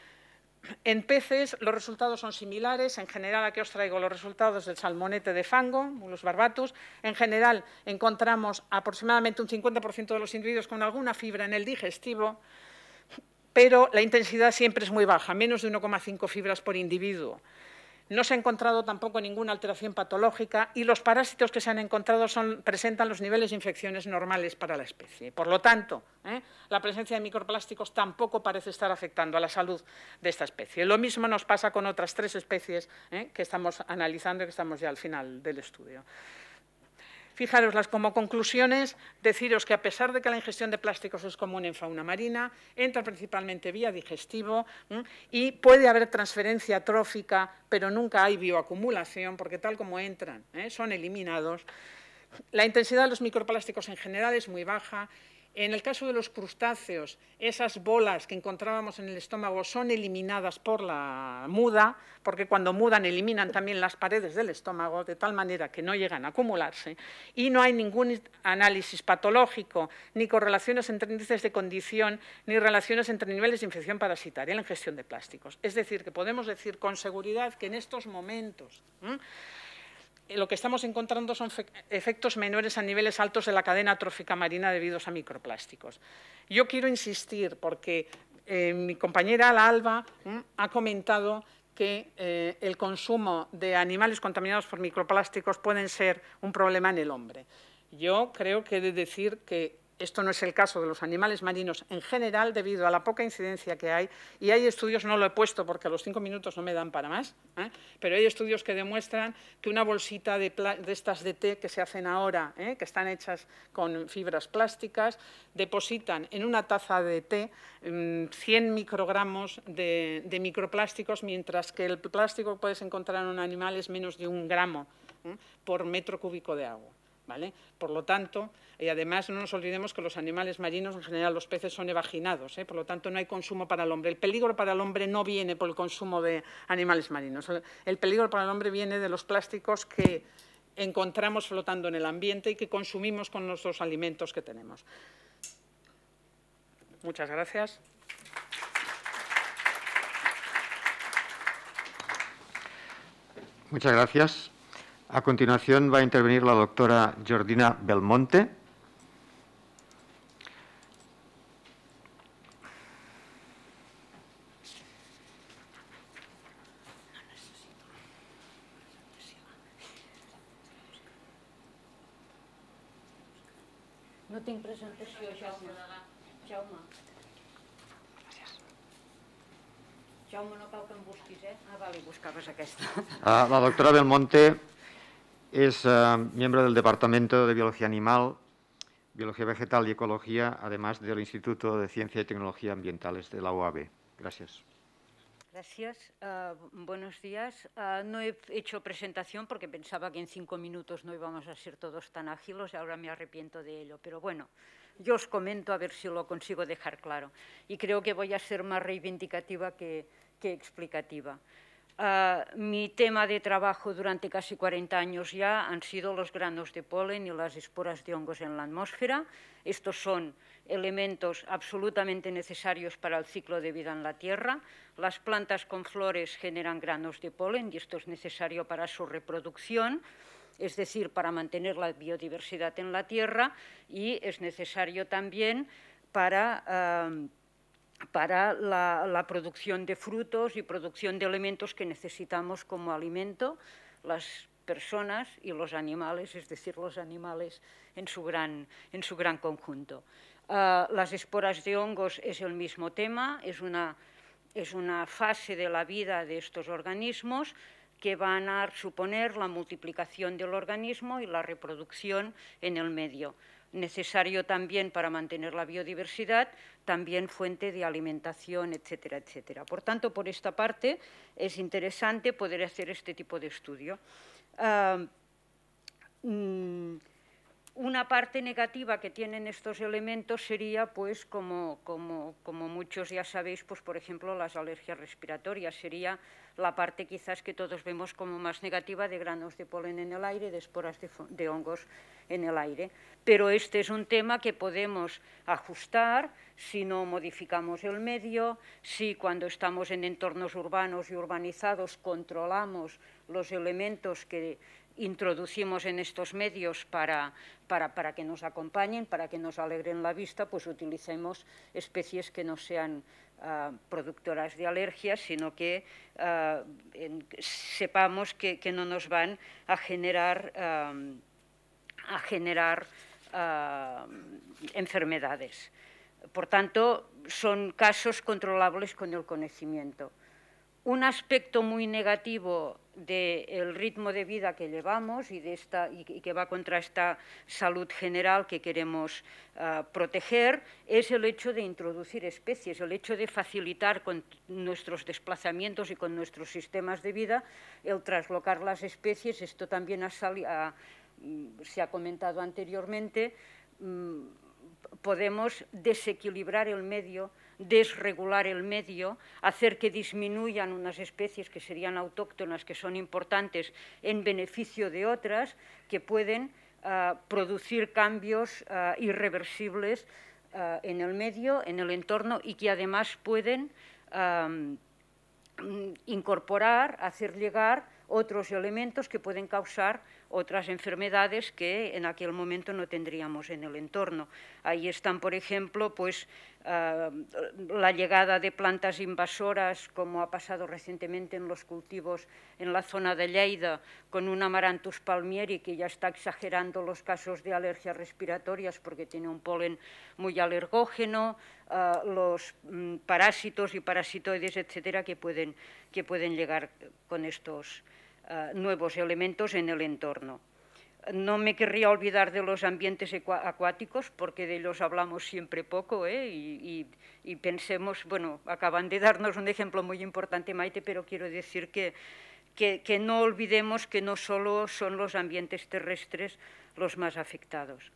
En peces los resultados son similares. En general, aquí os traigo los resultados del salmonete de fango, Mulus barbatus. En general, encontramos aproximadamente un cincuenta por ciento de los individuos con alguna fibra en el digestivo, pero la intensidad siempre es muy baja, menos de uno coma cinco fibras por individuo. No se ha encontrado tampoco ninguna alteración patológica y los parásitos que se han encontrado son, presentan los niveles de infecciones normales para la especie. Por lo tanto, ¿eh? la presencia de microplásticos tampoco parece estar afectando a la salud de esta especie. Lo mismo nos pasa con otras tres especies ¿eh? que estamos analizando y que estamos ya al final del estudio. Fijaros, como conclusiones, deciros que a pesar de que la ingestión de plásticos es común en fauna marina, entra principalmente vía digestivo ¿eh? y puede haber transferencia trófica, pero nunca hay bioacumulación, porque tal como entran, ¿eh? son eliminados. La intensidad de los microplásticos en general es muy baja En el caso de los crustáceos, esas bolas que encontrábamos en el estómago son eliminadas por la muda, porque cuando mudan eliminan también las paredes del estómago, de tal manera que no llegan a acumularse, y no hay ningún análisis patológico, ni correlaciones entre índices de condición, ni relaciones entre niveles de infección parasitaria en la ingestión de plásticos. Es decir, que podemos decir con seguridad que en estos momentos ¿eh? lo que estamos encontrando son efectos menores a niveles altos de la cadena trófica marina debidos a microplásticos. Yo quiero insistir porque eh, mi compañera la Alba ¿eh? ha comentado que eh, el consumo de animales contaminados por microplásticos pueden ser un problema en el hombre. Yo creo que he de decir que esto no es el caso de los animales marinos en general, debido a la poca incidencia que hay, y hay estudios, no lo he puesto porque los cinco minutos no me dan para más, ¿eh? pero hay estudios que demuestran que una bolsita de, de estas de té que se hacen ahora, ¿eh? que están hechas con fibras plásticas, depositan en una taza de té mmm, cien microgramos de, de microplásticos, mientras que el plástico que puedes encontrar en un animal es menos de un gramo ¿eh? por metro cúbico de agua. ¿Vale? Por lo tanto, y además no nos olvidemos que los animales marinos, en general los peces, son evaginados, ¿eh? por lo tanto no hay consumo para el hombre. El peligro para el hombre no viene por el consumo de animales marinos, el, el peligro para el hombre viene de los plásticos que encontramos flotando en el ambiente y que consumimos con nuestros alimentos que tenemos. Muchas gracias. Muchas gracias. A continuación va a intervenir la doctora Jordina Belmonte. No tinc presentació, Jaume. Jaume. Jaume, no cal que em busquis, eh? Ah, vale, buscaves aquesta. Ah, la doctora Belmonte es uh, miembro del Departamento de Biología Animal, Biología Vegetal y Ecología, además del Instituto de Ciencia y Tecnología Ambientales de la U A B. Gracias. Gracias. Uh, buenos días. Uh, no he hecho presentación porque pensaba que en cinco minutos no íbamos a ser todos tan ágiles y ahora me arrepiento de ello. Pero bueno, yo os comento a ver si lo consigo dejar claro. Y creo que voy a ser más reivindicativa que, que explicativa. Uh, mi tema de trabajo durante casi cuarenta años ya han sido los granos de polen y las esporas de hongos en la atmósfera. Estos son elementos absolutamente necesarios para el ciclo de vida en la Tierra. Las plantas con flores generan granos de polen y esto es necesario para su reproducción, es decir, para mantener la biodiversidad en la Tierra, y es necesario también para... Uh, para la, la producción de frutos y producción de elementos que necesitamos como alimento las personas y los animales, es decir, los animales en su gran, en su gran conjunto. Uh, las esporas de hongos es el mismo tema, es una, es una fase de la vida de estos organismos que van a suponer la multiplicación del organismo y la reproducción en el medio. Necesario también para mantener la biodiversidad, también fuente de alimentación, etcétera, etcétera. Por tanto, por esta parte, es interesante poder hacer este tipo de estudio. Uh, mm, Una parte negativa que tienen estos elementos sería, pues, como, como, como muchos ya sabéis, pues, por ejemplo, las alergias respiratorias. Sería la parte quizás que todos vemos como más negativa de granos de polen en el aire, de esporas de, de hongos en el aire. Pero este es un tema que podemos ajustar si no modificamos el medio, si cuando estamos en entornos urbanos y urbanizados controlamos los elementos que introducimos en estos medios para, para, para que nos acompañen, para que nos alegren la vista, pues utilicemos especies que no sean uh, productoras de alergias, sino que uh, en, sepamos que, que no nos van a generar, uh, a generar uh, enfermedades. Por tanto, son casos controlables con el conocimiento. Un aspecto muy negativo del ritmo de vida que llevamos y, de esta, y que va contra esta salud general que queremos uh, proteger es el hecho de introducir especies, el hecho de facilitar con nuestros desplazamientos y con nuestros sistemas de vida el traslocar las especies. Esto también ha sali- ha, se ha comentado anteriormente. podemos desequilibrar el medio, desregular el medio, hacer que disminuyan unas especies que serían autóctonas, que son importantes, en beneficio de otras que pueden uh, producir cambios uh, irreversibles uh, en el medio, en el entorno, y que además pueden um, incorporar, hacer llegar otros elementos que pueden causar otras enfermedades que en aquel momento no tendríamos en el entorno. Ahí están, por ejemplo, pues, uh, la llegada de plantas invasoras, como ha pasado recientemente en los cultivos en la zona de Lleida, con un Amaranthus palmieri que ya está exagerando los casos de alergias respiratorias porque tiene un polen muy alergógeno, uh, los um, parásitos y parasitoides, etcétera, que pueden, que pueden llegar con estos Uh, nuevos elementos en el entorno. No me querría olvidar de los ambientes acuáticos, porque de ellos hablamos siempre poco, ¿eh? y, y, y pensemos, bueno, acaban de darnos un ejemplo muy importante, Maite, pero quiero decir que, que, que no olvidemos que no solo son los ambientes terrestres los más afectados.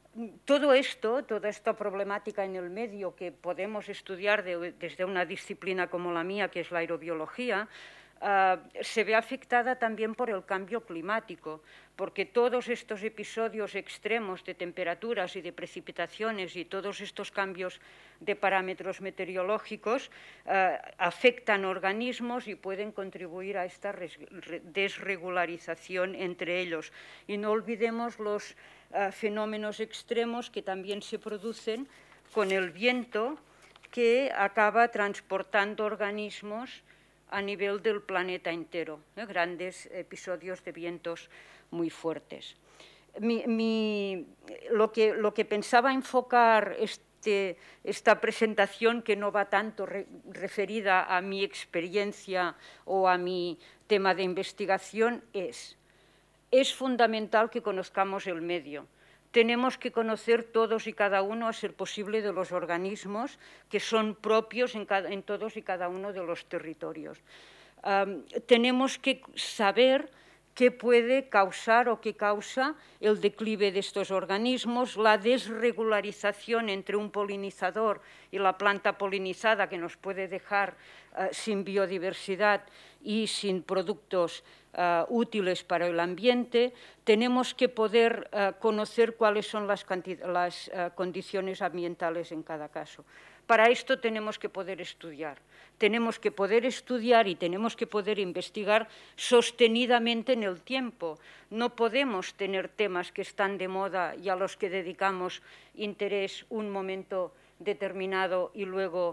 Todo esto, toda esta problemática en el medio que podemos estudiar de, desde una disciplina como la mía, que es la aerobiología, Uh, se ve afectada también por el cambio climático, porque todos estos episodios extremos de temperaturas y de precipitaciones y todos estos cambios de parámetros meteorológicos uh, afectan organismos y pueden contribuir a esta desregularización entre ellos. Y no olvidemos los uh, fenómenos extremos que también se producen con el viento, que acaba transportando organismos a nivel del planeta entero, ¿eh? Grandes episodios de vientos muy fuertes. Mi, mi, lo, que, lo que pensaba enfocar este, esta presentación, que no va tanto re, referida a mi experiencia o a mi tema de investigación, es, es fundamental que conozcamos el medio. Tenemos que conocer todos y cada uno, a ser posible, de los organismos que son propios en, cada, en todos y cada uno de los territorios. Um, tenemos que saber qué puede causar o qué causa el declive de estos organismos, la desregularización entre un polinizador y la planta polinizada, que nos puede dejar uh, sin biodiversidad y sin productos Uh, útiles para el ambiente. Tenemos que poder uh, conocer cuáles son las, las uh, condiciones ambientales en cada caso. Para esto tenemos que poder estudiar. Tenemos que poder estudiar y tenemos que poder investigar sostenidamente en el tiempo. No podemos tener temas que están de moda y a los que dedicamos interés un momento determinado y luego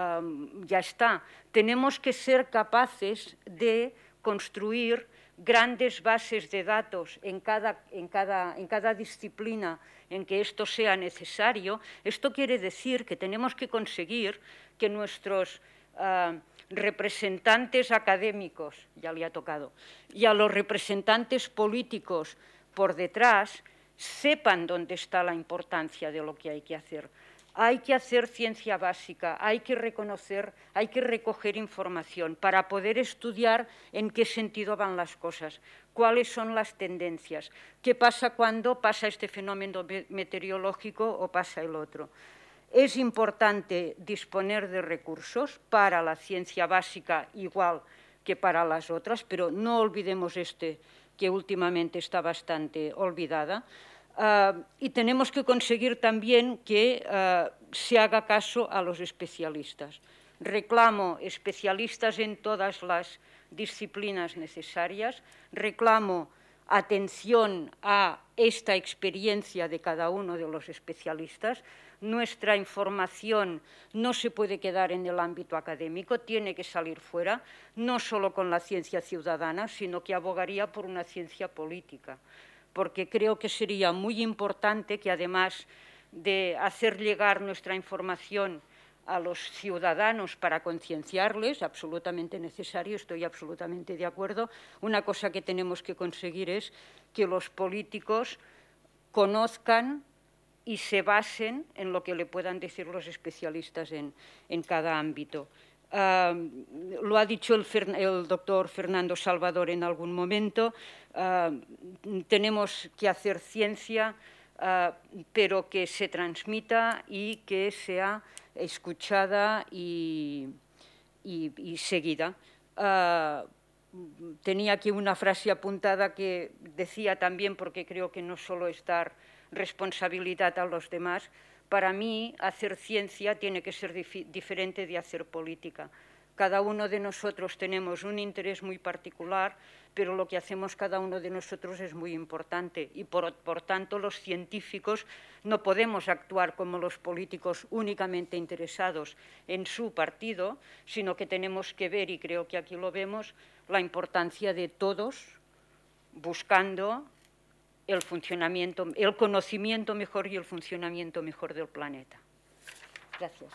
um, ya está. Tenemos que ser capaces de construir grandes bases de datos en cada, en, cada, en cada disciplina en que esto sea necesario. Esto quiere decir que tenemos que conseguir que nuestros uh, representantes académicos, ya le ha tocado, y a los representantes políticos por detrás sepan dónde está la importancia de lo que hay que hacer. Hay que hacer ciencia básica, hay que reconocer, hay que recoger información para poder estudiar en qué sentido van las cosas, cuáles son las tendencias, qué pasa cuando pasa este fenómeno meteorológico o pasa el otro. Es importante disponer de recursos para la ciencia básica igual que para las otras, pero no olvidemos este, que últimamente está bastante olvidada. Uh, y tenemos que conseguir también que uh, se haga caso a los especialistas. Reclamo especialistas en todas las disciplinas necesarias, reclamo atención a esta experiencia de cada uno de los especialistas. Nuestra información no se puede quedar en el ámbito académico, tiene que salir fuera, no solo con la ciencia ciudadana, sino que abogaría por una ciencia política, porque creo que sería muy importante que, además de hacer llegar nuestra información a los ciudadanos para concienciarles, absolutamente necesario, estoy absolutamente de acuerdo, una cosa que tenemos que conseguir es que los políticos conozcan y se basen en lo que le puedan decir los especialistas en, en cada ámbito. Uh, lo ha dicho el, el doctor Fernando Salvador en algún momento, uh, tenemos que hacer ciencia uh, pero que se transmita y que sea escuchada y, y, y seguida. Uh, tenía aquí una frase apuntada que decía también, porque creo que no solo es dar responsabilidad a los demás, para mí hacer ciencia tiene que ser dif- diferente de hacer política. Cada uno de nosotros tenemos un interés muy particular, pero lo que hacemos cada uno de nosotros es muy importante y, por, por tanto, los científicos no podemos actuar como los políticos únicamente interesados en su partido, sino que tenemos que ver, y creo que aquí lo vemos, la importancia de todos buscando el funcionamiento, el conocimiento mejor y el funcionamiento mejor del planeta. Gracias.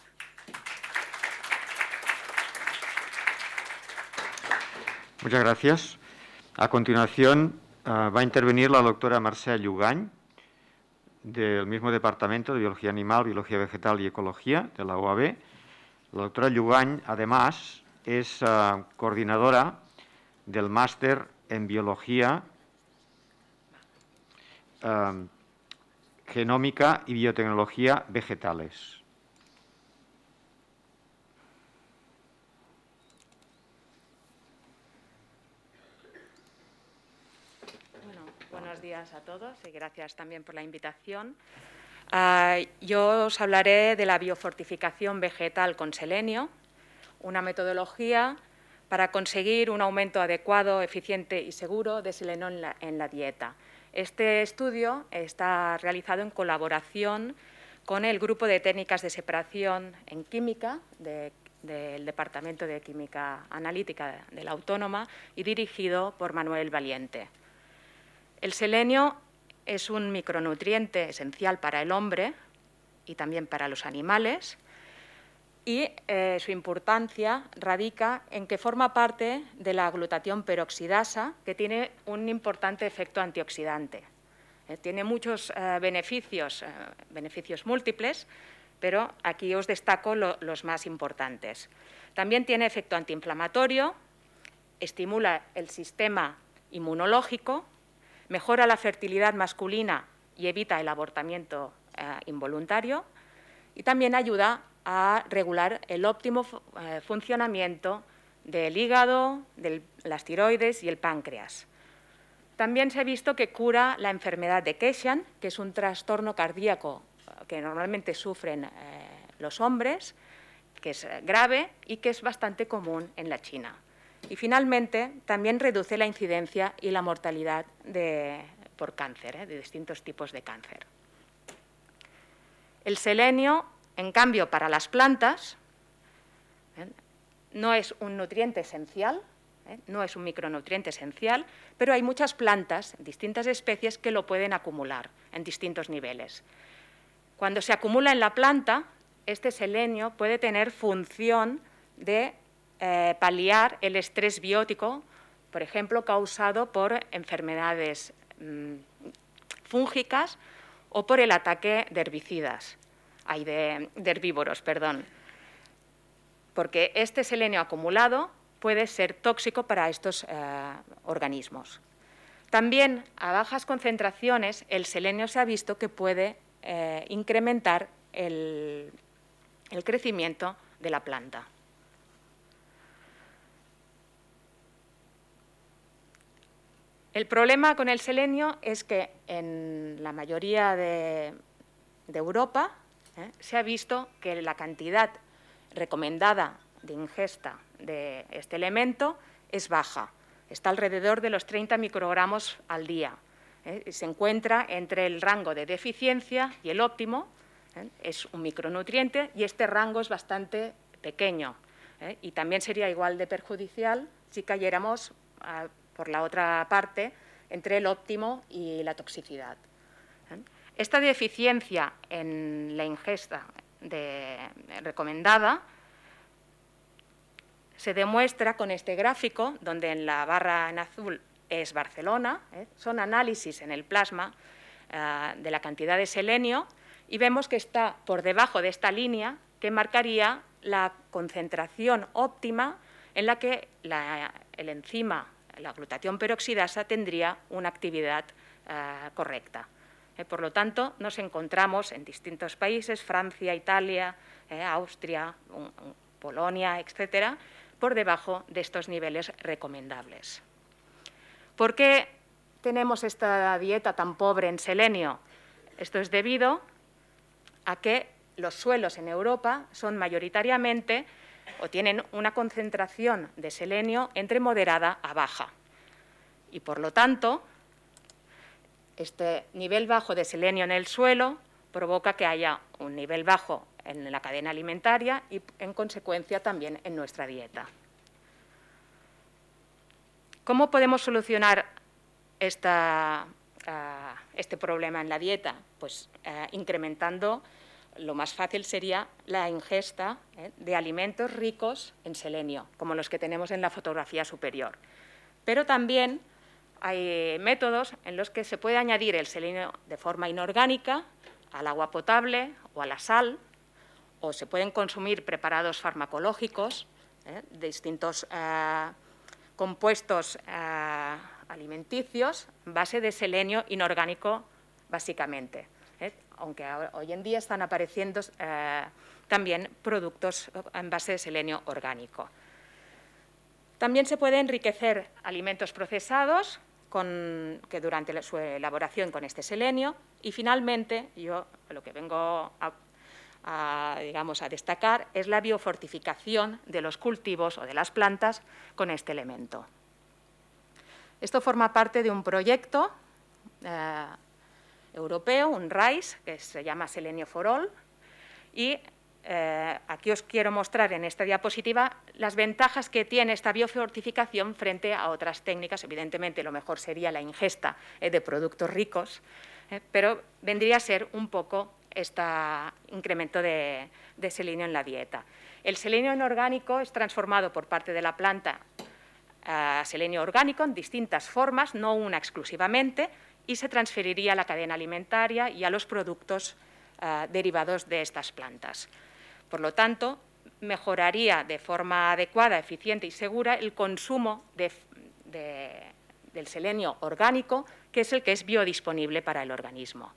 Muchas gracias. A continuación uh, va a intervenir la doctora Mercè Llugany, del mismo Departamento de Biología Animal, Biología Vegetal y Ecología de la U A B. La doctora Llugany, además, es uh, coordinadora del máster en Biología uh, Genómica y Biotecnología Vegetales. Buenos días a todos y gracias también por la invitación. Uh, yo os hablaré de la biofortificación vegetal con selenio, una metodología para conseguir un aumento adecuado, eficiente y seguro de selenio en la, en la dieta. Este estudio está realizado en colaboración con el Grupo de Técnicas de Separación en Química de, del Departamento de Química Analítica de la Autónoma y dirigido por Manuel Valiente. El selenio es un micronutriente esencial para el hombre y también para los animales y eh, su importancia radica en que forma parte de la glutatión peroxidasa, que tiene un importante efecto antioxidante. Eh, tiene muchos eh, beneficios, eh, beneficios múltiples, pero aquí os destaco lo, los más importantes. También tiene efecto antiinflamatorio, estimula el sistema inmunológico, mejora la fertilidad masculina y evita el abortamiento eh, involuntario y también ayuda a regular el óptimo eh, funcionamiento del hígado, de las tiroides y el páncreas. También se ha visto que cura la enfermedad de Keshan, que es un trastorno cardíaco que normalmente sufren eh, los hombres, que es grave y que es bastante común en la China. Y finalmente, también reduce la incidencia y la mortalidad de, por cáncer, ¿eh? de distintos tipos de cáncer. El selenio, en cambio, para las plantas, ¿eh? no es un nutriente esencial, ¿eh? no es un micronutriente esencial, pero hay muchas plantas, distintas especies, que lo pueden acumular en distintos niveles. Cuando se acumula en la planta, este selenio puede tener función de Eh, paliar el estrés biótico, por ejemplo, causado por enfermedades mmm, fúngicas o por el ataque de herbicidas, ay, de, de herbívoros, perdón, porque este selenio acumulado puede ser tóxico para estos eh, organismos. También, a bajas concentraciones, el selenio se ha visto que puede eh, incrementar el, el crecimiento de la planta. El problema con el selenio es que en la mayoría de, de Europa ¿eh? se ha visto que la cantidad recomendada de ingesta de este elemento es baja, está alrededor de los treinta microgramos al día. ¿eh? Y se encuentra entre el rango de deficiencia y el óptimo, ¿eh? es un micronutriente y este rango es bastante pequeño ¿eh? y también sería igual de perjudicial si cayéramos a por la otra parte, entre el óptimo y la toxicidad. Esta deficiencia en la ingesta de, recomendada se demuestra con este gráfico, donde en la barra en azul es Barcelona, ¿eh? son análisis en el plasma eh, de la cantidad de selenio y vemos que está por debajo de esta línea que marcaría la concentración óptima en la que la, el enzima la glutatión peroxidasa tendría una actividad uh, correcta. Eh, por lo tanto, nos encontramos en distintos países, Francia, Italia, eh, Austria, un, un, Polonia, etcétera, por debajo de estos niveles recomendables. ¿Por qué tenemos esta dieta tan pobre en selenio? Esto es debido a que los suelos en Europa son mayoritariamente o tienen una concentración de selenio entre moderada a baja. Y, por lo tanto, este nivel bajo de selenio en el suelo provoca que haya un nivel bajo en la cadena alimentaria y, en consecuencia, también en nuestra dieta. ¿Cómo podemos solucionar esta, uh, este problema en la dieta? Pues uh, incrementando, lo más fácil sería la ingesta eh, de alimentos ricos en selenio, como los que tenemos en la fotografía superior. Pero también hay métodos en los que se puede añadir el selenio de forma inorgánica al agua potable o a la sal, o se pueden consumir preparados farmacológicos, eh, de distintos eh, compuestos eh, alimenticios, en base de selenio inorgánico, básicamente. Eh, aunque hoy en día están apareciendo eh, también productos en base de selenio orgánico. También se puede enriquecer alimentos procesados con, que durante su elaboración con este selenio. Y, finalmente, yo lo que vengo a, a, digamos, a destacar es la biofortificación de los cultivos o de las plantas con este elemento. Esto forma parte de un proyecto eh, europeo, un RISE, que se llama Selenio for All, y Eh, aquí os quiero mostrar en esta diapositiva las ventajas que tiene esta biofortificación frente a otras técnicas. Evidentemente, lo mejor sería la ingesta eh, de productos ricos, eh, pero vendría a ser un poco este incremento de, de selenio en la dieta. El selenio inorgánico es transformado por parte de la planta a selenio orgánico en distintas formas, no una exclusivamente, y se transferiría a la cadena alimentaria y a los productos eh, derivados de estas plantas. Por lo tanto, mejoraría de forma adecuada, eficiente y segura el consumo de, de, del selenio orgánico, que es el que es biodisponible para el organismo.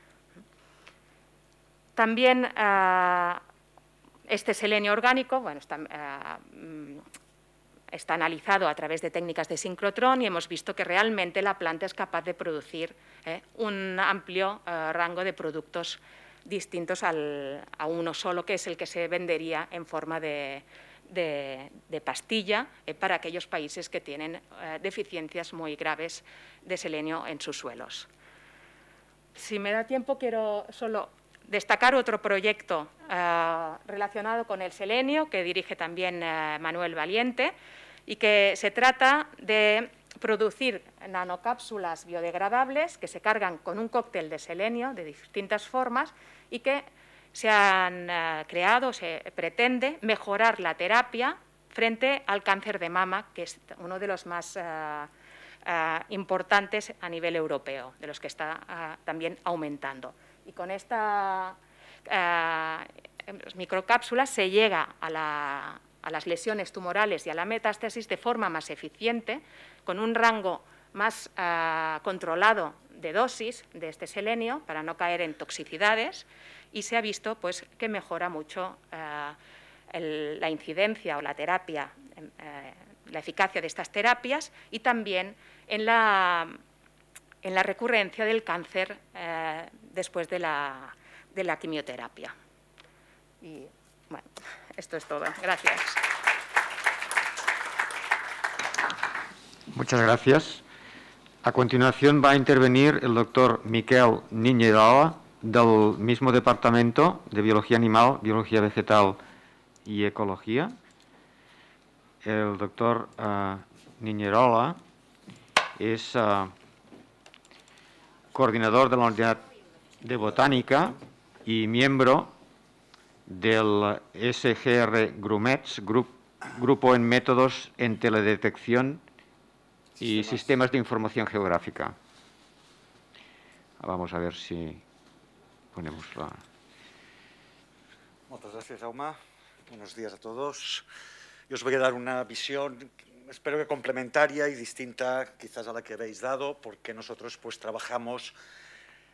También eh, este selenio orgánico, bueno, está, eh, está analizado a través de técnicas de sincrotrón y hemos visto que realmente la planta es capaz de producir eh, un amplio eh, rango de productos distintos al, a uno solo, que es el que se vendería en forma de, de, de pastilla eh, para aquellos países que tienen eh, deficiencias muy graves de selenio en sus suelos. Si me da tiempo, quiero solo destacar otro proyecto eh, relacionado con el selenio, que dirige también eh, Manuel Valiente, y que se trata de producir nanocápsulas biodegradables que se cargan con un cóctel de selenio de distintas formas y que se han uh, creado, se pretende mejorar la terapia frente al cáncer de mama, que es uno de los más uh, uh, importantes a nivel europeo, de los que está uh, también aumentando. Y con esta uh, microcápsulas se llega a, la, a las lesiones tumorales y a la metástasis de forma más eficiente, con un rango más uh, controlado de dosis de este selenio para no caer en toxicidades, y se ha visto pues, que mejora mucho uh, el, la incidencia o la terapia, uh, la eficacia de estas terapias, y también en la, en la recurrencia del cáncer uh, después de la, de la quimioterapia. Y bueno, esto es todo. Gracias. Muchas gracias. A continuación va a intervenir el doctor Miquel Niñerola, del mismo Departamento de Biología Animal, Biología Vegetal y Ecología. El doctor uh, Niñerola es uh, coordinador de la Unidad de Botánica y miembro del S G R GRUMETS, Grup, Grupo en Métodos en Teledetección y Sistemas de Información Geográfica. Vamos a ver si ponemos la... Muchas gracias, Jaume. Buenos días a todos. Yo os voy a dar una visión, espero que complementaria y distinta quizás a la que habéis dado, porque nosotros pues trabajamos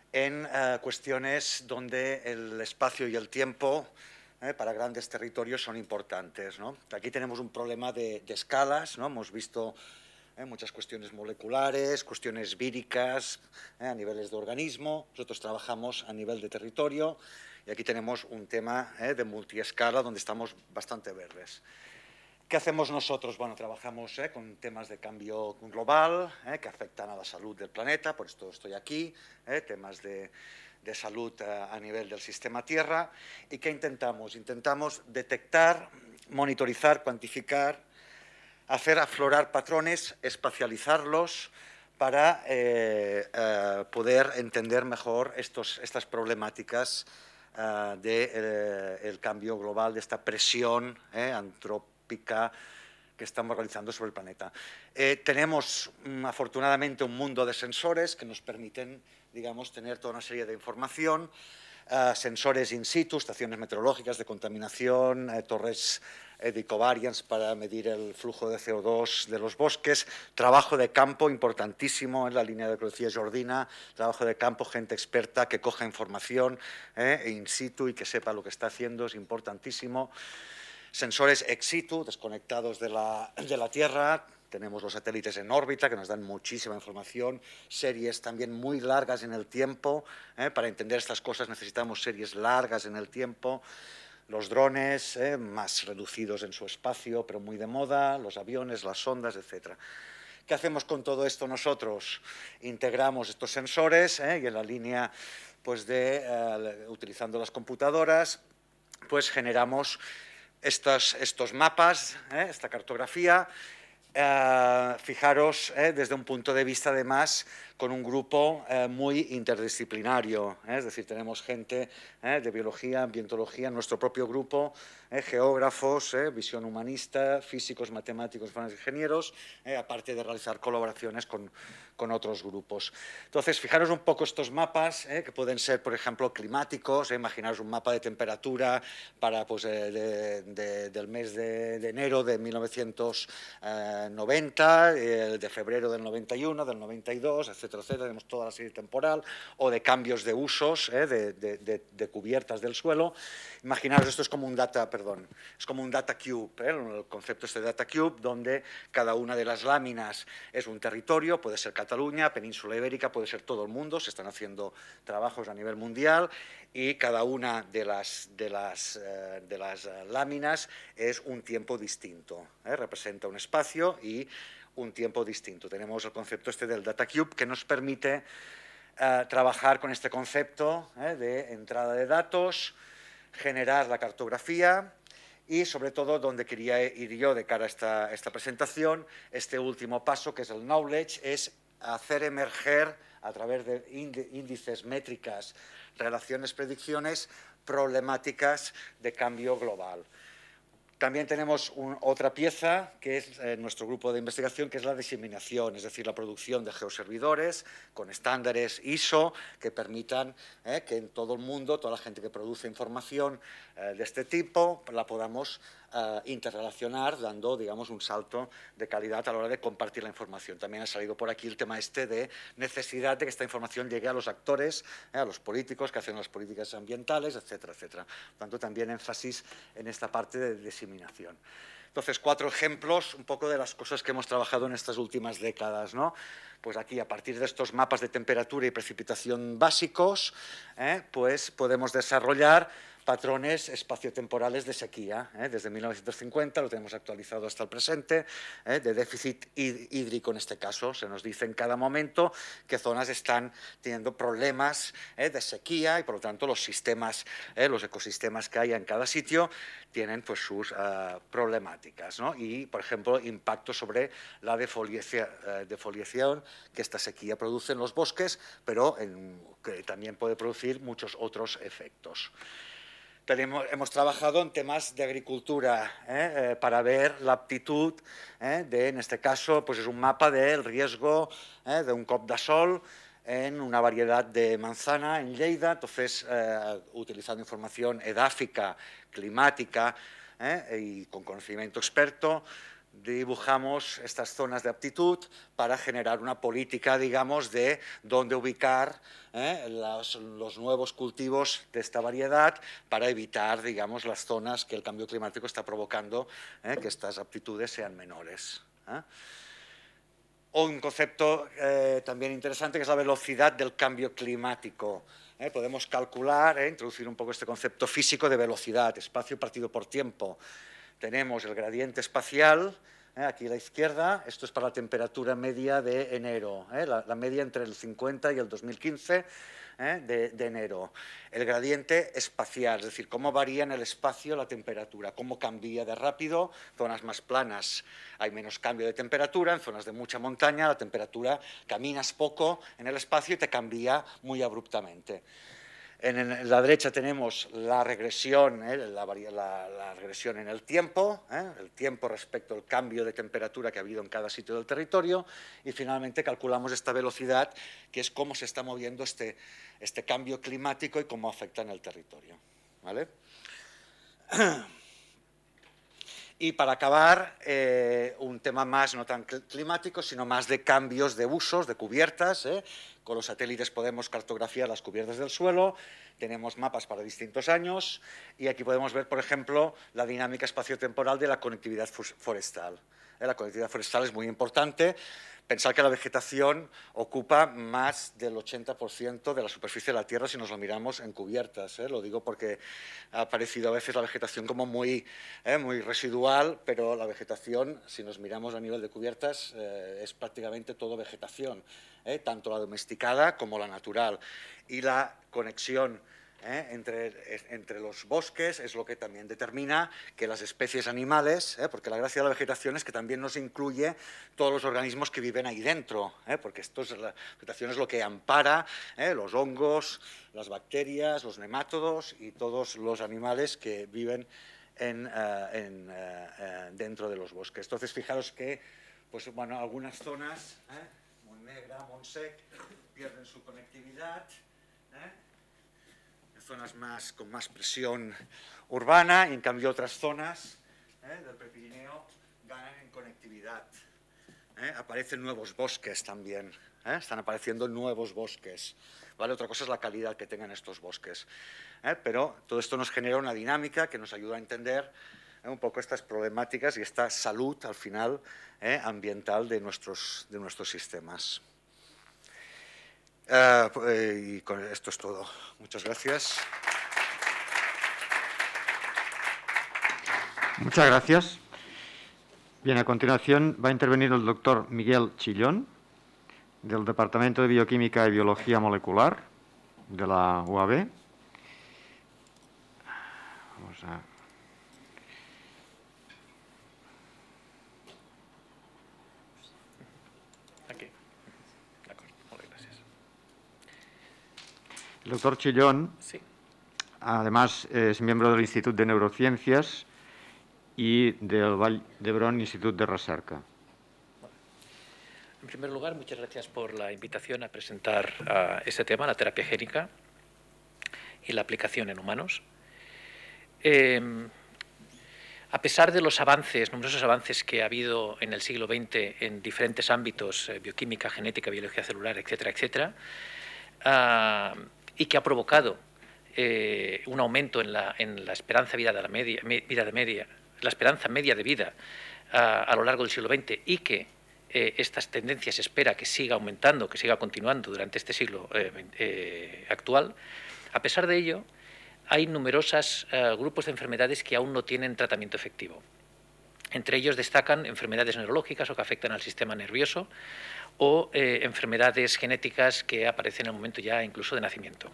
en uh, cuestiones donde el espacio y el tiempo eh, para grandes territorios son importantes, ¿no? Aquí tenemos un problema de, de escalas, ¿no? Hemos visto eh, muchas cuestiones moleculares, cuestiones víricas, eh, a niveles de organismo. Nosotros trabajamos a nivel de territorio y aquí tenemos un tema eh, de multiescala donde estamos bastante verdes. ¿Qué hacemos nosotros? Bueno, trabajamos eh, con temas de cambio global eh, que afectan a la salud del planeta, por esto estoy aquí, eh, temas de, de salud eh, a nivel del sistema Tierra. ¿Y qué intentamos? Intentamos detectar, monitorizar, cuantificar, hacer aflorar patrones, espacializarlos para eh, eh, poder entender mejor estos, estas problemáticas eh, del de, eh, cambio global, de esta presión eh, antropológica que estamos realizando sobre el planeta. Eh, tenemos, mm, afortunadamente, un mundo de sensores que nos permiten, digamos, tener toda una serie de información, uh, sensores in situ, estaciones meteorológicas de contaminación, eh, torres eh, de ecovariance para medir el flujo de C O dos de los bosques, trabajo de campo importantísimo en la línea de ecología Jordina, trabajo de campo, gente experta que coja información eh, in situ y que sepa lo que está haciendo, es importantísimo. Sensores ex situ, desconectados de la, de la Tierra, tenemos los satélites en órbita que nos dan muchísima información, series también muy largas en el tiempo, ¿eh? Para entender estas cosas necesitamos series largas en el tiempo, los drones, ¿eh? Más reducidos en su espacio, pero muy de moda, los aviones, las sondas, etcétera. ¿Qué hacemos con todo esto nosotros? Integramos estos sensores ¿eh? y en la línea, pues de, uh, utilizando las computadoras, pues generamos Estos, estos mapas, eh, esta cartografía, eh, fijaros eh, desde un punto de vista además con un grupo eh, muy interdisciplinario, eh, es decir, tenemos gente eh, de biología, ambientología, nuestro propio grupo, eh, geógrafos, eh, visión humanista, físicos, matemáticos, ingenieros, eh, aparte de realizar colaboraciones con, con otros grupos. Entonces, fijaros un poco estos mapas, eh, que pueden ser, por ejemplo, climáticos, eh, imaginaros un mapa de temperatura para, pues, eh, de, de, del mes de, de enero de mil novecientos noventa, eh, de febrero del noventa y uno, del noventa y dos, etcétera, etcétera, tenemos toda la serie temporal, o de cambios de usos, eh, de, de, de, de cubiertas del suelo. Imaginaros, esto es como un data, perdón, es como un data cube, ¿eh? El concepto este de data cube, donde cada una de las láminas es un territorio, puede ser Cataluña, península ibérica, puede ser todo el mundo, se están haciendo trabajos a nivel mundial, y cada una de las, de las, eh, de las eh, láminas es un tiempo distinto, ¿eh? Representa un espacio y un tiempo distinto. Tenemos el concepto este del data cube que nos permite uh, trabajar con este concepto eh, de entrada de datos, generar la cartografía y, sobre todo, donde quería ir yo de cara a esta, esta presentación, este último paso, que es el knowledge, es hacer emerger a través de índices, métricas, relaciones, predicciones, problemáticas de cambio global. También tenemos un, otra pieza, que es eh, nuestro grupo de investigación, que es la diseminación, es decir, la producción de geoservidores con estándares I S O que permitan eh, que en todo el mundo, toda la gente que produce información eh, de este tipo, la podamos eh, interrelacionar, dando, digamos, un salto de calidad a la hora de compartir la información. También ha salido por aquí el tema este de necesidad de que esta información llegue a los actores, eh, a los políticos que hacen las políticas ambientales, etcétera, etcétera. Por tanto, también énfasis en esta parte de diseminación. Entonces, cuatro ejemplos un poco de las cosas que hemos trabajado en estas últimas décadas, ¿no? Pues aquí, a partir de estos mapas de temperatura y precipitación básicos, ¿eh? pues podemos desarrollar patrones espaciotemporales de sequía. ¿eh? Desde mil novecientos cincuenta lo tenemos actualizado hasta el presente, ¿eh? de déficit hídrico en este caso. Se nos dice en cada momento qué zonas están teniendo problemas ¿eh? de sequía y, por lo tanto, los sistemas, ¿eh? los ecosistemas que hay en cada sitio tienen pues, sus uh, problemáticas, ¿no? Y, por ejemplo, impacto sobre la defoliación, uh, defoliación que esta sequía produce en los bosques, pero en, que también puede producir muchos otros efectos. Tenemos, hemos trabajado en temas de agricultura ¿eh? Eh, para ver la aptitud ¿eh? de, en este caso, pues es un mapa del riesgo ¿eh? de un cop de sol en una variedad de manzana en Lleida, entonces eh, utilizando información edáfica, climática ¿eh? y con conocimiento experto, dibujamos estas zonas de aptitud para generar una política, digamos, de dónde ubicar ¿eh? los, los nuevos cultivos de esta variedad para evitar, digamos, las zonas que el cambio climático está provocando ¿eh? que estas aptitudes sean menores. ¿eh? Un concepto eh, también interesante que es la velocidad del cambio climático. ¿eh? Podemos calcular, ¿eh? introducir un poco este concepto físico de velocidad, espacio partido por tiempo. Tenemos el gradiente espacial, ¿eh? aquí a la izquierda, esto es para la temperatura media de enero, ¿eh? la, la media entre el cincuenta y el dos mil quince ¿eh? de, de enero. El gradiente espacial, es decir, cómo varía en el espacio la temperatura, cómo cambia de rápido, zonas más planas hay menos cambio de temperatura, en zonas de mucha montaña la temperatura caminas poco en el espacio y te cambia muy abruptamente. En la derecha tenemos la regresión, ¿eh? la, la, la regresión en el tiempo, ¿eh? el tiempo respecto al cambio de temperatura que ha habido en cada sitio del territorio y finalmente calculamos esta velocidad, que es cómo se está moviendo este, este cambio climático y cómo afecta en el territorio. ¿Vale? Y para acabar, eh, un tema más no tan climático, sino más de cambios de usos, de cubiertas. ¿eh? Con los satélites podemos cartografiar las cubiertas del suelo, tenemos mapas para distintos años y aquí podemos ver, por ejemplo, la dinámica espaciotemporal de la conectividad forestal. ¿eh? La conectividad forestal es muy importante. Pensar que la vegetación ocupa más del ochenta por ciento de la superficie de la Tierra si nos lo miramos en cubiertas. ¿eh? Lo digo porque ha parecido a veces la vegetación como muy, eh, muy residual, pero la vegetación, si nos miramos a nivel de cubiertas, eh, es prácticamente todo vegetación, ¿eh? tanto la domesticada como la natural. Y la conexión ¿Eh? Entre, entre los bosques es lo que también determina que las especies animales, ¿eh? porque la gracia de la vegetación es que también nos incluye todos los organismos que viven ahí dentro, ¿eh? porque esto es, la vegetación es lo que ampara ¿eh? los hongos, las bacterias, los nemátodos y todos los animales que viven en, uh, en, uh, uh, dentro de los bosques. Entonces, fijaros que pues, bueno, algunas zonas, ¿eh? Montnegra, Montsec, pierden su conectividad, ¿eh? zonas más, con más presión urbana y en cambio otras zonas ¿eh? del Prepirineo ganan en conectividad. ¿eh? Aparecen nuevos bosques también, ¿eh? están apareciendo nuevos bosques. ¿vale? Otra cosa es la calidad que tengan estos bosques. ¿eh? Pero todo esto nos genera una dinámica que nos ayuda a entender ¿eh? un poco estas problemáticas y esta salud al final ¿eh? ambiental de nuestros, de nuestros sistemas. Uh, y con esto es todo. Muchas gracias. Muchas gracias. Bien, a continuación va a intervenir el doctor Miguel Chillón, del Departamento de Bioquímica y Biología Molecular de la U A B. Vamos a... El doctor Chillón, sí. además, es miembro del Institut de Neurociencias y del Vall d'Hebron Institut de Recerca. En primer lugar, muchas gracias por la invitación a presentar uh, este tema, la terapia génica y la aplicación en humanos. Eh, a pesar de los avances, numerosos avances que ha habido en el siglo veinte en diferentes ámbitos, eh, bioquímica, genética, biología celular, etcétera, etcétera, uh, y que ha provocado eh, un aumento en la, en la esperanza vida de la media, vida de media, la esperanza media de vida a, a lo largo del siglo veinte y que eh, estas tendencias se espera que siga aumentando, que siga continuando durante este siglo eh, eh, actual. A pesar de ello, hay numerosos eh, grupos de enfermedades que aún no tienen tratamiento efectivo. Entre ellos destacan enfermedades neurológicas o que afectan al sistema nervioso o eh, enfermedades genéticas que aparecen en el momento ya incluso de nacimiento.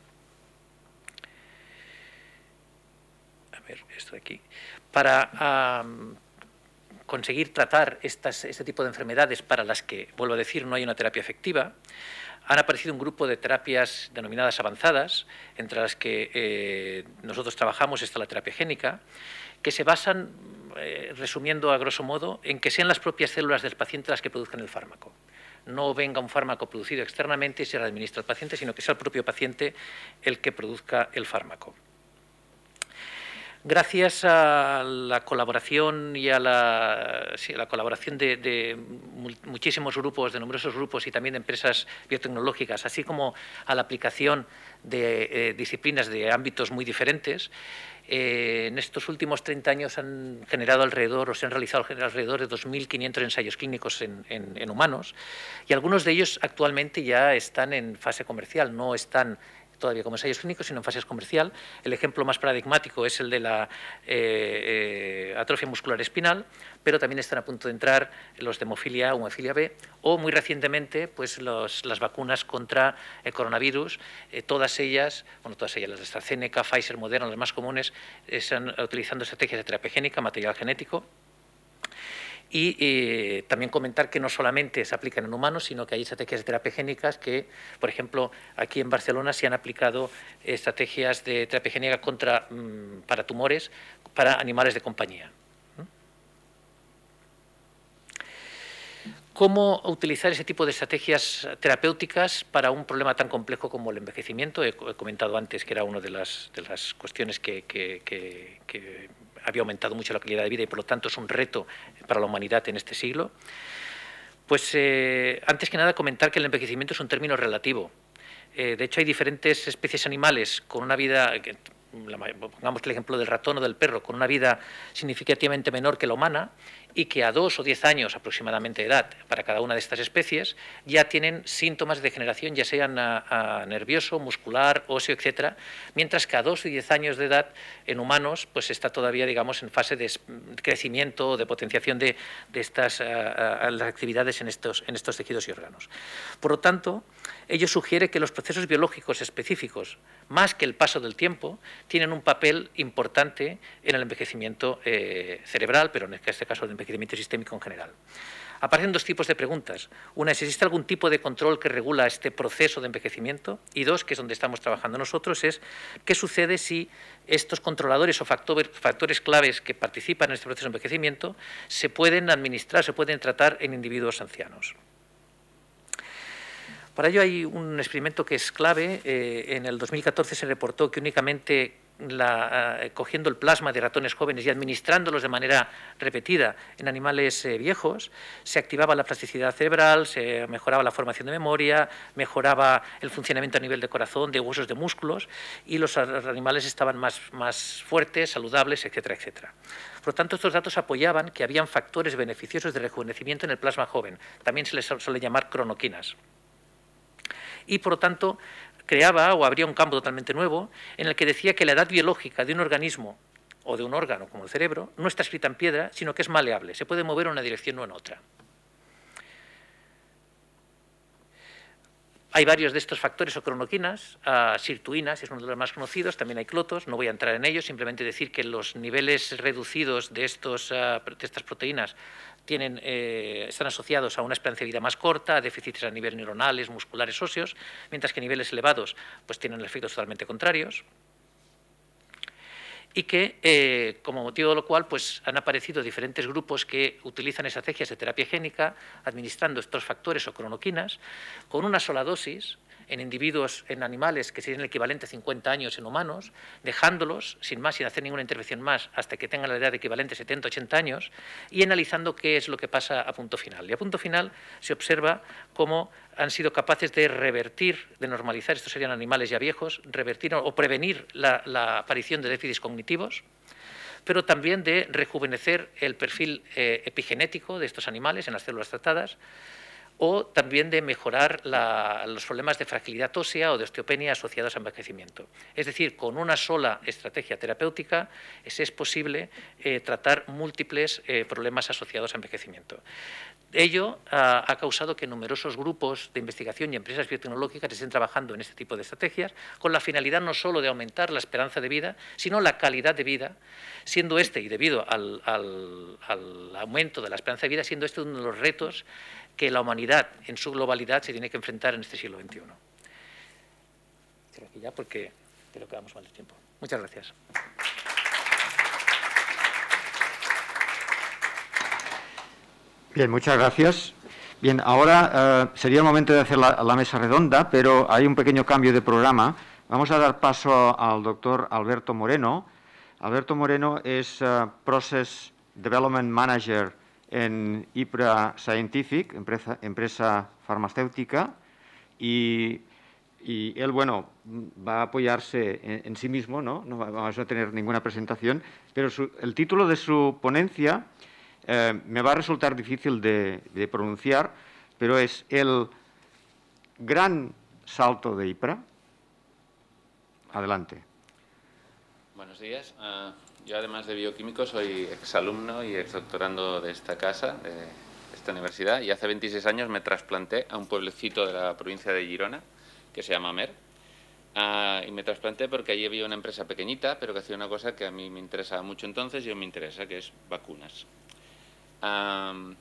A ver, esto de aquí. Para um, conseguir tratar estas, este tipo de enfermedades para las que, vuelvo a decir, no hay una terapia efectiva, han aparecido un grupo de terapias denominadas avanzadas, entre las que eh, nosotros trabajamos, está la terapia génica, que se basan, eh, resumiendo a grosso modo, en que sean las propias células del paciente las que produzcan el fármaco. No venga un fármaco producido externamente y se le administra al paciente, sino que sea el propio paciente el que produzca el fármaco. Gracias a la colaboración y a la, sí, a la colaboración de, de muchísimos grupos, de numerosos grupos y también de empresas biotecnológicas, así como a la aplicación de eh, disciplinas de ámbitos muy diferentes, eh, en estos últimos treinta años han generado alrededor, o se han realizado alrededor de dos mil quinientos ensayos clínicos en, en, en humanos, y algunos de ellos actualmente ya están en fase comercial, no están todavía como ensayos clínicos, sino en fase comercial. El ejemplo más paradigmático es el de la eh, eh, atrofia muscular espinal, pero también están a punto de entrar los de hemofilia o hemofilia B, o muy recientemente pues los, las vacunas contra el coronavirus, eh, todas ellas, bueno, todas ellas, las de AstraZeneca, Pfizer, Moderna, las más comunes, están utilizando estrategias de terapia génica, material genético. Y eh, también comentar que no solamente se aplican en humanos, sino que hay estrategias de terapia génicas que, por ejemplo, aquí en Barcelona se han aplicado estrategias de terapia génica contra, mmm, para tumores para animales de compañía. ¿Cómo utilizar ese tipo de estrategias terapéuticas para un problema tan complejo como el envejecimiento? He, he comentado antes que era una de las, de las cuestiones que, que, que, que había aumentado mucho la calidad de vida y, por lo tanto, es un reto para la humanidad en este siglo. Pues, eh, antes que nada, comentar que el envejecimiento es un término relativo. Eh, de hecho, hay diferentes especies animales con una vida, que, pongamos el ejemplo del ratón o del perro, con una vida significativamente menor que la humana, y que a dos o diez años aproximadamente de edad para cada una de estas especies ya tienen síntomas de degeneración, ya sean a, a nervioso, muscular, óseo, etcétera, mientras que a dos y diez años de edad en humanos pues está todavía, digamos, en fase de crecimiento, de potenciación de, de estas a, a, las actividades en estos, en estos tejidos y órganos. Por lo tanto, ello sugiere que los procesos biológicos específicos, más que el paso del tiempo, tienen un papel importante en el envejecimiento eh, cerebral, pero en este caso el envejecimiento sistémico en general. Aparecen dos tipos de preguntas. Una es, ¿existe algún tipo de control que regula este proceso de envejecimiento? Y dos, que es donde estamos trabajando nosotros, es ¿qué sucede si estos controladores o factores, factores claves que participan en este proceso de envejecimiento se pueden administrar, se pueden tratar en individuos ancianos? Para ello hay un experimento que es clave. Eh, en el dos mil catorce se reportó que únicamente la, eh, cogiendo el plasma de ratones jóvenes y administrándolos de manera repetida en animales eh, viejos, se activaba la plasticidad cerebral, se mejoraba la formación de memoria, mejoraba el funcionamiento a nivel de corazón, de huesos, de músculos, y los animales estaban más, más fuertes, saludables, etcétera, etcétera. Por lo tanto, estos datos apoyaban que habían factores beneficiosos de rejuvenecimiento en el plasma joven. También se les suele llamar cronoquinas. Y, por lo tanto, creaba o abría un campo totalmente nuevo en el que decía que la edad biológica de un organismo o de un órgano como el cerebro no está escrita en piedra, sino que es maleable, se puede mover en una dirección o en otra. Hay varios de estos factores o cronoquinas, uh, sirtuinas es uno de los más conocidos, también hay clotos, no voy a entrar en ellos, simplemente decir que los niveles reducidos de, estos, uh, de estas proteínas tienen, eh, están asociados a una esperanza de vida más corta, a déficits a nivel neuronales, musculares, óseos, mientras que niveles elevados pues, tienen efectos totalmente contrarios. Y que, eh, como motivo de lo cual, pues, han aparecido diferentes grupos que utilizan estrategias de terapia génica administrando estos factores o cronoquinas con una sola dosis en individuos, en animales que serían el equivalente a cincuenta años en humanos, dejándolos sin más, sin hacer ninguna intervención más, hasta que tengan la edad equivalente a setenta, ochenta años, y analizando qué es lo que pasa a punto final. Y a punto final se observa cómo han sido capaces de revertir, de normalizar, estos serían animales ya viejos, revertir o prevenir la, la aparición de déficits cognitivos, pero también de rejuvenecer el perfil eh, epigenético de estos animales en las células tratadas, o también de mejorar la, los problemas de fragilidad ósea o de osteopenia asociados a envejecimiento. Es decir, con una sola estrategia terapéutica es, es posible eh, tratar múltiples eh, problemas asociados a envejecimiento. Ello uh, ha causado que numerosos grupos de investigación y empresas biotecnológicas estén trabajando en este tipo de estrategias con la finalidad no solo de aumentar la esperanza de vida, sino la calidad de vida, siendo este, y debido al, al, al aumento de la esperanza de vida, siendo este uno de los retos que la humanidad en su globalidad se tiene que enfrentar en este siglo veintiuno. Creo que ya porque creo que vamos mal de tiempo. Muchas gracias. Bien, muchas gracias. Bien, ahora uh, sería el momento de hacer la, la mesa redonda, pero hay un pequeño cambio de programa. Vamos a dar paso al doctor Alberto Moreno, Alberto Moreno es uh, Process Development Manager en IPRA Scientific, empresa, empresa farmacéutica, y, y él, bueno, va a apoyarse en, en sí mismo, ¿no? No vamos a tener ninguna presentación, pero su, el título de su ponencia eh, me va a resultar difícil de, de pronunciar, pero es el gran salto de IPRA. Adelante. Buenos días. Uh, yo, además de bioquímico, soy exalumno y exdoctorando de esta casa, de esta universidad, y hace veintiséis años me trasplanté a un pueblecito de la provincia de Girona, que se llama Amer. Uh, y me trasplanté porque allí había una empresa pequeñita, pero que hacía una cosa que a mí me interesaba mucho entonces y hoy me interesa, que es vacunas. Um,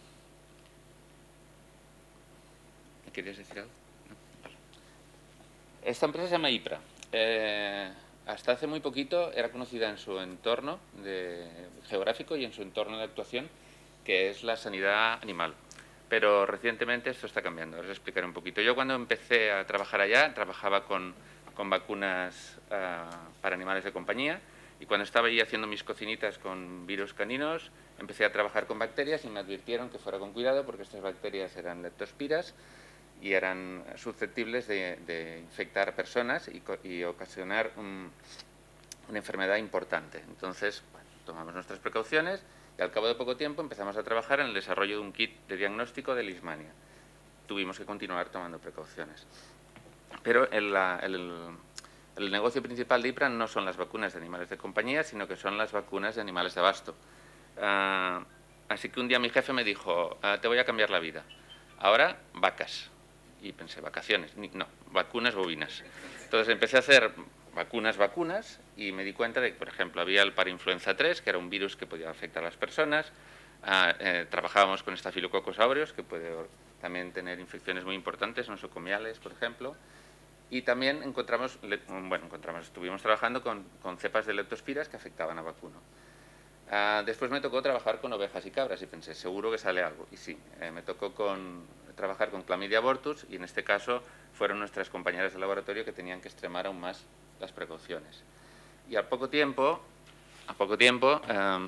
¿Querías decir algo? No. Vale. Esta empresa se llama IPRA. Eh, hasta hace muy poquito era conocida en su entorno de, geográfico y en su entorno de actuación, que es la sanidad animal. Pero recientemente esto está cambiando. Os explicaré un poquito. Yo, cuando empecé a trabajar allá, trabajaba con, con vacunas uh, para animales de compañía, y cuando estaba allí haciendo mis cocinitas con virus caninos, empecé a trabajar con bacterias y me advirtieron que fuera con cuidado porque estas bacterias eran leptospiras y eran susceptibles de, de infectar a personas y, y ocasionar un, una enfermedad importante. Entonces, bueno, tomamos nuestras precauciones y al cabo de poco tiempo empezamos a trabajar en el desarrollo de un kit de diagnóstico de Leishmania. Tuvimos que continuar tomando precauciones. Pero el, el, el negocio principal de IPRA no son las vacunas de animales de compañía, sino que son las vacunas de animales de abasto. Uh, así que un día mi jefe me dijo, uh, te voy a cambiar la vida. Ahora, vacas. Y pensé, vacaciones, no, vacunas bovinas. Entonces empecé a hacer vacunas, vacunas, y me di cuenta de que, por ejemplo, había el parainfluenza tres, que era un virus que podía afectar a las personas. Ah, eh, trabajábamos con Staphylococcus aureus, que puede también tener infecciones muy importantes, nosocomiales, por ejemplo. Y también encontramos, bueno, encontramos, estuvimos trabajando con, con cepas de leptospiras que afectaban a vacuno. Ah, después me tocó trabajar con ovejas y cabras y pensé, seguro que sale algo. Y sí, eh, me tocó con, trabajar con Chlamydia abortus, y en este caso fueron nuestras compañeras de laboratorio que tenían que extremar aún más las precauciones. Y al poco tiempo, a poco tiempo eh,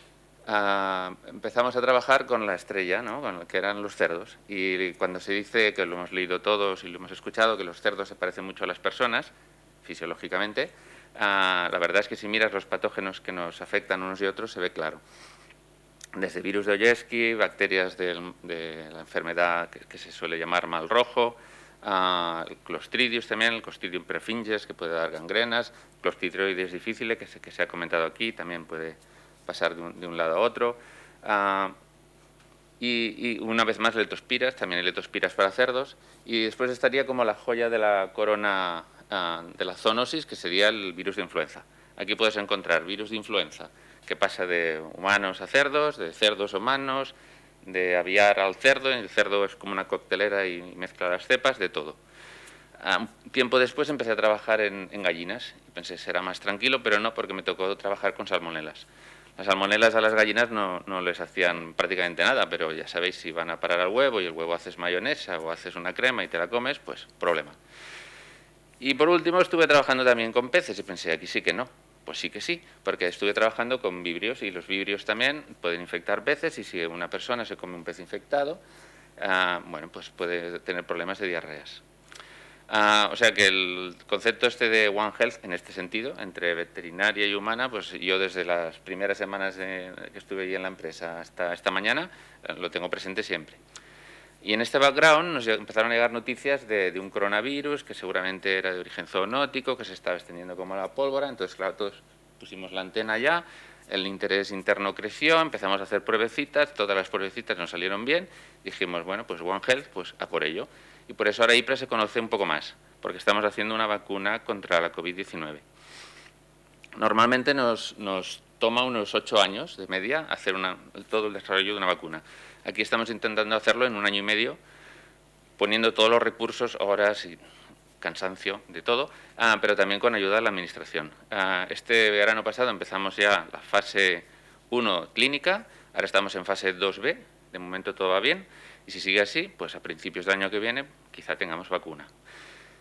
eh, empezamos a trabajar con la estrella, ¿no? Con lo que eran los cerdos. Y cuando se dice, que lo hemos leído todos y lo hemos escuchado, que los cerdos se parecen mucho a las personas, fisiológicamente, Uh, la verdad es que si miras los patógenos que nos afectan unos y otros, se ve claro. Desde virus de Oyeski, bacterias del, de la enfermedad que, que se suele llamar mal rojo, uh, el Clostridium también, el Clostridium perfringens, que puede dar gangrenas, Clostridioides difficile, que se, que se ha comentado aquí, también puede pasar de un, de un lado a otro. Uh, y, y una vez más, leptospiras, también hay leptospiras para cerdos. Y después estaría como la joya de la corona de la zoonosis, que sería el virus de influenza. Aquí puedes encontrar virus de influenza que pasa de humanos a cerdos, de cerdos a humanos, de aviar al cerdo. El cerdo es como una coctelera y mezcla las cepas, de todo. Un tiempo después empecé a trabajar en, en gallinas y pensé, será más tranquilo, pero no, porque me tocó trabajar con salmonelas. Las salmonelas a las gallinas no, no les hacían prácticamente nada, pero ya sabéis, si van a parar al huevo y el huevo haces mayonesa o haces una crema y te la comes, pues problema. Y por último estuve trabajando también con peces y pensé, aquí sí que no. Pues sí que sí, porque estuve trabajando con vibrios y los vibrios también pueden infectar peces, y si una persona se come un pez infectado, uh, bueno, pues puede tener problemas de diarreas. Uh, o sea que el concepto este de One Health, en este sentido, entre veterinaria y humana, pues yo desde las primeras semanas de, que estuve ahí en la empresa hasta esta mañana, uh, lo tengo presente siempre. Y en este background nos empezaron a llegar noticias de, de un coronavirus que seguramente era de origen zoonótico, que se estaba extendiendo como la pólvora. Entonces, claro, todos pusimos la antena ya, el interés interno creció, empezamos a hacer pruebecitas, todas las pruebecitas nos salieron bien, dijimos, bueno, pues One Health, pues a por ello. Y por eso ahora IPRA se conoce un poco más, porque estamos haciendo una vacuna contra la COVID diecinueve. Normalmente nos, nos toma unos ocho años de media hacer una, todo el desarrollo de una vacuna. Aquí estamos intentando hacerlo en un año y medio, poniendo todos los recursos, horas y cansancio, de todo, ah, pero también con ayuda de la Administración. Ah, este verano pasado empezamos ya la fase uno clínica, ahora estamos en fase dos B, de momento todo va bien, y si sigue así, pues a principios del año que viene quizá tengamos vacuna.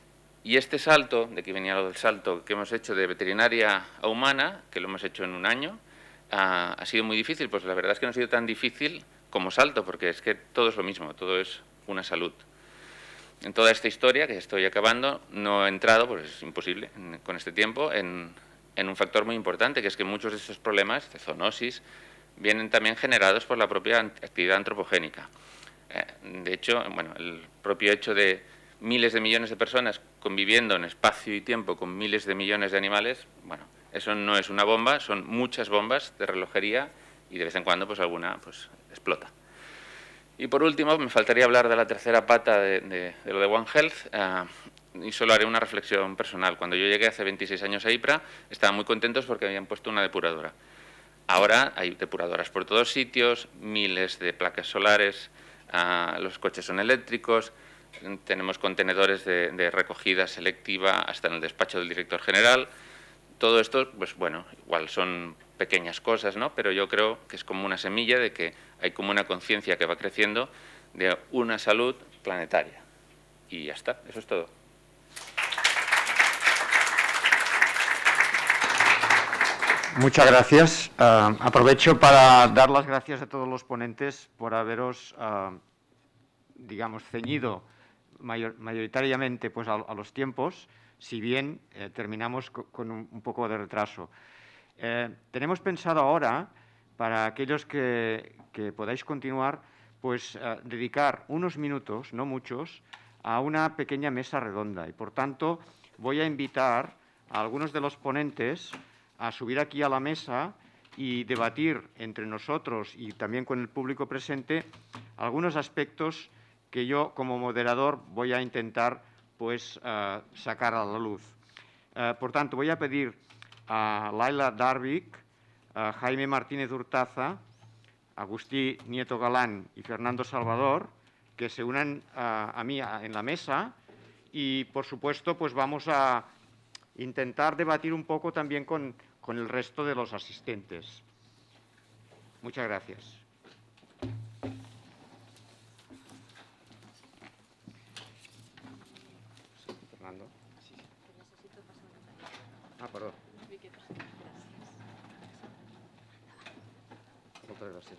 Y este salto, de aquí venía lo del salto que hemos hecho de veterinaria a humana, que lo hemos hecho en un año, ha, ha sido muy difícil. Pues la verdad es que no ha sido tan difícil como salto, porque es que todo es lo mismo, todo es una salud. En toda esta historia, que estoy acabando, no he entrado, pues es imposible en, con este tiempo, en, en un factor muy importante, que es que muchos de estos problemas de zoonosis vienen también generados por la propia actividad antropogénica. Eh, de hecho, bueno, el propio hecho de miles de millones de personas conviviendo en espacio y tiempo con miles de millones de animales, bueno, eso no es una bomba, son muchas bombas de relojería y de vez en cuando pues alguna pues explota. Y por último, me faltaría hablar de la tercera pata de, de, de lo de One Health, uh, y solo haré una reflexión personal. Cuando yo llegué hace veintiséis años a IPRA, estaban muy contentos porque habían puesto una depuradora. Ahora hay depuradoras por todos sitios, miles de placas solares, uh, los coches son eléctricos, tenemos contenedores de, de recogida selectiva hasta en el despacho del director general. Todo esto, pues bueno, igual son pequeñas cosas, ¿no? Pero yo creo que es como una semilla de que hay como una conciencia que va creciendo de una salud planetaria. Y ya está, eso es todo. Muchas gracias. Uh, aprovecho para dar las gracias a todos los ponentes por haberos, uh, digamos, ceñido mayor, mayoritariamente pues, a, a los tiempos, si bien eh, terminamos con, con un, un poco de retraso. Eh, tenemos pensado ahora, para aquellos que, que podáis continuar, pues uh, dedicar unos minutos, no muchos, a una pequeña mesa redonda. Y, por tanto, voy a invitar a algunos de los ponentes a subir aquí a la mesa y debatir entre nosotros y también con el público presente algunos aspectos que yo, como moderador, voy a intentar pues, uh, sacar a la luz. Uh, por tanto, voy a pedir a Laila Darvik, a Jaime Martínez Hurtaza, Agustí Nieto Galán y Fernando Salvador, que se unan uh, a mí en la mesa y, por supuesto, pues vamos a intentar debatir un poco también con, con el resto de los asistentes. Muchas gracias. Fernando. Ah, perdón. Muchas gracias.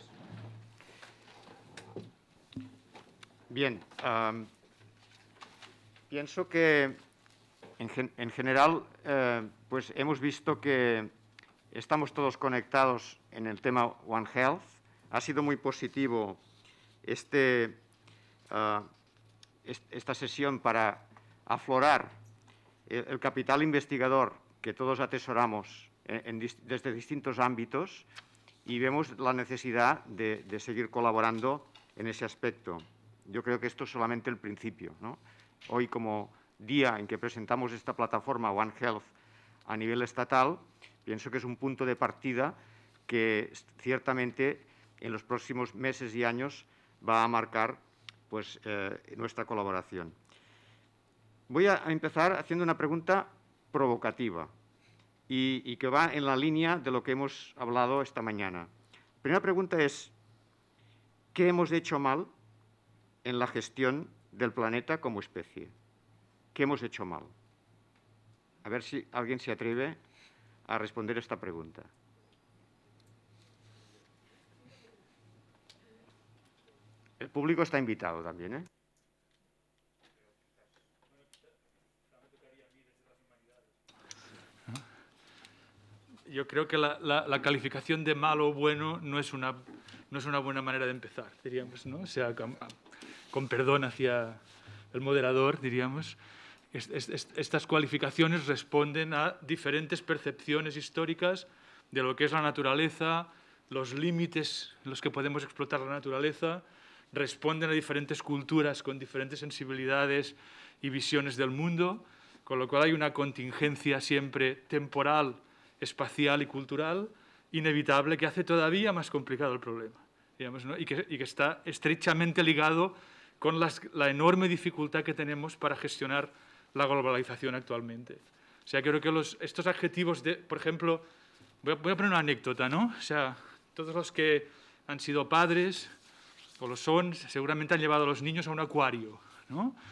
Bien, um, pienso que en, gen en general eh, pues hemos visto que estamos todos conectados en el tema One Health. Ha sido muy positivo este, uh, est esta sesión para aflorar el, el capital investigador que todos atesoramos en, en dis desde distintos ámbitos y vemos la necesidad de, de seguir colaborando en ese aspecto. Yo creo que esto es solamente el principio, ¿no? Hoy, como día en que presentamos esta plataforma One Health a nivel estatal, pienso que es un punto de partida que ciertamente en los próximos meses y años va a marcar pues, eh, nuestra colaboración. Voy a empezar haciendo una pregunta provocativa y, y que va en la línea de lo que hemos hablado esta mañana. La primera pregunta es, ¿qué hemos hecho mal en la gestión del planeta como especie? ¿Qué hemos hecho mal? A ver si alguien se atreve a responder esta pregunta. El público está invitado también, ¿eh? Yo creo que la, la, la calificación de malo o bueno no es una, no es una buena manera de empezar, diríamos, ¿no? O sea, con, con perdón hacia el moderador, diríamos. Est, est, estas cualificaciones responden a diferentes percepciones históricas de lo que es la naturaleza, los límites en los que podemos explotar la naturaleza, responden a diferentes culturas con diferentes sensibilidades y visiones del mundo, con lo cual hay una contingencia siempre temporal, espacial y cultural inevitable que hace todavía más complicado el problema, digamos, ¿no? y, que, y que está estrechamente ligado con las, la enorme dificultad que tenemos para gestionar la globalización actualmente. O sea, creo que los, estos adjetivos de, por ejemplo, voy a, voy a poner una anécdota, ¿no? O sea, todos los que han sido padres o lo son, seguramente han llevado a los niños a un acuario, ¿no?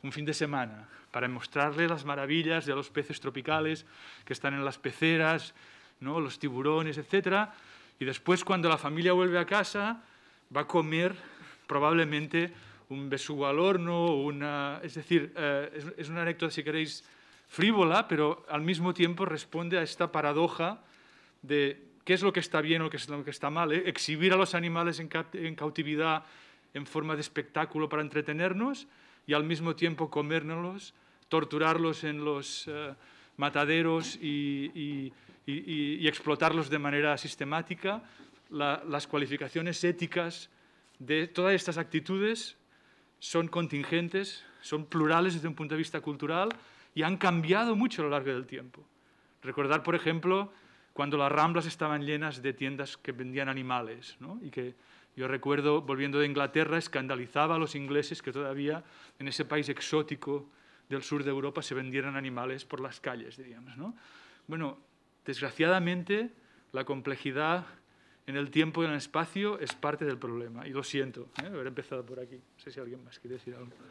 un fin de semana para mostrarle las maravillas de los peces tropicales que están en las peceras, ¿no? Los tiburones, etcétera. Y después, cuando la familia vuelve a casa, va a comer probablemente un besugo al horno, una, es decir, eh, es, es una anécdota, si queréis, frívola, pero al mismo tiempo responde a esta paradoja de qué es lo que está bien o qué es lo que está mal. ¿eh? Exhibir a los animales en, ca en cautividad en forma de espectáculo para entretenernos y al mismo tiempo comérnoslos, torturarlos en los eh, mataderos y, y, y, y explotarlos de manera sistemática. La, las cualificaciones éticas de todas estas actitudes son contingentes, son plurales desde un punto de vista cultural y han cambiado mucho a lo largo del tiempo. Recordar, por ejemplo, cuando las Ramblas estaban llenas de tiendas que vendían animales, ¿no? Y que yo recuerdo, volviendo de Inglaterra, escandalizaba a los ingleses que todavía en ese país exótico del sur de Europa se vendieran animales por las calles, diríamos, ¿no? Bueno, desgraciadamente, la complejidad en el tiempo y en el espacio es parte del problema. Y lo siento, ¿eh? haber empezado por aquí. No sé si alguien más quiere decir algo.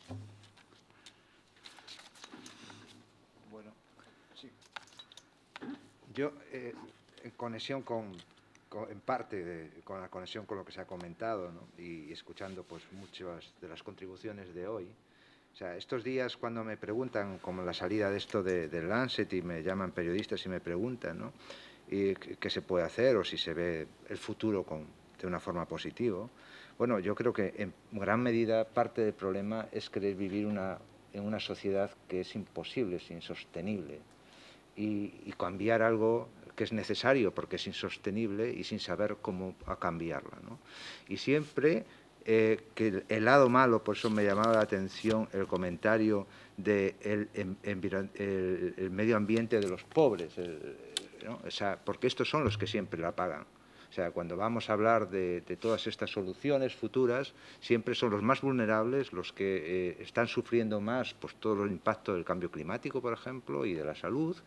Bueno, sí. Yo, eh, en conexión con, con, en parte, de, con la conexión con lo que se ha comentado, ¿no? y, y escuchando pues, muchas de las contribuciones de hoy, o sea, estos días cuando me preguntan, como la salida de esto de, de Lancet, y me llaman periodistas y me preguntan, ¿no? y qué se puede hacer o si se ve el futuro con, de una forma positiva. Bueno, yo creo que en gran medida parte del problema es querer vivir una, en una sociedad que es imposible, es insostenible, y, y cambiar algo que es necesario porque es insostenible y sin saber cómo a cambiarla, ¿no? Y siempre eh, que el, el lado malo, por eso me llamaba la atención el comentario del de el, el, el medio ambiente de los pobres, el, ¿no? O sea, porque estos son los que siempre la pagan. O sea, cuando vamos a hablar de, de todas estas soluciones futuras, siempre son los más vulnerables los que eh, están sufriendo más pues, todo el impacto del cambio climático, por ejemplo, y de la salud,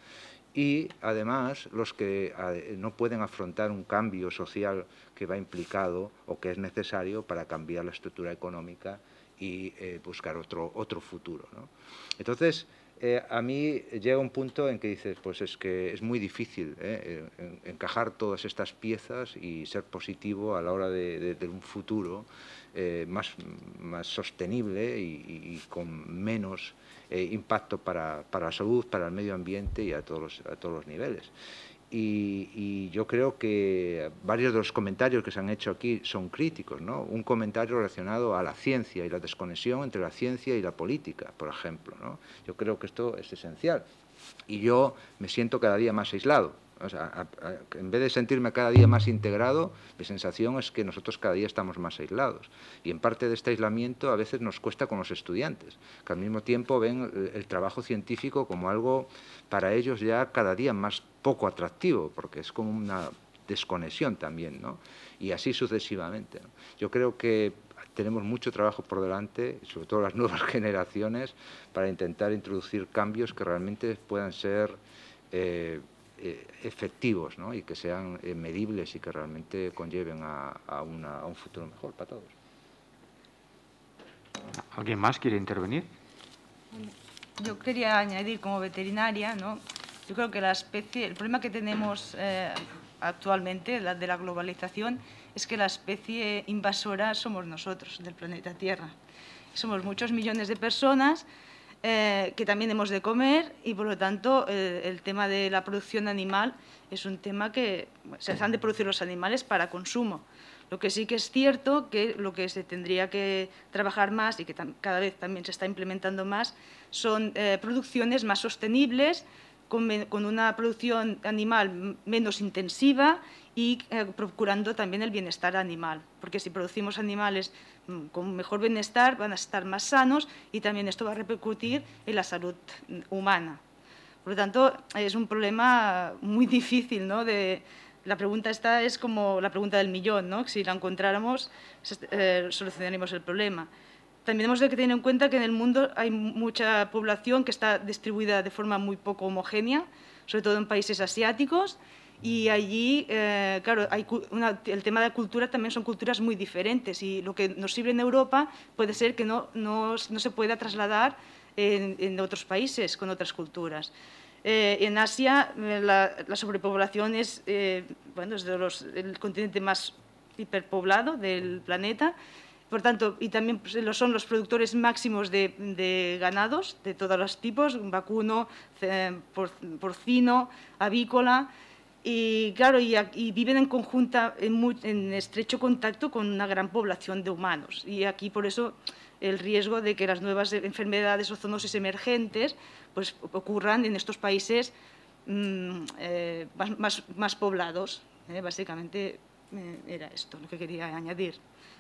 y además los que eh, no pueden afrontar un cambio social que va implicado o que es necesario para cambiar la estructura económica y eh, buscar otro, otro futuro, ¿no? Entonces, Eh, a mí llega un punto en que dices, pues es que es muy difícil eh, encajar todas estas piezas y ser positivo a la hora de, de, de un futuro eh, más, más sostenible y, y con menos eh, impacto para, para la salud, para el medio ambiente y a todos los, a todos los niveles. Y, y yo creo que varios de los comentarios que se han hecho aquí son críticos, ¿no? Un comentario relacionado a la ciencia y la desconexión entre la ciencia y la política, por ejemplo, ¿no? Yo creo que esto es esencial. Y yo me siento cada día más aislado. O sea, a, a, en vez de sentirme cada día más integrado, mi sensación es que nosotros cada día estamos más aislados. Y en parte de este aislamiento a veces nos cuesta con los estudiantes, que al mismo tiempo ven el, el trabajo científico como algo para ellos ya cada día más poco atractivo, porque es como una desconexión también, ¿no? Y así sucesivamente, ¿no? Yo creo que tenemos mucho trabajo por delante, sobre todo las nuevas generaciones, para intentar introducir cambios que realmente puedan ser eh, eh, efectivos, ¿no? Y que sean eh, medibles y que realmente conlleven a, a, una, a un futuro mejor para todos. ¿Alguien más quiere intervenir? Yo quería añadir como veterinaria, ¿no? Yo creo que la especie, el problema que tenemos eh, actualmente la de la globalización es que la especie invasora somos nosotros del planeta Tierra. Somos muchos millones de personas eh, que también hemos de comer y por lo tanto eh, el tema de la producción animal es un tema que se han de producir los animales para consumo. Lo que sí que es cierto que lo que se tendría que trabajar más y que cada vez también se está implementando más son eh, producciones más sostenibles, con, con una producción animal menos intensiva y eh, procurando también el bienestar animal. Porque si producimos animales mm, con mejor bienestar van a estar más sanos y también esto va a repercutir en la salud humana. Por lo tanto, es un problema muy difícil, ¿no? De, la pregunta esta es como la pregunta del millón, ¿no? Si la encontráramos, eh, solucionaríamos el problema. También hemos de tener en cuenta que en el mundo hay mucha población que está distribuida de forma muy poco homogénea, sobre todo en países asiáticos, Y allí, eh, claro, hay una, el tema de la cultura también son culturas muy diferentes y lo que nos sirve en Europa puede ser que no, no, no se pueda trasladar en, en otros países con otras culturas. Eh, en Asia la, la sobrepoblación es, eh, bueno, es de los, el continente más hiperpoblado del planeta. Por tanto, y también pues, son los productores máximos de, de ganados de todos los tipos, vacuno, por, porcino, avícola, y claro, y, y viven en conjunta, en, muy, en estrecho contacto con una gran población de humanos. Y aquí por eso el riesgo de que las nuevas enfermedades o zoonosis emergentes pues, ocurran en estos países mmm, eh, más, más, más poblados. Eh, básicamente eh, era esto lo que quería añadir.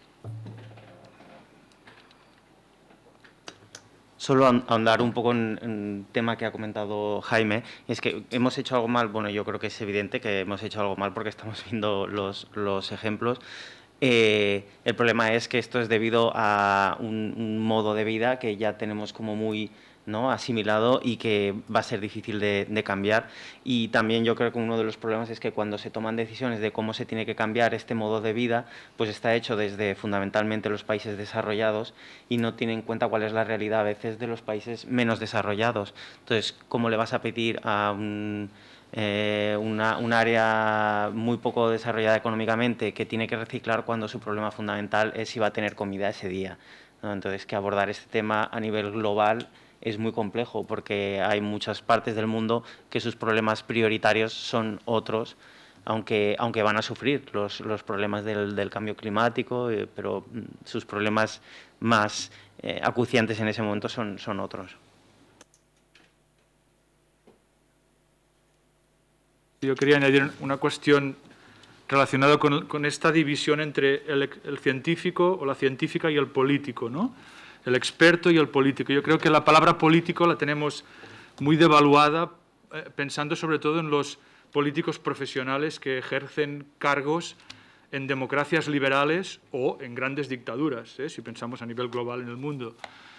Solo ahondar un poco en un tema que ha comentado Jaime, es que hemos hecho algo mal. Bueno, yo creo que es evidente que hemos hecho algo mal porque estamos viendo los, los ejemplos. Eh, el problema es que esto es debido a un, un modo de vida que ya tenemos como muy, ¿no?, asimilado y que va a ser difícil de, de cambiar. Y también yo creo que uno de los problemas es que cuando se toman decisiones de cómo se tiene que cambiar este modo de vida, pues está hecho desde fundamentalmente los países desarrollados y no tiene en cuenta cuál es la realidad a veces de los países menos desarrollados. Entonces, ¿cómo le vas a pedir a un, eh, una, un área muy poco desarrollada económicamente que tiene que reciclar cuando su problema fundamental es si va a tener comida ese día, ¿no? Entonces, que abordar este tema a nivel global es muy complejo porque hay muchas partes del mundo que sus problemas prioritarios son otros, aunque, aunque van a sufrir los, los problemas del, del cambio climático, eh, pero sus problemas más eh, acuciantes en ese momento son, son otros. Yo quería añadir una cuestión relacionada con, con esta división entre el, el científico o la científica y el político, ¿no? El experto y el político. Yo creo que la palabra político la tenemos muy devaluada, eh, pensando sobre todo en los políticos profesionales que ejercen cargos en democracias liberales o en grandes dictaduras, ¿eh? Si pensamos a nivel global en el mundo.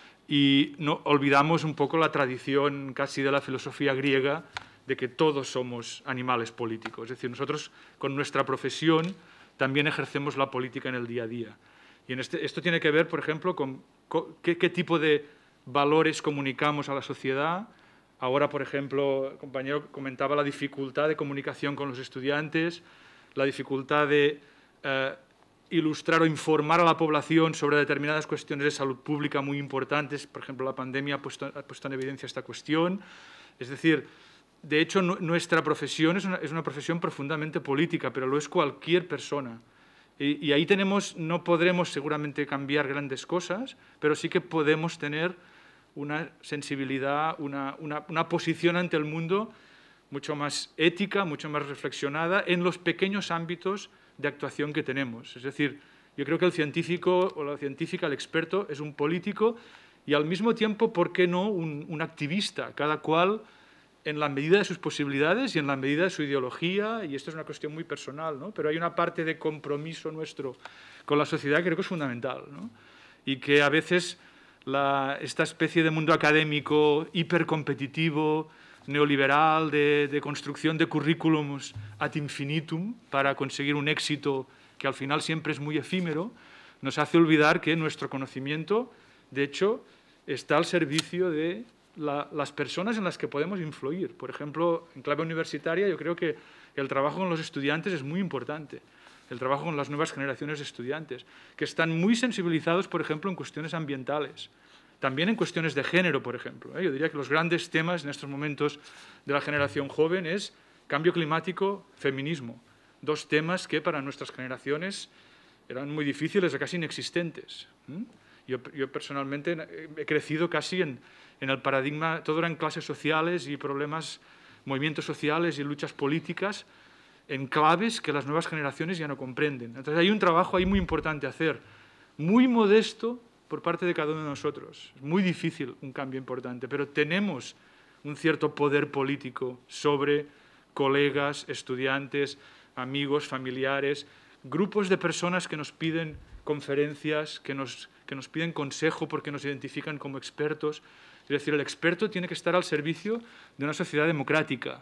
Y no, olvidamos un poco la tradición casi de la filosofía griega de que todos somos animales políticos. Es decir, nosotros con nuestra profesión también ejercemos la política en el día a día. Y en este, esto tiene que ver, por ejemplo, con, con qué, qué tipo de valores comunicamos a la sociedad. Ahora, por ejemplo, el compañero comentaba la dificultad de comunicación con los estudiantes, la dificultad de eh, ilustrar o informar a la población sobre determinadas cuestiones de salud pública muy importantes. Por ejemplo, la pandemia ha puesto, ha puesto en evidencia esta cuestión. Es decir, de hecho, nuestra profesión es una, es una profesión profundamente política, pero lo es cualquier persona. Y, y ahí tenemos, no podremos seguramente cambiar grandes cosas, pero sí que podemos tener una sensibilidad, una, una, una posición ante el mundo mucho más ética, mucho más reflexionada en los pequeños ámbitos de actuación que tenemos. Es decir, yo creo que el científico o la científica, el experto, es un político y al mismo tiempo, ¿por qué no?, un, un activista, cada cual en la medida de sus posibilidades y en la medida de su ideología, y esto es una cuestión muy personal, ¿no?, pero hay una parte de compromiso nuestro con la sociedad que creo que es fundamental, ¿no?, y que a veces la, esta especie de mundo académico hipercompetitivo, neoliberal, de, de construcción de currículums ad infinitum para conseguir un éxito que al final siempre es muy efímero, nos hace olvidar que nuestro conocimiento, de hecho, está al servicio de La, las personas en las que podemos influir. Por ejemplo, en clave universitaria, yo creo que el trabajo con los estudiantes es muy importante, el trabajo con las nuevas generaciones de estudiantes, que están muy sensibilizados, por ejemplo, en cuestiones ambientales, también en cuestiones de género, por ejemplo. ¿eh? Yo diría que los grandes temas en estos momentos de la generación joven es cambio climático, feminismo, dos temas que para nuestras generaciones eran muy difíciles o casi inexistentes. ¿eh? Yo, yo personalmente he crecido casi en en el paradigma, todo eran clases sociales y problemas, movimientos sociales y luchas políticas en claves que las nuevas generaciones ya no comprenden. Entonces hay un trabajo ahí muy importante a hacer, muy modesto por parte de cada uno de nosotros. Es muy difícil un cambio importante, pero tenemos un cierto poder político sobre colegas, estudiantes, amigos, familiares, grupos de personas que nos piden conferencias, que nos, que nos piden consejo porque nos identifican como expertos. Es decir, el experto tiene que estar al servicio de una sociedad democrática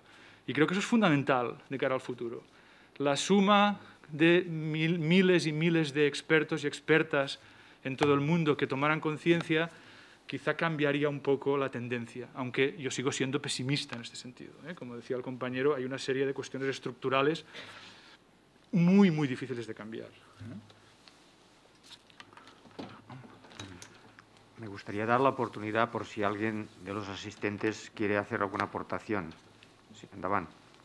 Y creo que eso es fundamental de cara al futuro. La suma de mil, miles y miles de expertos y expertas en todo el mundo que tomaran conciencia quizá cambiaría un poco la tendencia, aunque yo sigo siendo pesimista en este sentido, ¿eh? Como decía el compañero, hay una serie de cuestiones estructurales muy, muy difíciles de cambiar, ¿eh? Me gustaría dar la oportunidad por si alguien de los asistentes quiere hacer alguna aportación. Sí, endavant.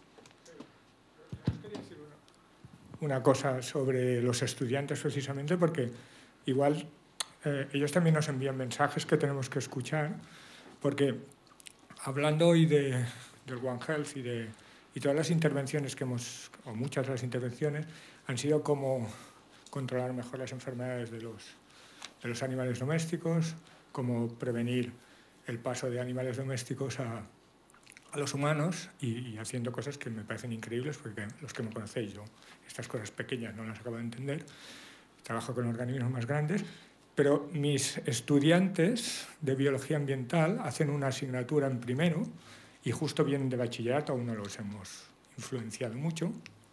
Una cosa sobre los estudiantes precisamente, porque igual eh, ellos también nos envían mensajes que tenemos que escuchar, porque hablando hoy de, del One Health y, de, y todas las intervenciones que hemos, o muchas de las intervenciones, han sido como controlar mejor las enfermedades de los, de los animales domésticos, como prevenir el paso de animales domésticos a, a los humanos y, y haciendo cosas que me parecen increíbles, porque los que me conocéis, yo estas cosas pequeñas no las acabo de entender, trabajo con organismos más grandes, pero mis estudiantes de biología ambiental hacen una asignatura en primero y justo vienen de bachillerato, aún no los hemos influenciado mucho,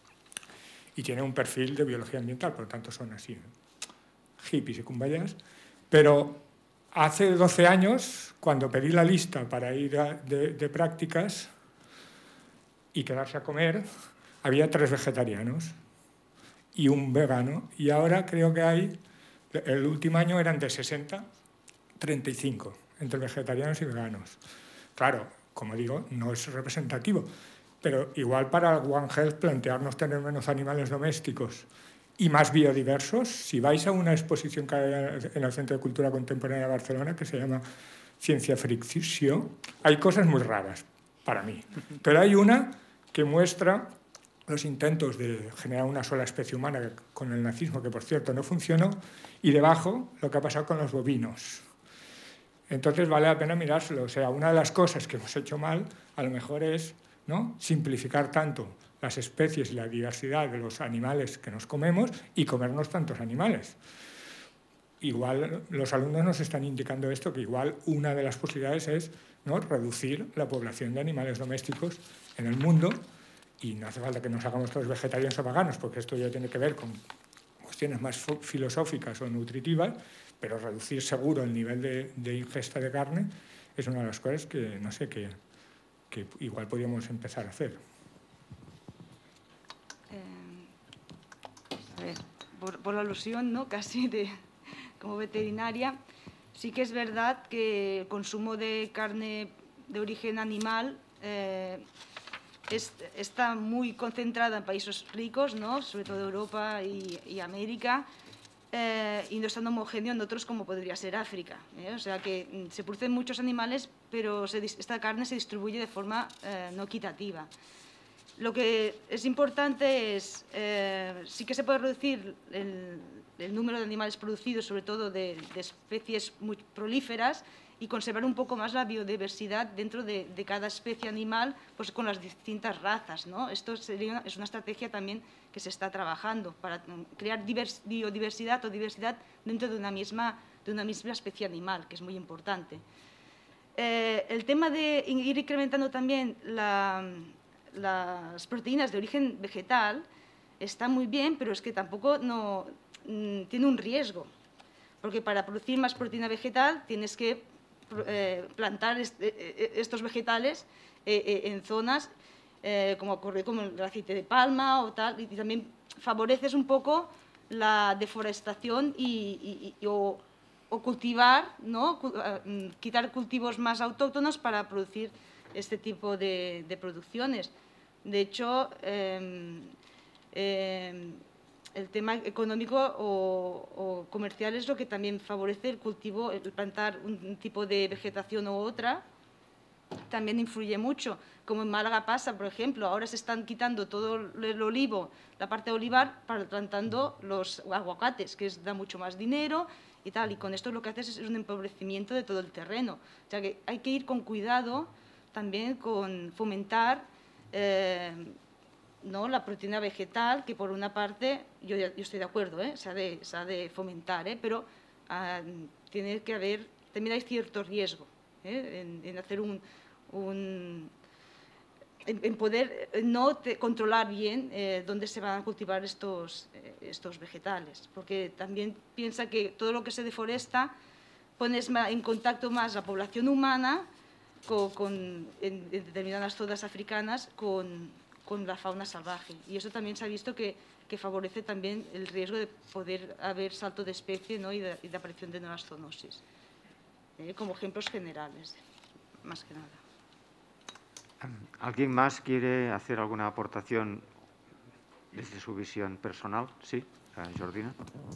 y tienen un perfil de biología ambiental, por lo tanto son así, hippies y cumbayas, pero hace doce años, cuando pedí la lista para ir a, de, de prácticas y quedarse a comer, había tres vegetarianos y un vegano, y ahora creo que hay, el último año eran de sesenta, treinta y cinco, entre vegetarianos y veganos. Claro, como digo, no es representativo, pero igual para el One Health plantearnos tener menos animales domésticos y más biodiversos. Si vais a una exposición que hay en el Centro de Cultura Contemporánea de Barcelona, que se llama Ciencia Fricció, hay cosas muy raras para mí, pero hay una que muestra los intentos de generar una sola especie humana con el nazismo, que por cierto no funcionó, y debajo lo que ha pasado con los bovinos. Entonces vale la pena mirárselo. O sea, una de las cosas que hemos hecho mal a lo mejor es, ¿no?, simplificar tanto las especies y la diversidad de los animales que nos comemos y comernos tantos animales. Igual los alumnos nos están indicando esto, que igual una de las posibilidades es, ¿no?, reducir la población de animales domésticos en el mundo, y no hace falta que nos hagamos todos vegetarianos o veganos, porque esto ya tiene que ver con cuestiones más filosóficas o nutritivas, pero reducir seguro el nivel de, de ingesta de carne es una de las cosas que, no sé, que, que igual podríamos empezar a hacer. Eh, a ver, por, por la alusión, ¿no?, casi de, como veterinaria, sí que es verdad que el consumo de carne de origen animal eh, es, está muy concentrada en países ricos, ¿no?, sobre todo Europa y, y América, eh, y no es tan homogéneo en otros como podría ser África, ¿eh? O sea que se producen muchos animales, pero se, esta carne se distribuye de forma eh, no equitativa. Lo que es importante es, eh, sí que se puede reducir el, el número de animales producidos, sobre todo de, de especies muy prolíferas, y conservar un poco más la biodiversidad dentro de, de cada especie animal, pues con las distintas razas, ¿no? Esto sería, es una estrategia también que se está trabajando para crear divers, biodiversidad o diversidad dentro de una misma, de una misma especie animal, que es muy importante. Eh, el tema de ir incrementando también la, las proteínas de origen vegetal está muy bien, pero es que tampoco no, mm, tiene un riesgo, porque para producir más proteína vegetal tienes que eh, plantar est estos vegetales eh, eh, en zonas eh, como ocurre con el aceite de palma o tal, y también favoreces un poco la deforestación y, y, y, o, o cultivar, ¿no?, quitar cultivos más autóctonos para producir este tipo de, de producciones. De hecho, eh, eh, el tema económico o, o comercial es lo que también favorece el cultivo, el plantar un tipo de vegetación u otra, también influye mucho. Como en Málaga pasa, por ejemplo, ahora se están quitando todo el olivo, la parte de olivar, para plantando los aguacates, que es, da mucho más dinero y tal, y con esto lo que haces es un empobrecimiento de todo el terreno. O sea que hay que ir con cuidado también con fomentar eh, ¿no?, la proteína vegetal, que por una parte, yo, yo estoy de acuerdo, ¿eh?, se, ha de, se ha de fomentar, ¿eh?, pero ah, tiene que haber, también hay cierto riesgo ¿eh?, en, en hacer un, un, en, en poder no te, controlar bien eh, dónde se van a cultivar estos, eh, estos vegetales, porque también piensa que todo lo que se deforesta pones en contacto más la población humana con, con, en, en determinadas zonas africanas con, con la fauna salvaje, y eso también se ha visto que, que favorece también el riesgo de poder haber salto de especie, ¿no? y, de, y de aparición de nuevas zoonosis, eh, como ejemplos generales, más que nada. ¿Alguien más quiere hacer alguna aportación desde su visión personal? Sí, Jordina.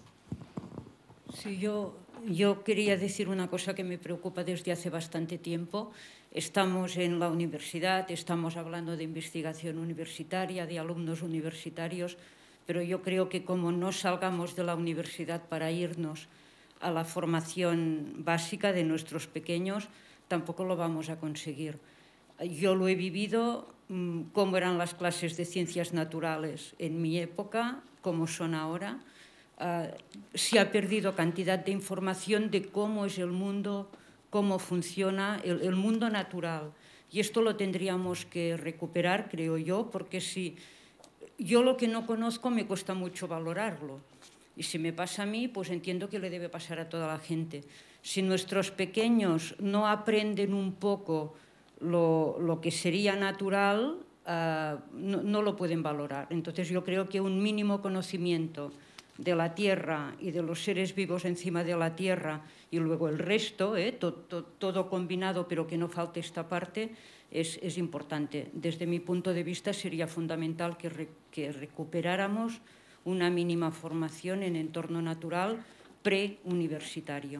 Sí, yo, yo quería decir una cosa que me preocupa desde hace bastante tiempo. Estamos en la universidad, estamos hablando de investigación universitaria, de alumnos universitarios, pero yo creo que como no salgamos de la universidad para irnos a la formación básica de nuestros pequeños, tampoco lo vamos a conseguir. Yo lo he vivido, cómo eran las clases de ciencias naturales en mi época, cómo son ahora. Uh, se ha perdido cantidad de información de cómo es el mundo, cómo funciona el, el mundo natural. Y esto lo tendríamos que recuperar, creo yo, porque si yo lo que no conozco me cuesta mucho valorarlo. Y si me pasa a mí, pues entiendo que le debe pasar a toda la gente. Si nuestros pequeños no aprenden un poco Lo, lo que sería natural, uh, no, no lo pueden valorar. Entonces yo creo que un mínimo conocimiento de la tierra y de los seres vivos encima de la tierra y luego el resto, eh, to, to, todo combinado, pero que no falte esta parte, es, es importante. Desde mi punto de vista sería fundamental que, re, que recuperáramos una mínima formación en entorno natural preuniversitario.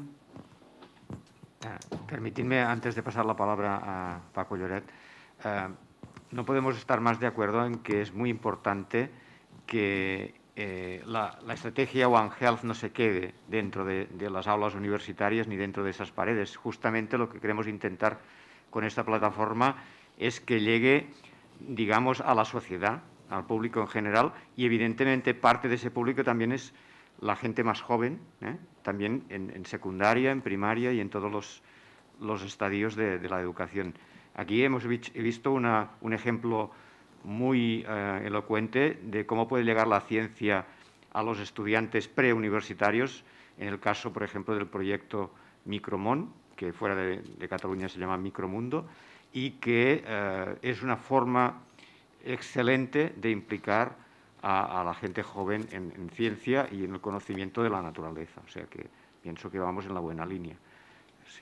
Permitidme, antes de pasar la palabra a Paco Lloret, eh, no podemos estar más de acuerdo en que es muy importante que eh, la, la estrategia One Health no se quede dentro de, de las aulas universitarias ni dentro de esas paredes. Justamente lo que queremos intentar con esta plataforma es que llegue, digamos, a la sociedad, al público en general, y evidentemente parte de ese público también es la gente más joven, ¿eh? También en, en secundaria, en primaria y en todos los, los estadios de, de la educación. Aquí hemos visto una, un ejemplo muy eh, elocuente de cómo puede llegar la ciencia a los estudiantes preuniversitarios, en el caso, por ejemplo, del proyecto Micromón, que fuera de, de Cataluña se llama Micromundo, y que eh, es una forma excelente de implicar A, a la gente joven en, en ciencia y en el conocimiento de la naturaleza. O sea que pienso que vamos en la buena línea. Sí.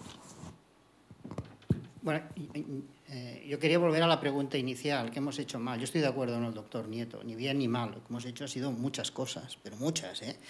Bueno, eh, yo quería volver a la pregunta inicial, ¿qué hemos hecho mal? Yo estoy de acuerdo con el doctor Nieto, ni bien ni mal. Lo que hemos hecho ha sido muchas cosas, pero muchas, ¿eh?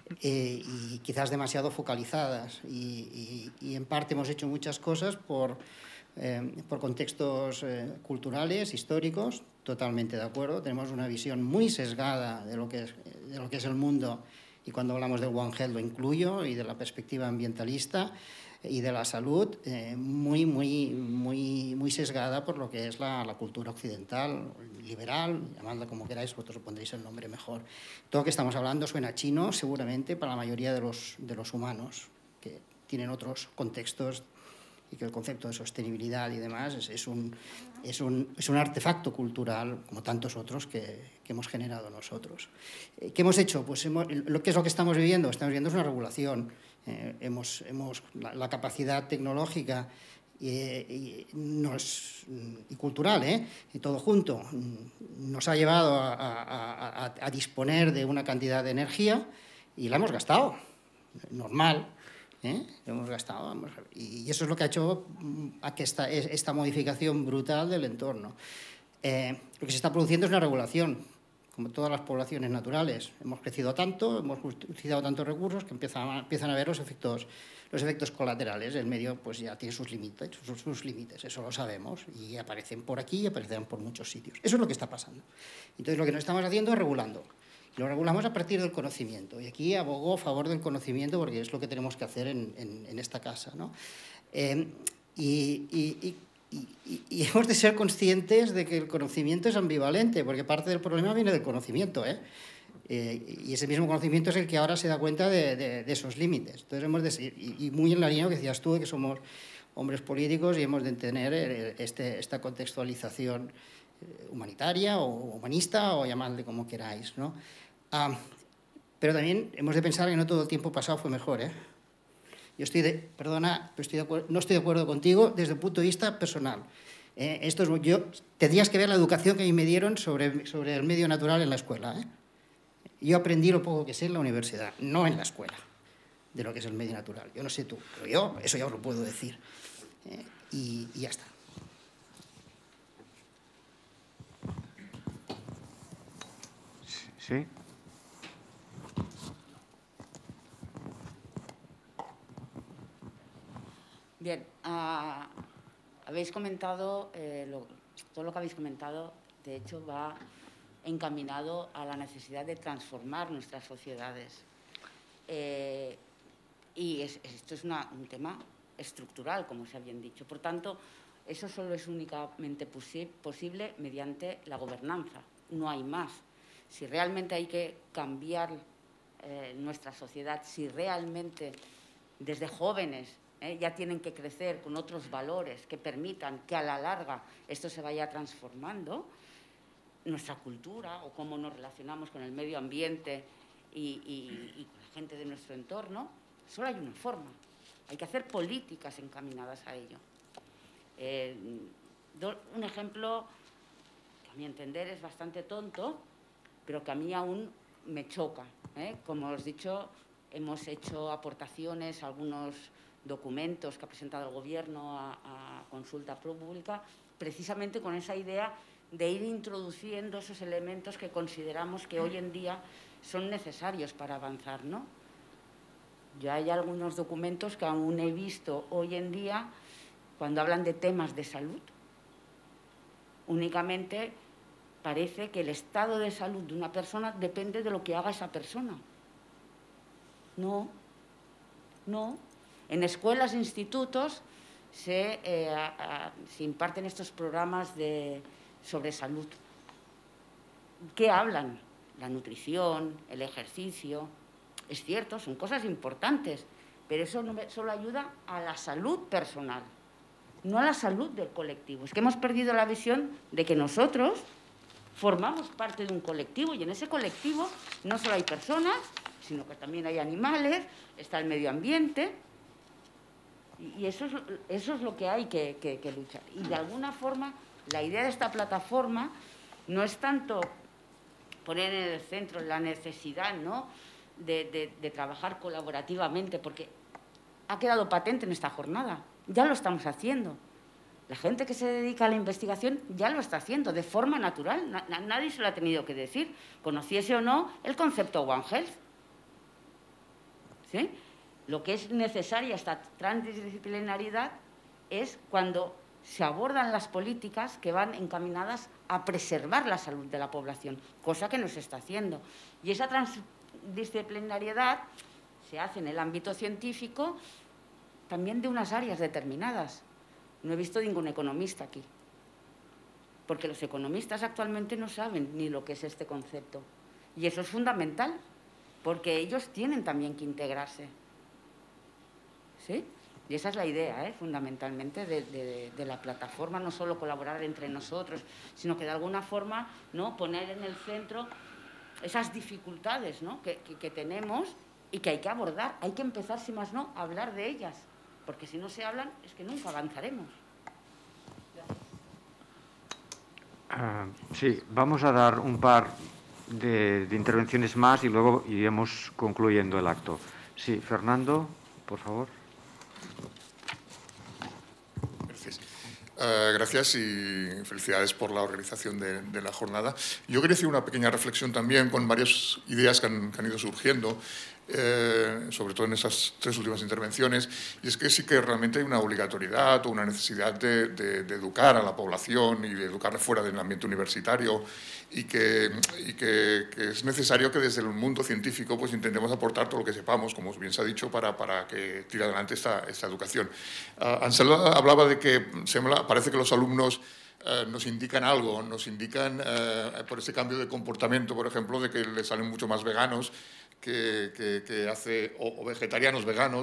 eh y quizás demasiado focalizadas. Y, y, y en parte hemos hecho muchas cosas por... Eh, por contextos eh, culturales, históricos, totalmente de acuerdo. Tenemos una visión muy sesgada de lo que es, de lo que es el mundo, y cuando hablamos del One Health lo incluyo, y de la perspectiva ambientalista y de la salud, eh, muy, muy, muy, muy sesgada por lo que es la, la cultura occidental, liberal, llamadla como queráis, vosotros pondréis el nombre mejor. Todo lo que estamos hablando suena chino, seguramente, para la mayoría de los, de los humanos, que tienen otros contextos, y que el concepto de sostenibilidad y demás es, es, un, es, un, es un artefacto cultural, como tantos otros, que, que hemos generado nosotros. ¿Qué hemos hecho? Pues hemos, lo que es lo que estamos viviendo, estamos viviendo es una regulación. Eh, hemos, hemos, la, la capacidad tecnológica y, y, nos, y cultural, ¿eh? y todo junto, nos ha llevado a, a, a, a disponer de una cantidad de energía y la hemos gastado, normal. ¿Eh? Lo hemos gastado, vamos, y eso es lo que ha hecho a que esta, esta modificación brutal del entorno. Eh, lo que se está produciendo es una regulación, como todas las poblaciones naturales. Hemos crecido tanto, hemos utilizado tantos recursos que empiezan, empiezan a ver los efectos, los efectos colaterales. El medio pues ya tiene sus límites, sus, sus límites, eso lo sabemos, y aparecen por aquí y aparecerán por muchos sitios. Eso es lo que está pasando. Entonces lo que nos estamos haciendo es regulando. Lo regulamos a partir del conocimiento, y aquí abogo a favor del conocimiento porque es lo que tenemos que hacer en, en, en esta casa, ¿no? Eh, y, y, y, y, y hemos de ser conscientes de que el conocimiento es ambivalente, porque parte del problema viene del conocimiento, ¿eh? Eh, y ese mismo conocimiento es el que ahora se da cuenta de, de, de esos límites. Entonces hemos de ser, y, y muy en la línea que decías tú, de que somos hombres políticos y hemos de tener este, esta contextualización humanitaria o humanista o llamadle como queráis, ¿no? Ah, pero también hemos de pensar que no todo el tiempo pasado fue mejor, ¿eh? Yo estoy de, perdona, pero estoy de acuerdo, no estoy de acuerdo contigo desde el punto de vista personal. Eh, esto es, yo, tendrías que ver la educación que a mí me dieron sobre, sobre el medio natural en la escuela, ¿eh? Yo aprendí lo poco que sé en la universidad, no en la escuela, de lo que es el medio natural. Yo no sé tú, pero yo eso ya os lo puedo decir. Eh, y, y ya está. Sí. Bien, uh, habéis comentado, eh, lo, todo lo que habéis comentado, de hecho, va encaminado a la necesidad de transformar nuestras sociedades. Eh, y es, esto es una, un tema estructural, como se ha bien dicho. Por tanto, eso solo es únicamente posi posible mediante la gobernanza, no hay más. Si realmente hay que cambiar eh, nuestra sociedad, si realmente desde jóvenes eh, ya tienen que crecer con otros valores que permitan que a la larga esto se vaya transformando, nuestra cultura o cómo nos relacionamos con el medio ambiente y, y, y con la gente de nuestro entorno, solo hay una forma. Hay que hacer políticas encaminadas a ello. Eh, un ejemplo que a mi entender es bastante tonto, pero que a mí aún me choca. ¿eh? Como os he dicho, hemos hecho aportaciones a algunos documentos que ha presentado el Gobierno a, a consulta pública, precisamente con esa idea de ir introduciendo esos elementos que consideramos que hoy en día son necesarios para avanzar, ¿no? Ya hay algunos documentos que aún he visto hoy en día, cuando hablan de temas de salud, únicamente parece que el estado de salud de una persona depende de lo que haga esa persona. No, no. En escuelas e institutos se, eh, a, a, se imparten estos programas de, sobre salud. ¿Qué hablan? La nutrición, el ejercicio. Es cierto, son cosas importantes, pero eso no me, solo ayuda a la salud personal, no a la salud del colectivo. Es que hemos perdido la visión de que nosotros formamos parte de un colectivo y en ese colectivo no solo hay personas, sino que también hay animales, está el medio ambiente y eso es, eso es lo que hay que, que, que luchar. Y de alguna forma la idea de esta plataforma no es tanto poner en el centro la necesidad, ¿no?, de, de, de trabajar colaborativamente, porque ha quedado patente en esta jornada, ya lo estamos haciendo. La gente que se dedica a la investigación ya lo está haciendo de forma natural, na, nadie se lo ha tenido que decir, conociese o no el concepto One Health. ¿Sí? Lo que es necesaria esta transdisciplinariedad es cuando se abordan las políticas que van encaminadas a preservar la salud de la población, cosa que no se está haciendo. Y esa transdisciplinariedad se hace en el ámbito científico también de unas áreas determinadas. No he visto ningún economista aquí, porque los economistas actualmente no saben ni lo que es este concepto. Y eso es fundamental, porque ellos tienen también que integrarse. ¿Sí? Y esa es la idea, ¿eh? fundamentalmente, de, de, de la plataforma, no solo colaborar entre nosotros, sino que de alguna forma, ¿no?, poner en el centro esas dificultades, ¿no?, que, que, que tenemos y que hay que abordar. Hay que empezar, si más no, a hablar de ellas, porque si no se hablan es que nunca avanzaremos. Uh, sí, vamos a dar un par de, de intervenciones más y luego iremos concluyendo el acto. Sí, Fernando, por favor. Gracias. Uh, gracias y felicidades por la organización de, de la jornada. Yo quería hacer una pequeña reflexión también con varias ideas que han, que han ido surgiendo, eh, sobre todo en esas tres últimas intervenciones, y es que sí que realmente hay una obligatoriedad o una necesidad de, de, de educar a la población y de educarla fuera del ambiente universitario y que, y que, que es necesario que desde el mundo científico pues intentemos aportar todo lo que sepamos, como bien se ha dicho, para, para que tire adelante esta, esta educación. Uh, Ansel hablaba de que se parece que los alumnos Uh, nos indican algo, nos indican uh, por ese cambio de comportamiento, por ejemplo, de que les salen mucho más veganos que, que, que hace, o, o vegetarianos veganos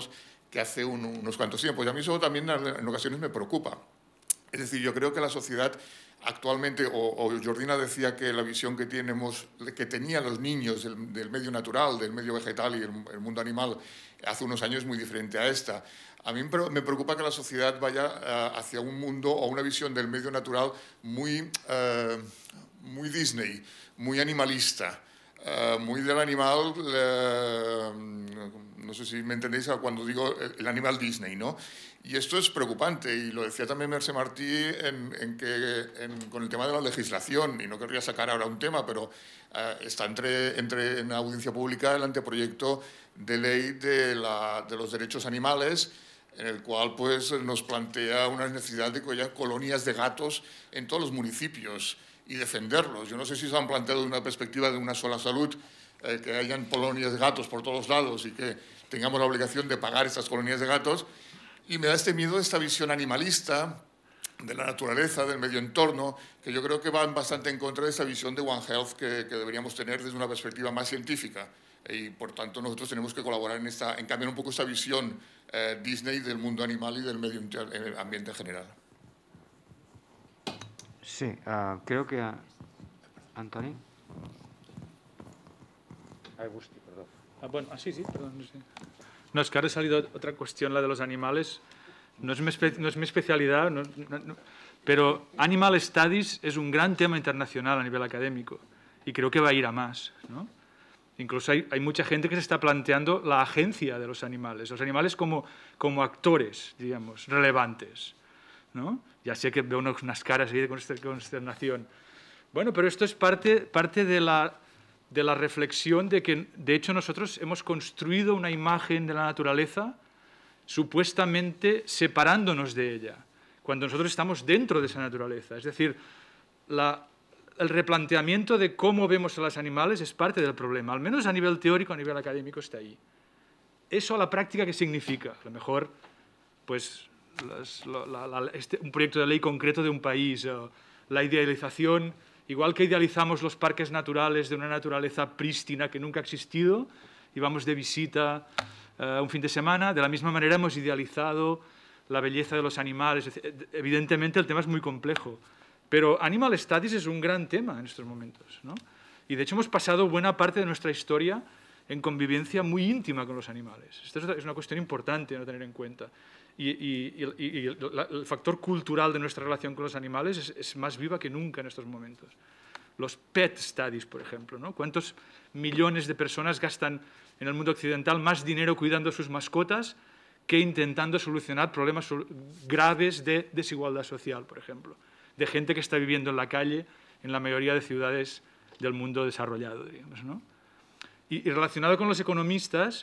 que hace un, unos cuantos tiempos. Y a mí eso también en ocasiones me preocupa. Es decir, yo creo que la sociedad actualmente, o, o Jordina decía que la visión que, tenemos, que tenían los niños del, del medio natural, del medio vegetal y el, el mundo animal hace unos años es muy diferente a esta. A mí me preocupa que la sociedad vaya uh, hacia un mundo o una visión del medio natural muy, uh, muy Disney, muy animalista. Uh, muy del animal, uh, no sé si me entendéis cuando digo el animal Disney, ¿no? Y esto es preocupante, y lo decía también Mercè Martí en, en que, en, con el tema de la legislación, y no querría sacar ahora un tema, pero uh, está entre, entre en la audiencia pública el anteproyecto de ley de, la, de los derechos animales, en el cual pues, nos plantea una necesidad de que haya colonias de gatos en todos los municipios, y defenderlos. Yo no sé si se han planteado desde una perspectiva de una sola salud, eh, que hayan colonias de gatos por todos lados y que tengamos la obligación de pagar estas colonias de gatos. Y me da este miedo, esta visión animalista de la naturaleza, del medio entorno, que yo creo que van bastante en contra de esa visión de One Health que, que deberíamos tener desde una perspectiva más científica. Y, por tanto, nosotros tenemos que colaborar en, esta, en cambiar un poco esta visión eh, Disney del mundo animal y del medio ambiente en general. Sí, uh, creo que... Uh, Antoni. Agustí, perdón. Ah, bueno, ah, sí, sí, perdón. No, sé. No, es que ahora ha salido otra cuestión, la de los animales. No es mi, espe no es mi especialidad, no, no, no, pero Animal Studies es un gran tema internacional a nivel académico y creo que va a ir a más, ¿no? Incluso hay, hay mucha gente que se está planteando la agencia de los animales, los animales como, como actores, digamos, relevantes, ¿no? Ya sé que veo unas caras ahí de consternación. Bueno, pero esto es parte, parte de, la, de la reflexión de que, de hecho, nosotros hemos construido una imagen de la naturaleza supuestamente separándonos de ella, cuando nosotros estamos dentro de esa naturaleza. Es decir, la, el replanteamiento de cómo vemos a los animales es parte del problema, al menos a nivel teórico, a nivel académico está ahí. ¿Eso a la práctica qué significa? A lo mejor, pues... Las, la, la, este, un proyecto de ley concreto de un país, uh, la idealización, igual que idealizamos los parques naturales de una naturaleza prístina que nunca ha existido y vamos de visita uh, un fin de semana, de la misma manera hemos idealizado la belleza de los animales. Evidentemente el tema es muy complejo, pero Animal Studies es un gran tema en estos momentos, ¿no? Y de hecho hemos pasado buena parte de nuestra historia en convivencia muy íntima con los animales. Esto es una cuestión importante a tener en cuenta. Y, y, y, y el, la, el factor cultural de nuestra relación con los animales es, es más viva que nunca en estos momentos. Los pet studies, por ejemplo, ¿no? ¿Cuántos millones de personas gastan en el mundo occidental más dinero cuidando sus mascotas que intentando solucionar problemas graves de desigualdad social, por ejemplo? De gente que está viviendo en la calle en la mayoría de ciudades del mundo desarrollado, digamos, ¿no? Y, y relacionado con los economistas,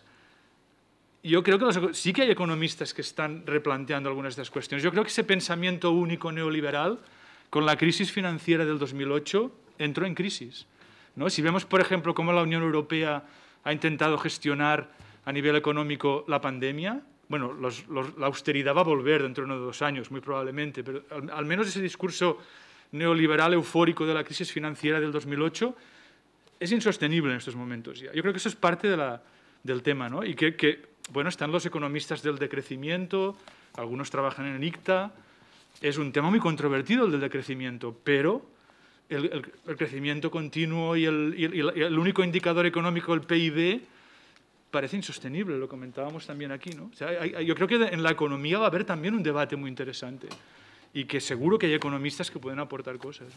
yo creo que los, sí que hay economistas que están replanteando algunas de estas cuestiones. Yo creo que ese pensamiento único neoliberal, con la crisis financiera del dos mil ocho, entró en crisis, ¿no? Si vemos, por ejemplo, cómo la Unión Europea ha intentado gestionar a nivel económico la pandemia, bueno, los, los, la austeridad va a volver dentro de uno o dos años, muy probablemente, pero al, al menos ese discurso neoliberal eufórico de la crisis financiera del dos mil ocho es insostenible en estos momentos ya. Yo creo que eso es parte de la, del tema, ¿no? Y que... que bueno, están los economistas del decrecimiento, algunos trabajan en I C T A, es un tema muy controvertido el del decrecimiento, pero el, el, el crecimiento continuo y el, y, el, y el único indicador económico, el P I B, parece insostenible, lo comentábamos también aquí, ¿no? O sea, hay, yo creo que en la economía va a haber también un debate muy interesante y que seguro que hay economistas que pueden aportar cosas.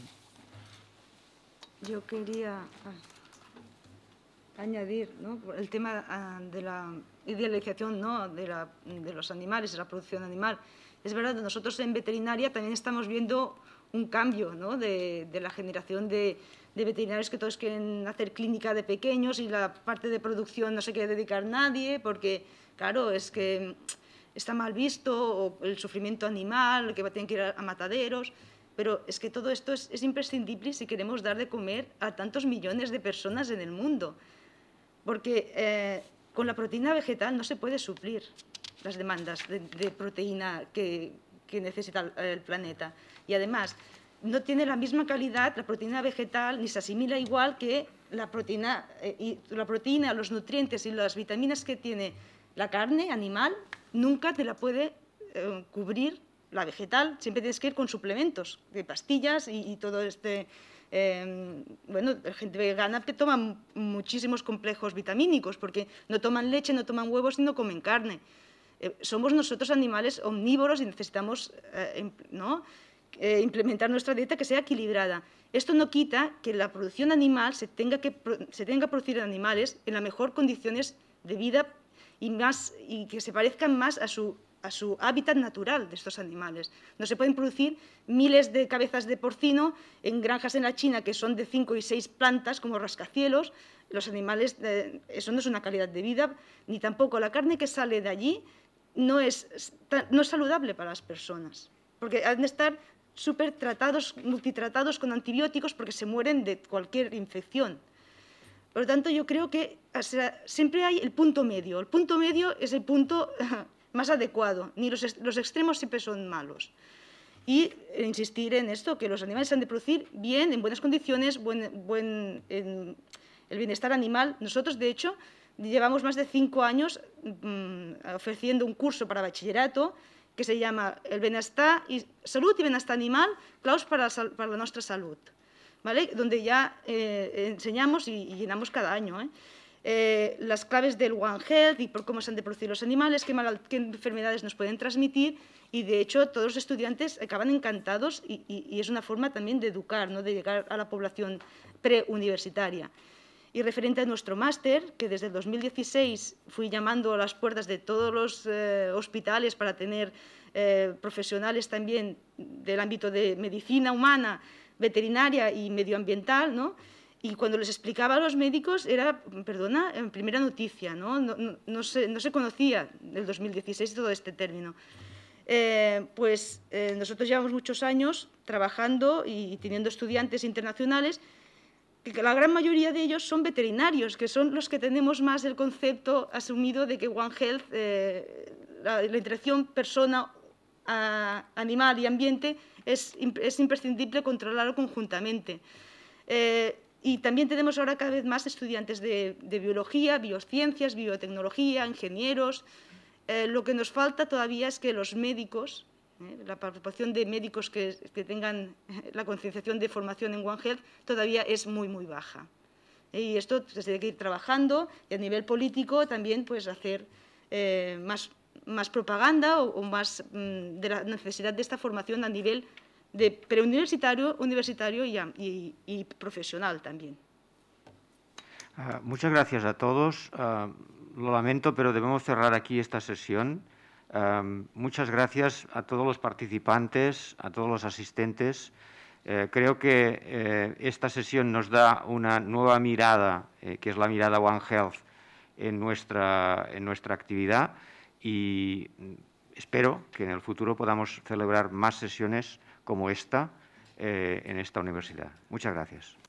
Yo quería añadir, ¿no?, el tema uh, de la idealización, ¿no?, de, la, de los animales, de la producción animal. Es verdad, nosotros en veterinaria también estamos viendo un cambio, ¿no?, de, de la generación de, de veterinarios que todos quieren hacer clínica de pequeños y la parte de producción no se quiere dedicar nadie porque, claro, es que está mal visto, o el sufrimiento animal, que tienen que ir a, a mataderos. Pero es que todo esto es, es imprescindible si queremos dar de comer a tantos millones de personas en el mundo. Porque eh, con la proteína vegetal no se puede suplir las demandas de, de proteína que, que necesita el, el planeta. Y además, no tiene la misma calidad la proteína vegetal, ni se asimila igual que la proteína, eh, y la proteína, los nutrientes y las vitaminas que tiene la carne animal, nunca te la puede eh, cubrir la vegetal, siempre tienes que ir con suplementos, de pastillas y, y todo este... Eh, bueno, la gente vegana que toma muchísimos complejos vitamínicos porque no toman leche, no toman huevos y no comen carne. Eh, somos nosotros animales omnívoros y necesitamos eh, ¿no? eh, implementar nuestra dieta que sea equilibrada. Esto no quita que la producción animal se tenga que, se tenga que producir en animales en las mejores condiciones de vida y, más, y que se parezcan más a su a su hábitat natural de estos animales. No se pueden producir miles de cabezas de porcino en granjas en la China que son de cinco y seis plantas como rascacielos. Los animales, eh, eso no es una calidad de vida, ni tampoco la carne que sale de allí no es, no es saludable para las personas, porque han de estar súper tratados, multitratados con antibióticos porque se mueren de cualquier infección. Por lo tanto, yo creo que o sea, siempre hay el punto medio. El punto medio es el punto más adecuado, ni los, los extremos siempre son malos. Y insistir en esto, que los animales se han de producir bien, en buenas condiciones, buen, buen, en el bienestar animal. Nosotros, de hecho, llevamos más de cinco años mmm, ofreciendo un curso para bachillerato que se llama el bienestar y, Salud y Bienestar Animal, claus para, para la nuestra salud, ¿vale? Donde ya eh, enseñamos y, y llenamos cada año, ¿eh? Eh, las claves del One Health y por cómo se han de producir los animales, qué, mal, qué enfermedades nos pueden transmitir y, de hecho, todos los estudiantes acaban encantados y, y, y es una forma también de educar, ¿no? De llegar a la población preuniversitaria. Y referente a nuestro máster, que desde el dos mil dieciséis fui llamando a las puertas de todos los eh, hospitales para tener eh, profesionales también del ámbito de medicina humana, veterinaria y medioambiental, ¿no? Y cuando les explicaba a los médicos era, perdona, en primera noticia, ¿no? No, no, no, se, no se conocía del dos mil dieciséis todo este término. Eh, pues eh, nosotros llevamos muchos años trabajando y teniendo estudiantes internacionales, que la gran mayoría de ellos son veterinarios, que son los que tenemos más el concepto asumido de que One Health, eh, la, la interacción persona, a, animal y ambiente, es, es imprescindible controlarlo conjuntamente. Eh, Y también tenemos ahora cada vez más estudiantes de, de biología, biociencias, biotecnología, ingenieros. Eh, lo que nos falta todavía es que los médicos, eh, la participación de médicos que, que tengan la concienciación de formación en One Health todavía es muy, muy baja. Eh, y esto se tiene que ir trabajando y a nivel político también pues, hacer eh, más, más propaganda o, o más mm, de la necesidad de esta formación a nivel de preuniversitario, universitario y, y, y profesional también. Uh, muchas gracias a todos. Uh, lo lamento, pero debemos cerrar aquí esta sesión. Uh, muchas gracias a todos los participantes, a todos los asistentes. Uh, creo que uh, esta sesión nos da una nueva mirada, eh, que es la mirada One Health, en nuestra, en nuestra actividad y espero que en el futuro podamos celebrar más sesiones como esta eh, en esta universidad. Muchas gracias.